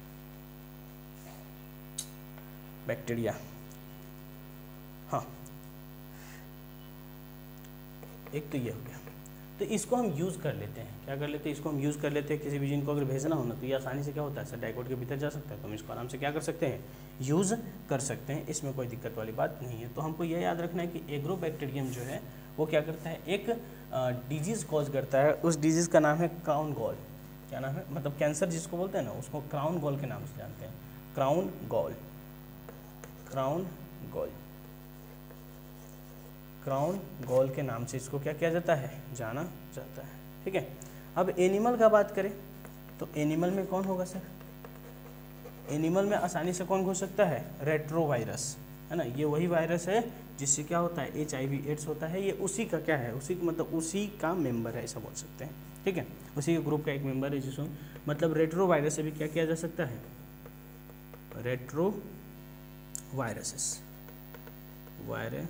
बैक्टीरिया। हाँ, एक तो ये हो गया। तो इसको हम यूज़ कर लेते हैं, क्या कर लेते हैं, इसको हम यूज़ कर लेते हैं। किसी भी जीन को अगर भेजना हो ना तो ये आसानी से क्या होता है सर, डाइकोट के भीतर जा सकता है, तो हम इसको आराम से क्या कर सकते हैं, यूज़ कर सकते हैं, इसमें कोई दिक्कत वाली बात नहीं है। तो हमको यह याद रखना है कि एग्रोबैक्टीरियम जो है वो क्या करता है, एक डिजीज़ कॉज करता है। उस डिजीज़ का नाम है क्राउन गॉल। क्या नाम है, मतलब कैंसर जिसको बोलते हैं ना, उसको क्राउन गॉल के नाम से जानते हैं, crown gall, crown gall, crown gall के नाम से इसको क्या किया जाता है, जाना जाता है, ठीक है। अब एनिमल का बात करें तो एनिमल में कौन होगा सर, एनिमल में आसानी से कौन घुस सकता है, रेट्रोवायरस, है ना। ये वही वायरस है जिससे क्या होता है, HIV एड्स होता है। ये उसी का क्या है, उसी मतलब उसी का मेंबर है, ऐसा बोल सकते हैं, ठीक है, उसी के ग्रुप का एक मेंबर है जिसको मतलब रेट्रोवायरस से भी क्या किया जा सकता है, रेट्रो वायरसेस, वायरस,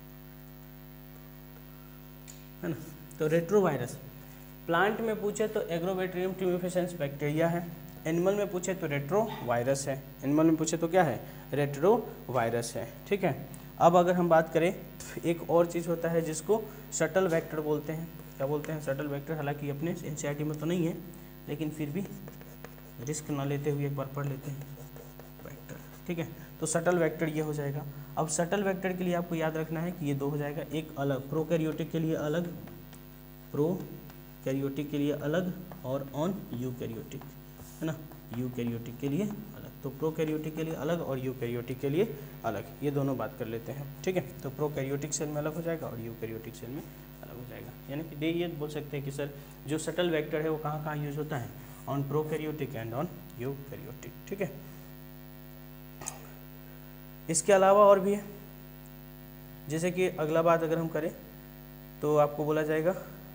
है ना। तो रेट्रोवायरस प्लांट में पूछे तो एग्रोबैक्टीरियम ट्यूमेफेसेंस बैक्टीरिया है, एनिमल में पूछे तो रेट्रोवायरस है, एनिमल में पूछे तो क्या है, रेट्रोवायरस है, ठीक है। अब अगर हम बात करें एक और चीज़ होता है जिसको शटल वेक्टर बोलते हैं। क्या बोलते हैं, शटल वेक्टर। हालांकि अपने NCERT में तो नहीं है, लेकिन फिर भी रिस्क ना लेते हुए एक बार पढ़ लेते हैं, वेक्टर, ठीक है। तो शटल वेक्टर ये हो जाएगा। अब शटल वेक्टर के लिए आपको याद रखना है कि ये दो हो जाएगा, एक अलग प्रोकैरियोटिक के लिए अलग, प्रोकैरियोटिक के लिए अलग, और ऑन यूकैरियोटिक, है ना, यूकैरियोटिक के लिए अलग। तो प्रोकैरियोटिक के लिए अलग और यूकैरियोटिक के लिए अलग, ये दोनों बात कर लेते हैं, ठीक है। तो प्रोकैरियोटिक सेल में अलग हो जाएगा और यूकैरियोटिक सेल में अलग हो जाएगा। यानी कि ये बोल सकते हैं कि सर जो शटल वेक्टर है वो कहाँ कहाँ यूज होता है, on prokaryotic and on eukaryotic, ठीक है। इसके अलावा और भी है, जैसे कि अगला बात अगर हम करें तो आपको बोला जाएगा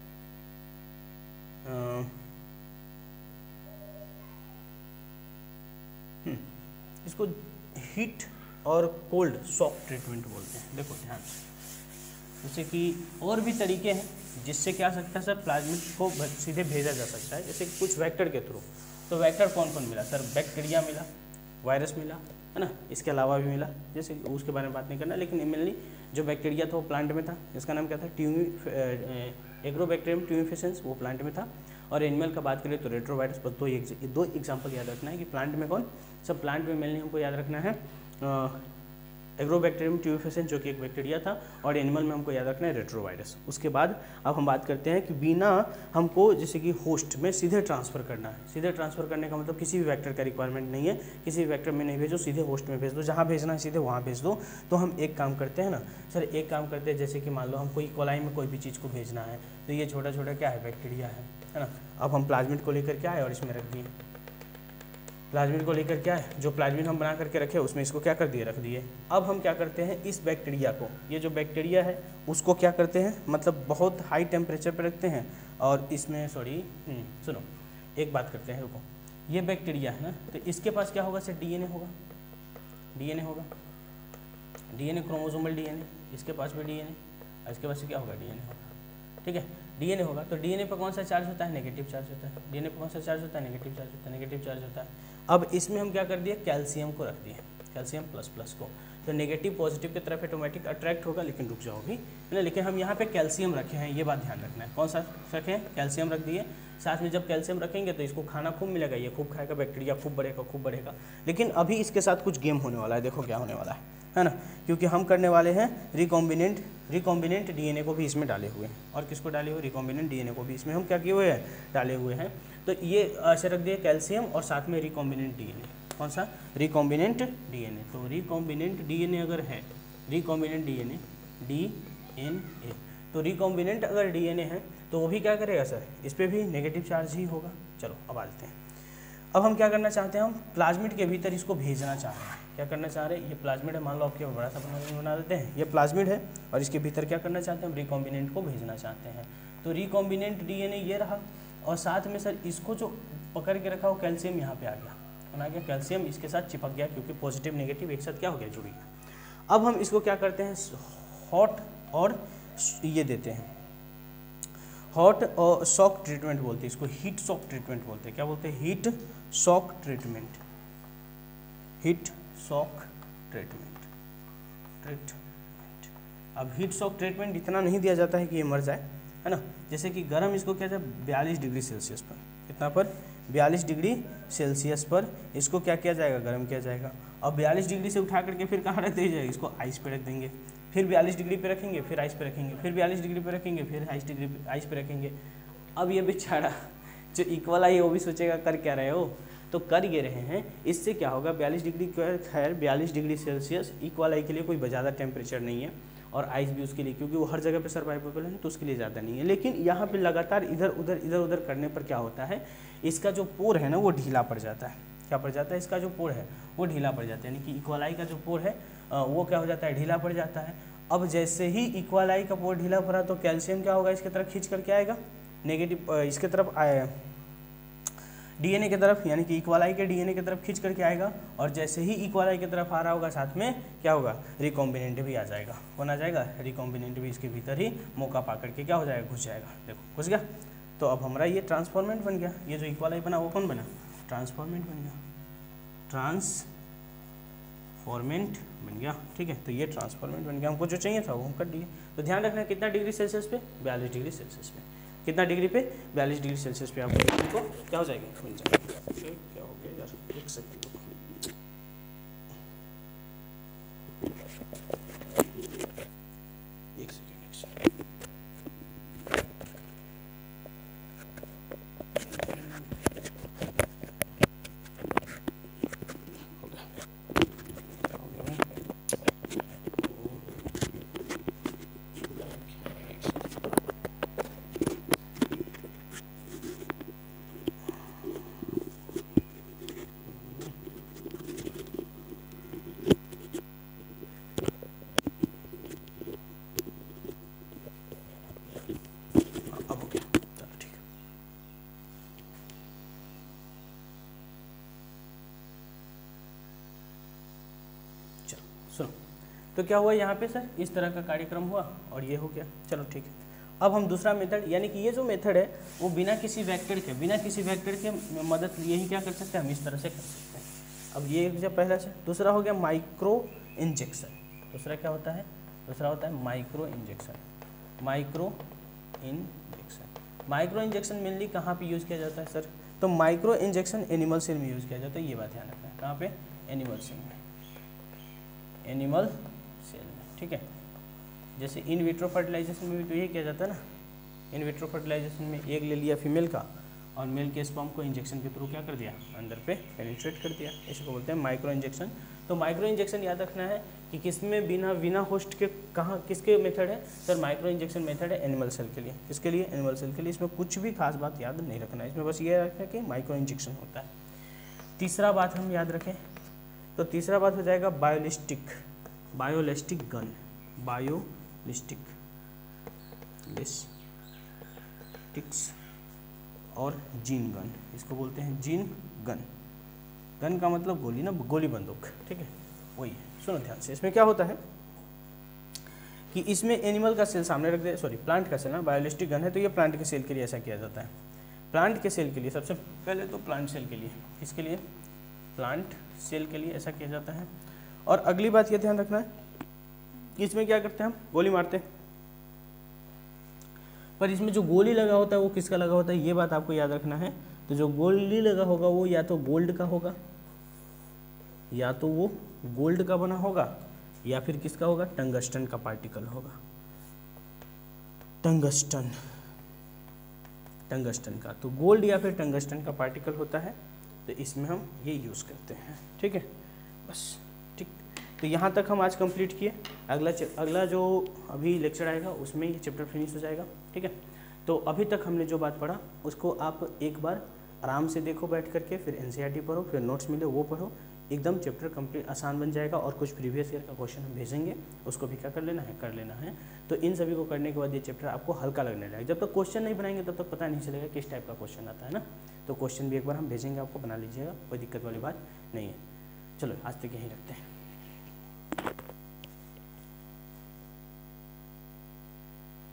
इसको हीट और कोल्ड शॉक ट्रीटमेंट बोलते हैं। देखो ध्यान से, जैसे कि और भी तरीके हैं जिससे क्या सकता है सर, प्लाज्मिड को सीधे भेजा जा सकता है, जैसे कुछ वेक्टर के थ्रू। तो वेक्टर कौन कौन मिला सर, बैक्टीरिया मिला, वायरस मिला, है ना, इसके अलावा भी मिला, जैसे उसके बारे में बात नहीं करना, लेकिन मेनली जो बैक्टीरिया था वो प्लांट में था, जिसका नाम क्या था, एग्रोबैक्टीरियम ट्यूमेफेसेंस, वो प्लांट में था। और एनिमल का बात करें तो रेट्रोवायरस। पर दो एग्जाम्पल याद रखना है कि प्लांट में कौन, सब प्लांट में मेनली हमको याद रखना है एग्रोबैक्टीरियम ट्यूमेफेसेंस जो कि एक बैक्टीरिया था, और एनिमल में हमको याद रखना है रेट्रोवायरस। उसके बाद अब हम बात करते हैं कि बिना हमको जैसे कि होस्ट में सीधे ट्रांसफ़र करना है। सीधे ट्रांसफ़र करने का मतलब किसी भी वेक्टर का रिक्वायरमेंट नहीं है, किसी भी वेक्टर में नहीं भेजो, सीधे होस्ट में भेज दो, जहाँ भेजना है सीधे वहाँ भेज दो। तो हम एक काम करते हैं ना सर, एक काम करते हैं, जैसे कि मान लो हमको कोलाई में कोई भी चीज़ को भेजना है, तो ये छोटा छोटा क्या है, बैक्टीरिया है ना। अब हम प्लाज्मिड को लेकर क्या है और इसमें रख दिए, प्लाज्मिड को लेकर क्या है, जो प्लाज्मिड हम बना करके रखे उसमें इसको क्या कर दिए, रख दिए। अब हम क्या करते हैं, इस बैक्टीरिया को, ये जो बैक्टीरिया है उसको क्या करते हैं, मतलब बहुत हाई टेम्परेचर पर रखते हैं, और इसमें सुनो एक बात करते हैं, रुको, ये बैक्टीरिया है ना, तो इसके पास क्या होगा सर, DNA होगा, DNA होगा, DNA क्रोमोसोमल DNA, इसके पास भी DNA, इसके पास क्या होगा, DNA होगा, ठीक है, DNA होगा। तो DNA पर कौन सा चार्ज होता है, नेगेटिव चार्ज होता है। DNA पर कौन सा चार्ज होता है, नेगेटिव चार्ज होता है, नेगेटिव चार्ज होता है। अब इसमें हम क्या कर दिए, कैल्शियम को रख दिए, कैल्शियम प्लस प्लस को, तो नेगेटिव पॉजिटिव की तरफ ऑटोमेटिक अट्रैक्ट होगा, लेकिन रुक जाओ भी, है ना, लेकिन हम यहाँ पे कैल्शियम रखे हैं, ये बात ध्यान रखना है। कौन सा रखे हैं, कैल्शियम रख दिए। साथ में जब कैल्शियम रखेंगे तो इसको खाना खूब मिलेगा, ये खूब खाएगा, बैक्टीरिया खूब बढ़ेगा। लेकिन अभी इसके साथ कुछ गेम होने वाला है, देखो क्या होने वाला है ना, क्योंकि हम करने वाले हैं रिकॉम्बिनेंट DNA को भी इसमें डाले हुए हैं। और किसको डाले हुए, रिकॉम्बिनेंट DNA को भी इसमें हम क्या किए हुए हैं, डाले हुए हैं। तो ये ऐसे रख दिए कैल्शियम और साथ में रिकॉम्बिनेंट DNA। कौन सा, रिकॉम्बिनेंट DNA। तो रिकॉम्बिनेंट DNA अगर है, रिकॉम्बिनेंट DNA, तो रिकॉम्बिनेंट अगर DNA है तो वो भी क्या करेगा सर, इस पर भी नेगेटिव चार्ज ही होगा। चलो अब आते हैं, अब हम क्या करना चाहते हैं, हम प्लाज्मिड के भीतर इसको भेजना चाह रहे हैं। क्या करना चाह रहे हैं, ये प्लाज्मिड है, मान लो आपके बड़ा सा बना देते हैं, ये प्लाज्मिड है और इसके भीतर क्या करना चाहते हैं, हम रिकॉम्बिनेंट को भेजना चाहते हैं। तो रिकॉम्बिनेंट DNA ये रहा, और साथ में सर इसको जो पकड़ के रखा वो कैल्शियम यहाँ पे आ गया, कैल्शियम इसके साथ चिपक गया, क्योंकि पॉजिटिव नेगेटिव एक साथ क्या हो गया, जुड़ गया। अब हम इसको क्या करते हैं, हॉट और ये देते हैं हॉट और शॉक ट्रीटमेंट बोलते हैं इसको, हीट शॉक ट्रीटमेंट बोलते हैं। क्या बोलते हैं? Heat shock treatment, heat shock treatment. अब हीट शॉक ट्रीटमेंट इतना नहीं दिया जाता है कि ये मर जाए, है ना। जैसे कि गर्म इसको क्या जाए 42 डिग्री सेल्सियस पर, कितना पर 42 डिग्री सेल्सियस पर इसको क्या किया जाएगा? गर्म किया जाएगा। अब 42 डिग्री से उठा करके फिर कहाँ रख दी जाएगी? इसको आइस पे रख देंगे, फिर 42 डिग्री पे रखेंगे, फिर आइस पे रखेंगे, फिर 42 डिग्री पे रखेंगे, फिर आइस पे रखेंगे। अब ये बेचारा जो इक्वल आई है वो भी सोचेगा कर क्या रहे हो, तो कर ये रहे हैं। इससे क्या होगा 42 डिग्री, खैर 42 डिग्री सेल्सियस इक्वल आई के लिए कोई ज़्यादा टेम्परेचर नहीं है, और आइस भी उसके लिए, क्योंकि वो हर जगह पे सर्वाइवेबल है तो उसके लिए ज़्यादा नहीं है। लेकिन यहाँ पे लगातार इधर उधर करने पर क्या होता है, इसका जो पोर है ना वो ढीला पड़ जाता है। क्या पड़ जाता है? इसका जो पोर है वो ढीला पड़ जाता है, यानी कि इक्वलाई का जो पोर है वो क्या हो जाता है? ढीला पड़ जाता है। अब जैसे ही इक्वलाई का पोर ढीला पड़ा तो कैल्शियम क्या होगा? इसके तरफ खींच करके आएगा, नेगेटिव इसके तरफ आए डीएनए की तरफ, यानी कि इक्वलाई के डीएनए की तरफ खींच करके आएगा। और जैसे ही इक्वलाई की तरफ आ रहा होगा साथ में क्या होगा? रिकॉम्बिनेंट भी आ जाएगा। कौन आ जाएगा? रिकॉम्बिनेंट भी इसके भीतर ही मौका पा करके क्या हो जाएगा? घुस जाएगा। देखो घुस गया। तो अब हमारा ये ट्रांसफॉर्मेंट बन गया। ये जो इक्वलाई बना वो कौन बना? ट्रांसफॉर्मेंट बन गया, ट्रांसफॉर्मेंट बन गया। ठीक है, तो ये ट्रांसफॉर्मेंट बन गया। हमको जो चाहिए था वो हम कर दिए। तो ध्यान रखना कितना डिग्री सेल्सियस पे? 42 डिग्री सेल्सियस पे। कितना डिग्री पे? 42 डिग्री सेल्सियस पे आपको क्या हो जाएगा? मिल जाएगा। क्या हो गया यार, एक सेकंड। सुनो, तो क्या हुआ यहाँ पे सर? इस तरह का कार्यक्रम हुआ और ये हो गया। चलो ठीक है। अब हम दूसरा मेथड, यानी कि ये जो मेथड है वो बिना किसी वेक्टर के मदद लिए ही क्या कर सकते हैं? हम इस तरह से कर सकते हैं। अब ये जब पहला से, दूसरा हो गया माइक्रो इंजेक्शन। दूसरा क्या होता है? दूसरा होता है micro injection. Micro injection mainly कहाँ पे यूज़ किया जाता है सर? तो माइक्रो इंजेक्शन एनिमल सेल में यूज़ किया जाता है। ये बात ध्यान रखना है। कहाँ पे? एनिमल सेल में, एनिमल सेल में। ठीक है, जैसे इन विट्रो फर्टिलाइजेशन में भी तो यही किया जाता है ना। इन विट्रो फर्टिलाइजेशन में एग ले लिया फीमेल का और मेल के स्पर्म को इंजेक्शन के थ्रू क्या कर दिया? अंदर पे पेनिट्रेट कर दिया। इसी को बोलते हैं माइक्रो इंजेक्शन। तो माइक्रो इंजेक्शन याद रखना है कि किसमें बिना होस्ट के कहाँ किसके मेथड है सर? माइक्रो इंजेक्शन मेथड है एनिमल सेल के लिए। किसके लिए? एनिमल सेल के लिए। इसमें कुछ भी खास बात याद नहीं रखना है, इसमें बस ये रखना है कि माइक्रो इंजेक्शन होता है। तीसरा बात हम याद रखें तो तीसरा बात हो जाएगा बायोलिस्टिक गन। बायोलिस्टिक्स और जीन गन, इसको बोलते हैं जीन गन। गन का मतलब गोली ना, गोली बंदूक। ठीक है, वही है। सुनो ध्यान से, इसमें क्या होता है कि इसमें एनिमल का सेल सामने रख दे, प्लांट का सेल ना। बायोलिस्टिक गन है तो ये प्लांट के सेल के लिए ऐसा किया जाता है। प्लांट के सेल के लिए सबसे पहले तो प्लांट सेल के लिए, इसके लिए प्लांट सेल के लिए ऐसा किया जाता है। और अगली बात ये ध्यान रखना है कि इसमें क्या करते हैं? हम गोली मारते हैं, पर इसमें जो गोली लगा होता है वो किसका लगा होता है? ये बात आपको याद रखना है। तो जो गोली लगा होगा वो या तो गोल्ड का होगा, या तो वो गोल्ड का बना होगा, या फिर किसका होगा? टंगस्टन का पार्टिकल होगा। टंगस्टन का, तो गोल्ड या फिर टंगस्टन का पार्टिकल होता है, तो इसमें हम ये यूज़ करते हैं। ठीक है, बस ठीक। तो यहाँ तक हम आज कंप्लीट किए। अगला जो अभी लेक्चर आएगा उसमें ये चैप्टर फिनिश हो जाएगा। ठीक है, तो अभी तक हमने जो बात पढ़ा उसको आप एक बार आराम से देखो बैठ करके, फिर एनसीईआरटी पढ़ो, फिर नोट्स मिले वो पढ़ो। एकदम चैप्टर कंप्लीट आसान बन जाएगा। और कुछ प्रीवियस ईयर का क्वेश्चन हम भेजेंगे, उसको भी क्या कर लेना है। तो इन सभी को करने के बाद ये चैप्टर आपको हल्का लगने लगेगा। जब तक क्वेश्चन नहीं बनाएंगे तब तक पता नहीं चलेगा किस टाइप का क्वेश्चन आता है ना। तो क्वेश्चन भी एक बार हम भेजेंगे, आपको बना लीजिएगा, कोई दिक्कत वाली बात नहीं है। चलो आज तक यहीं रखते हैं।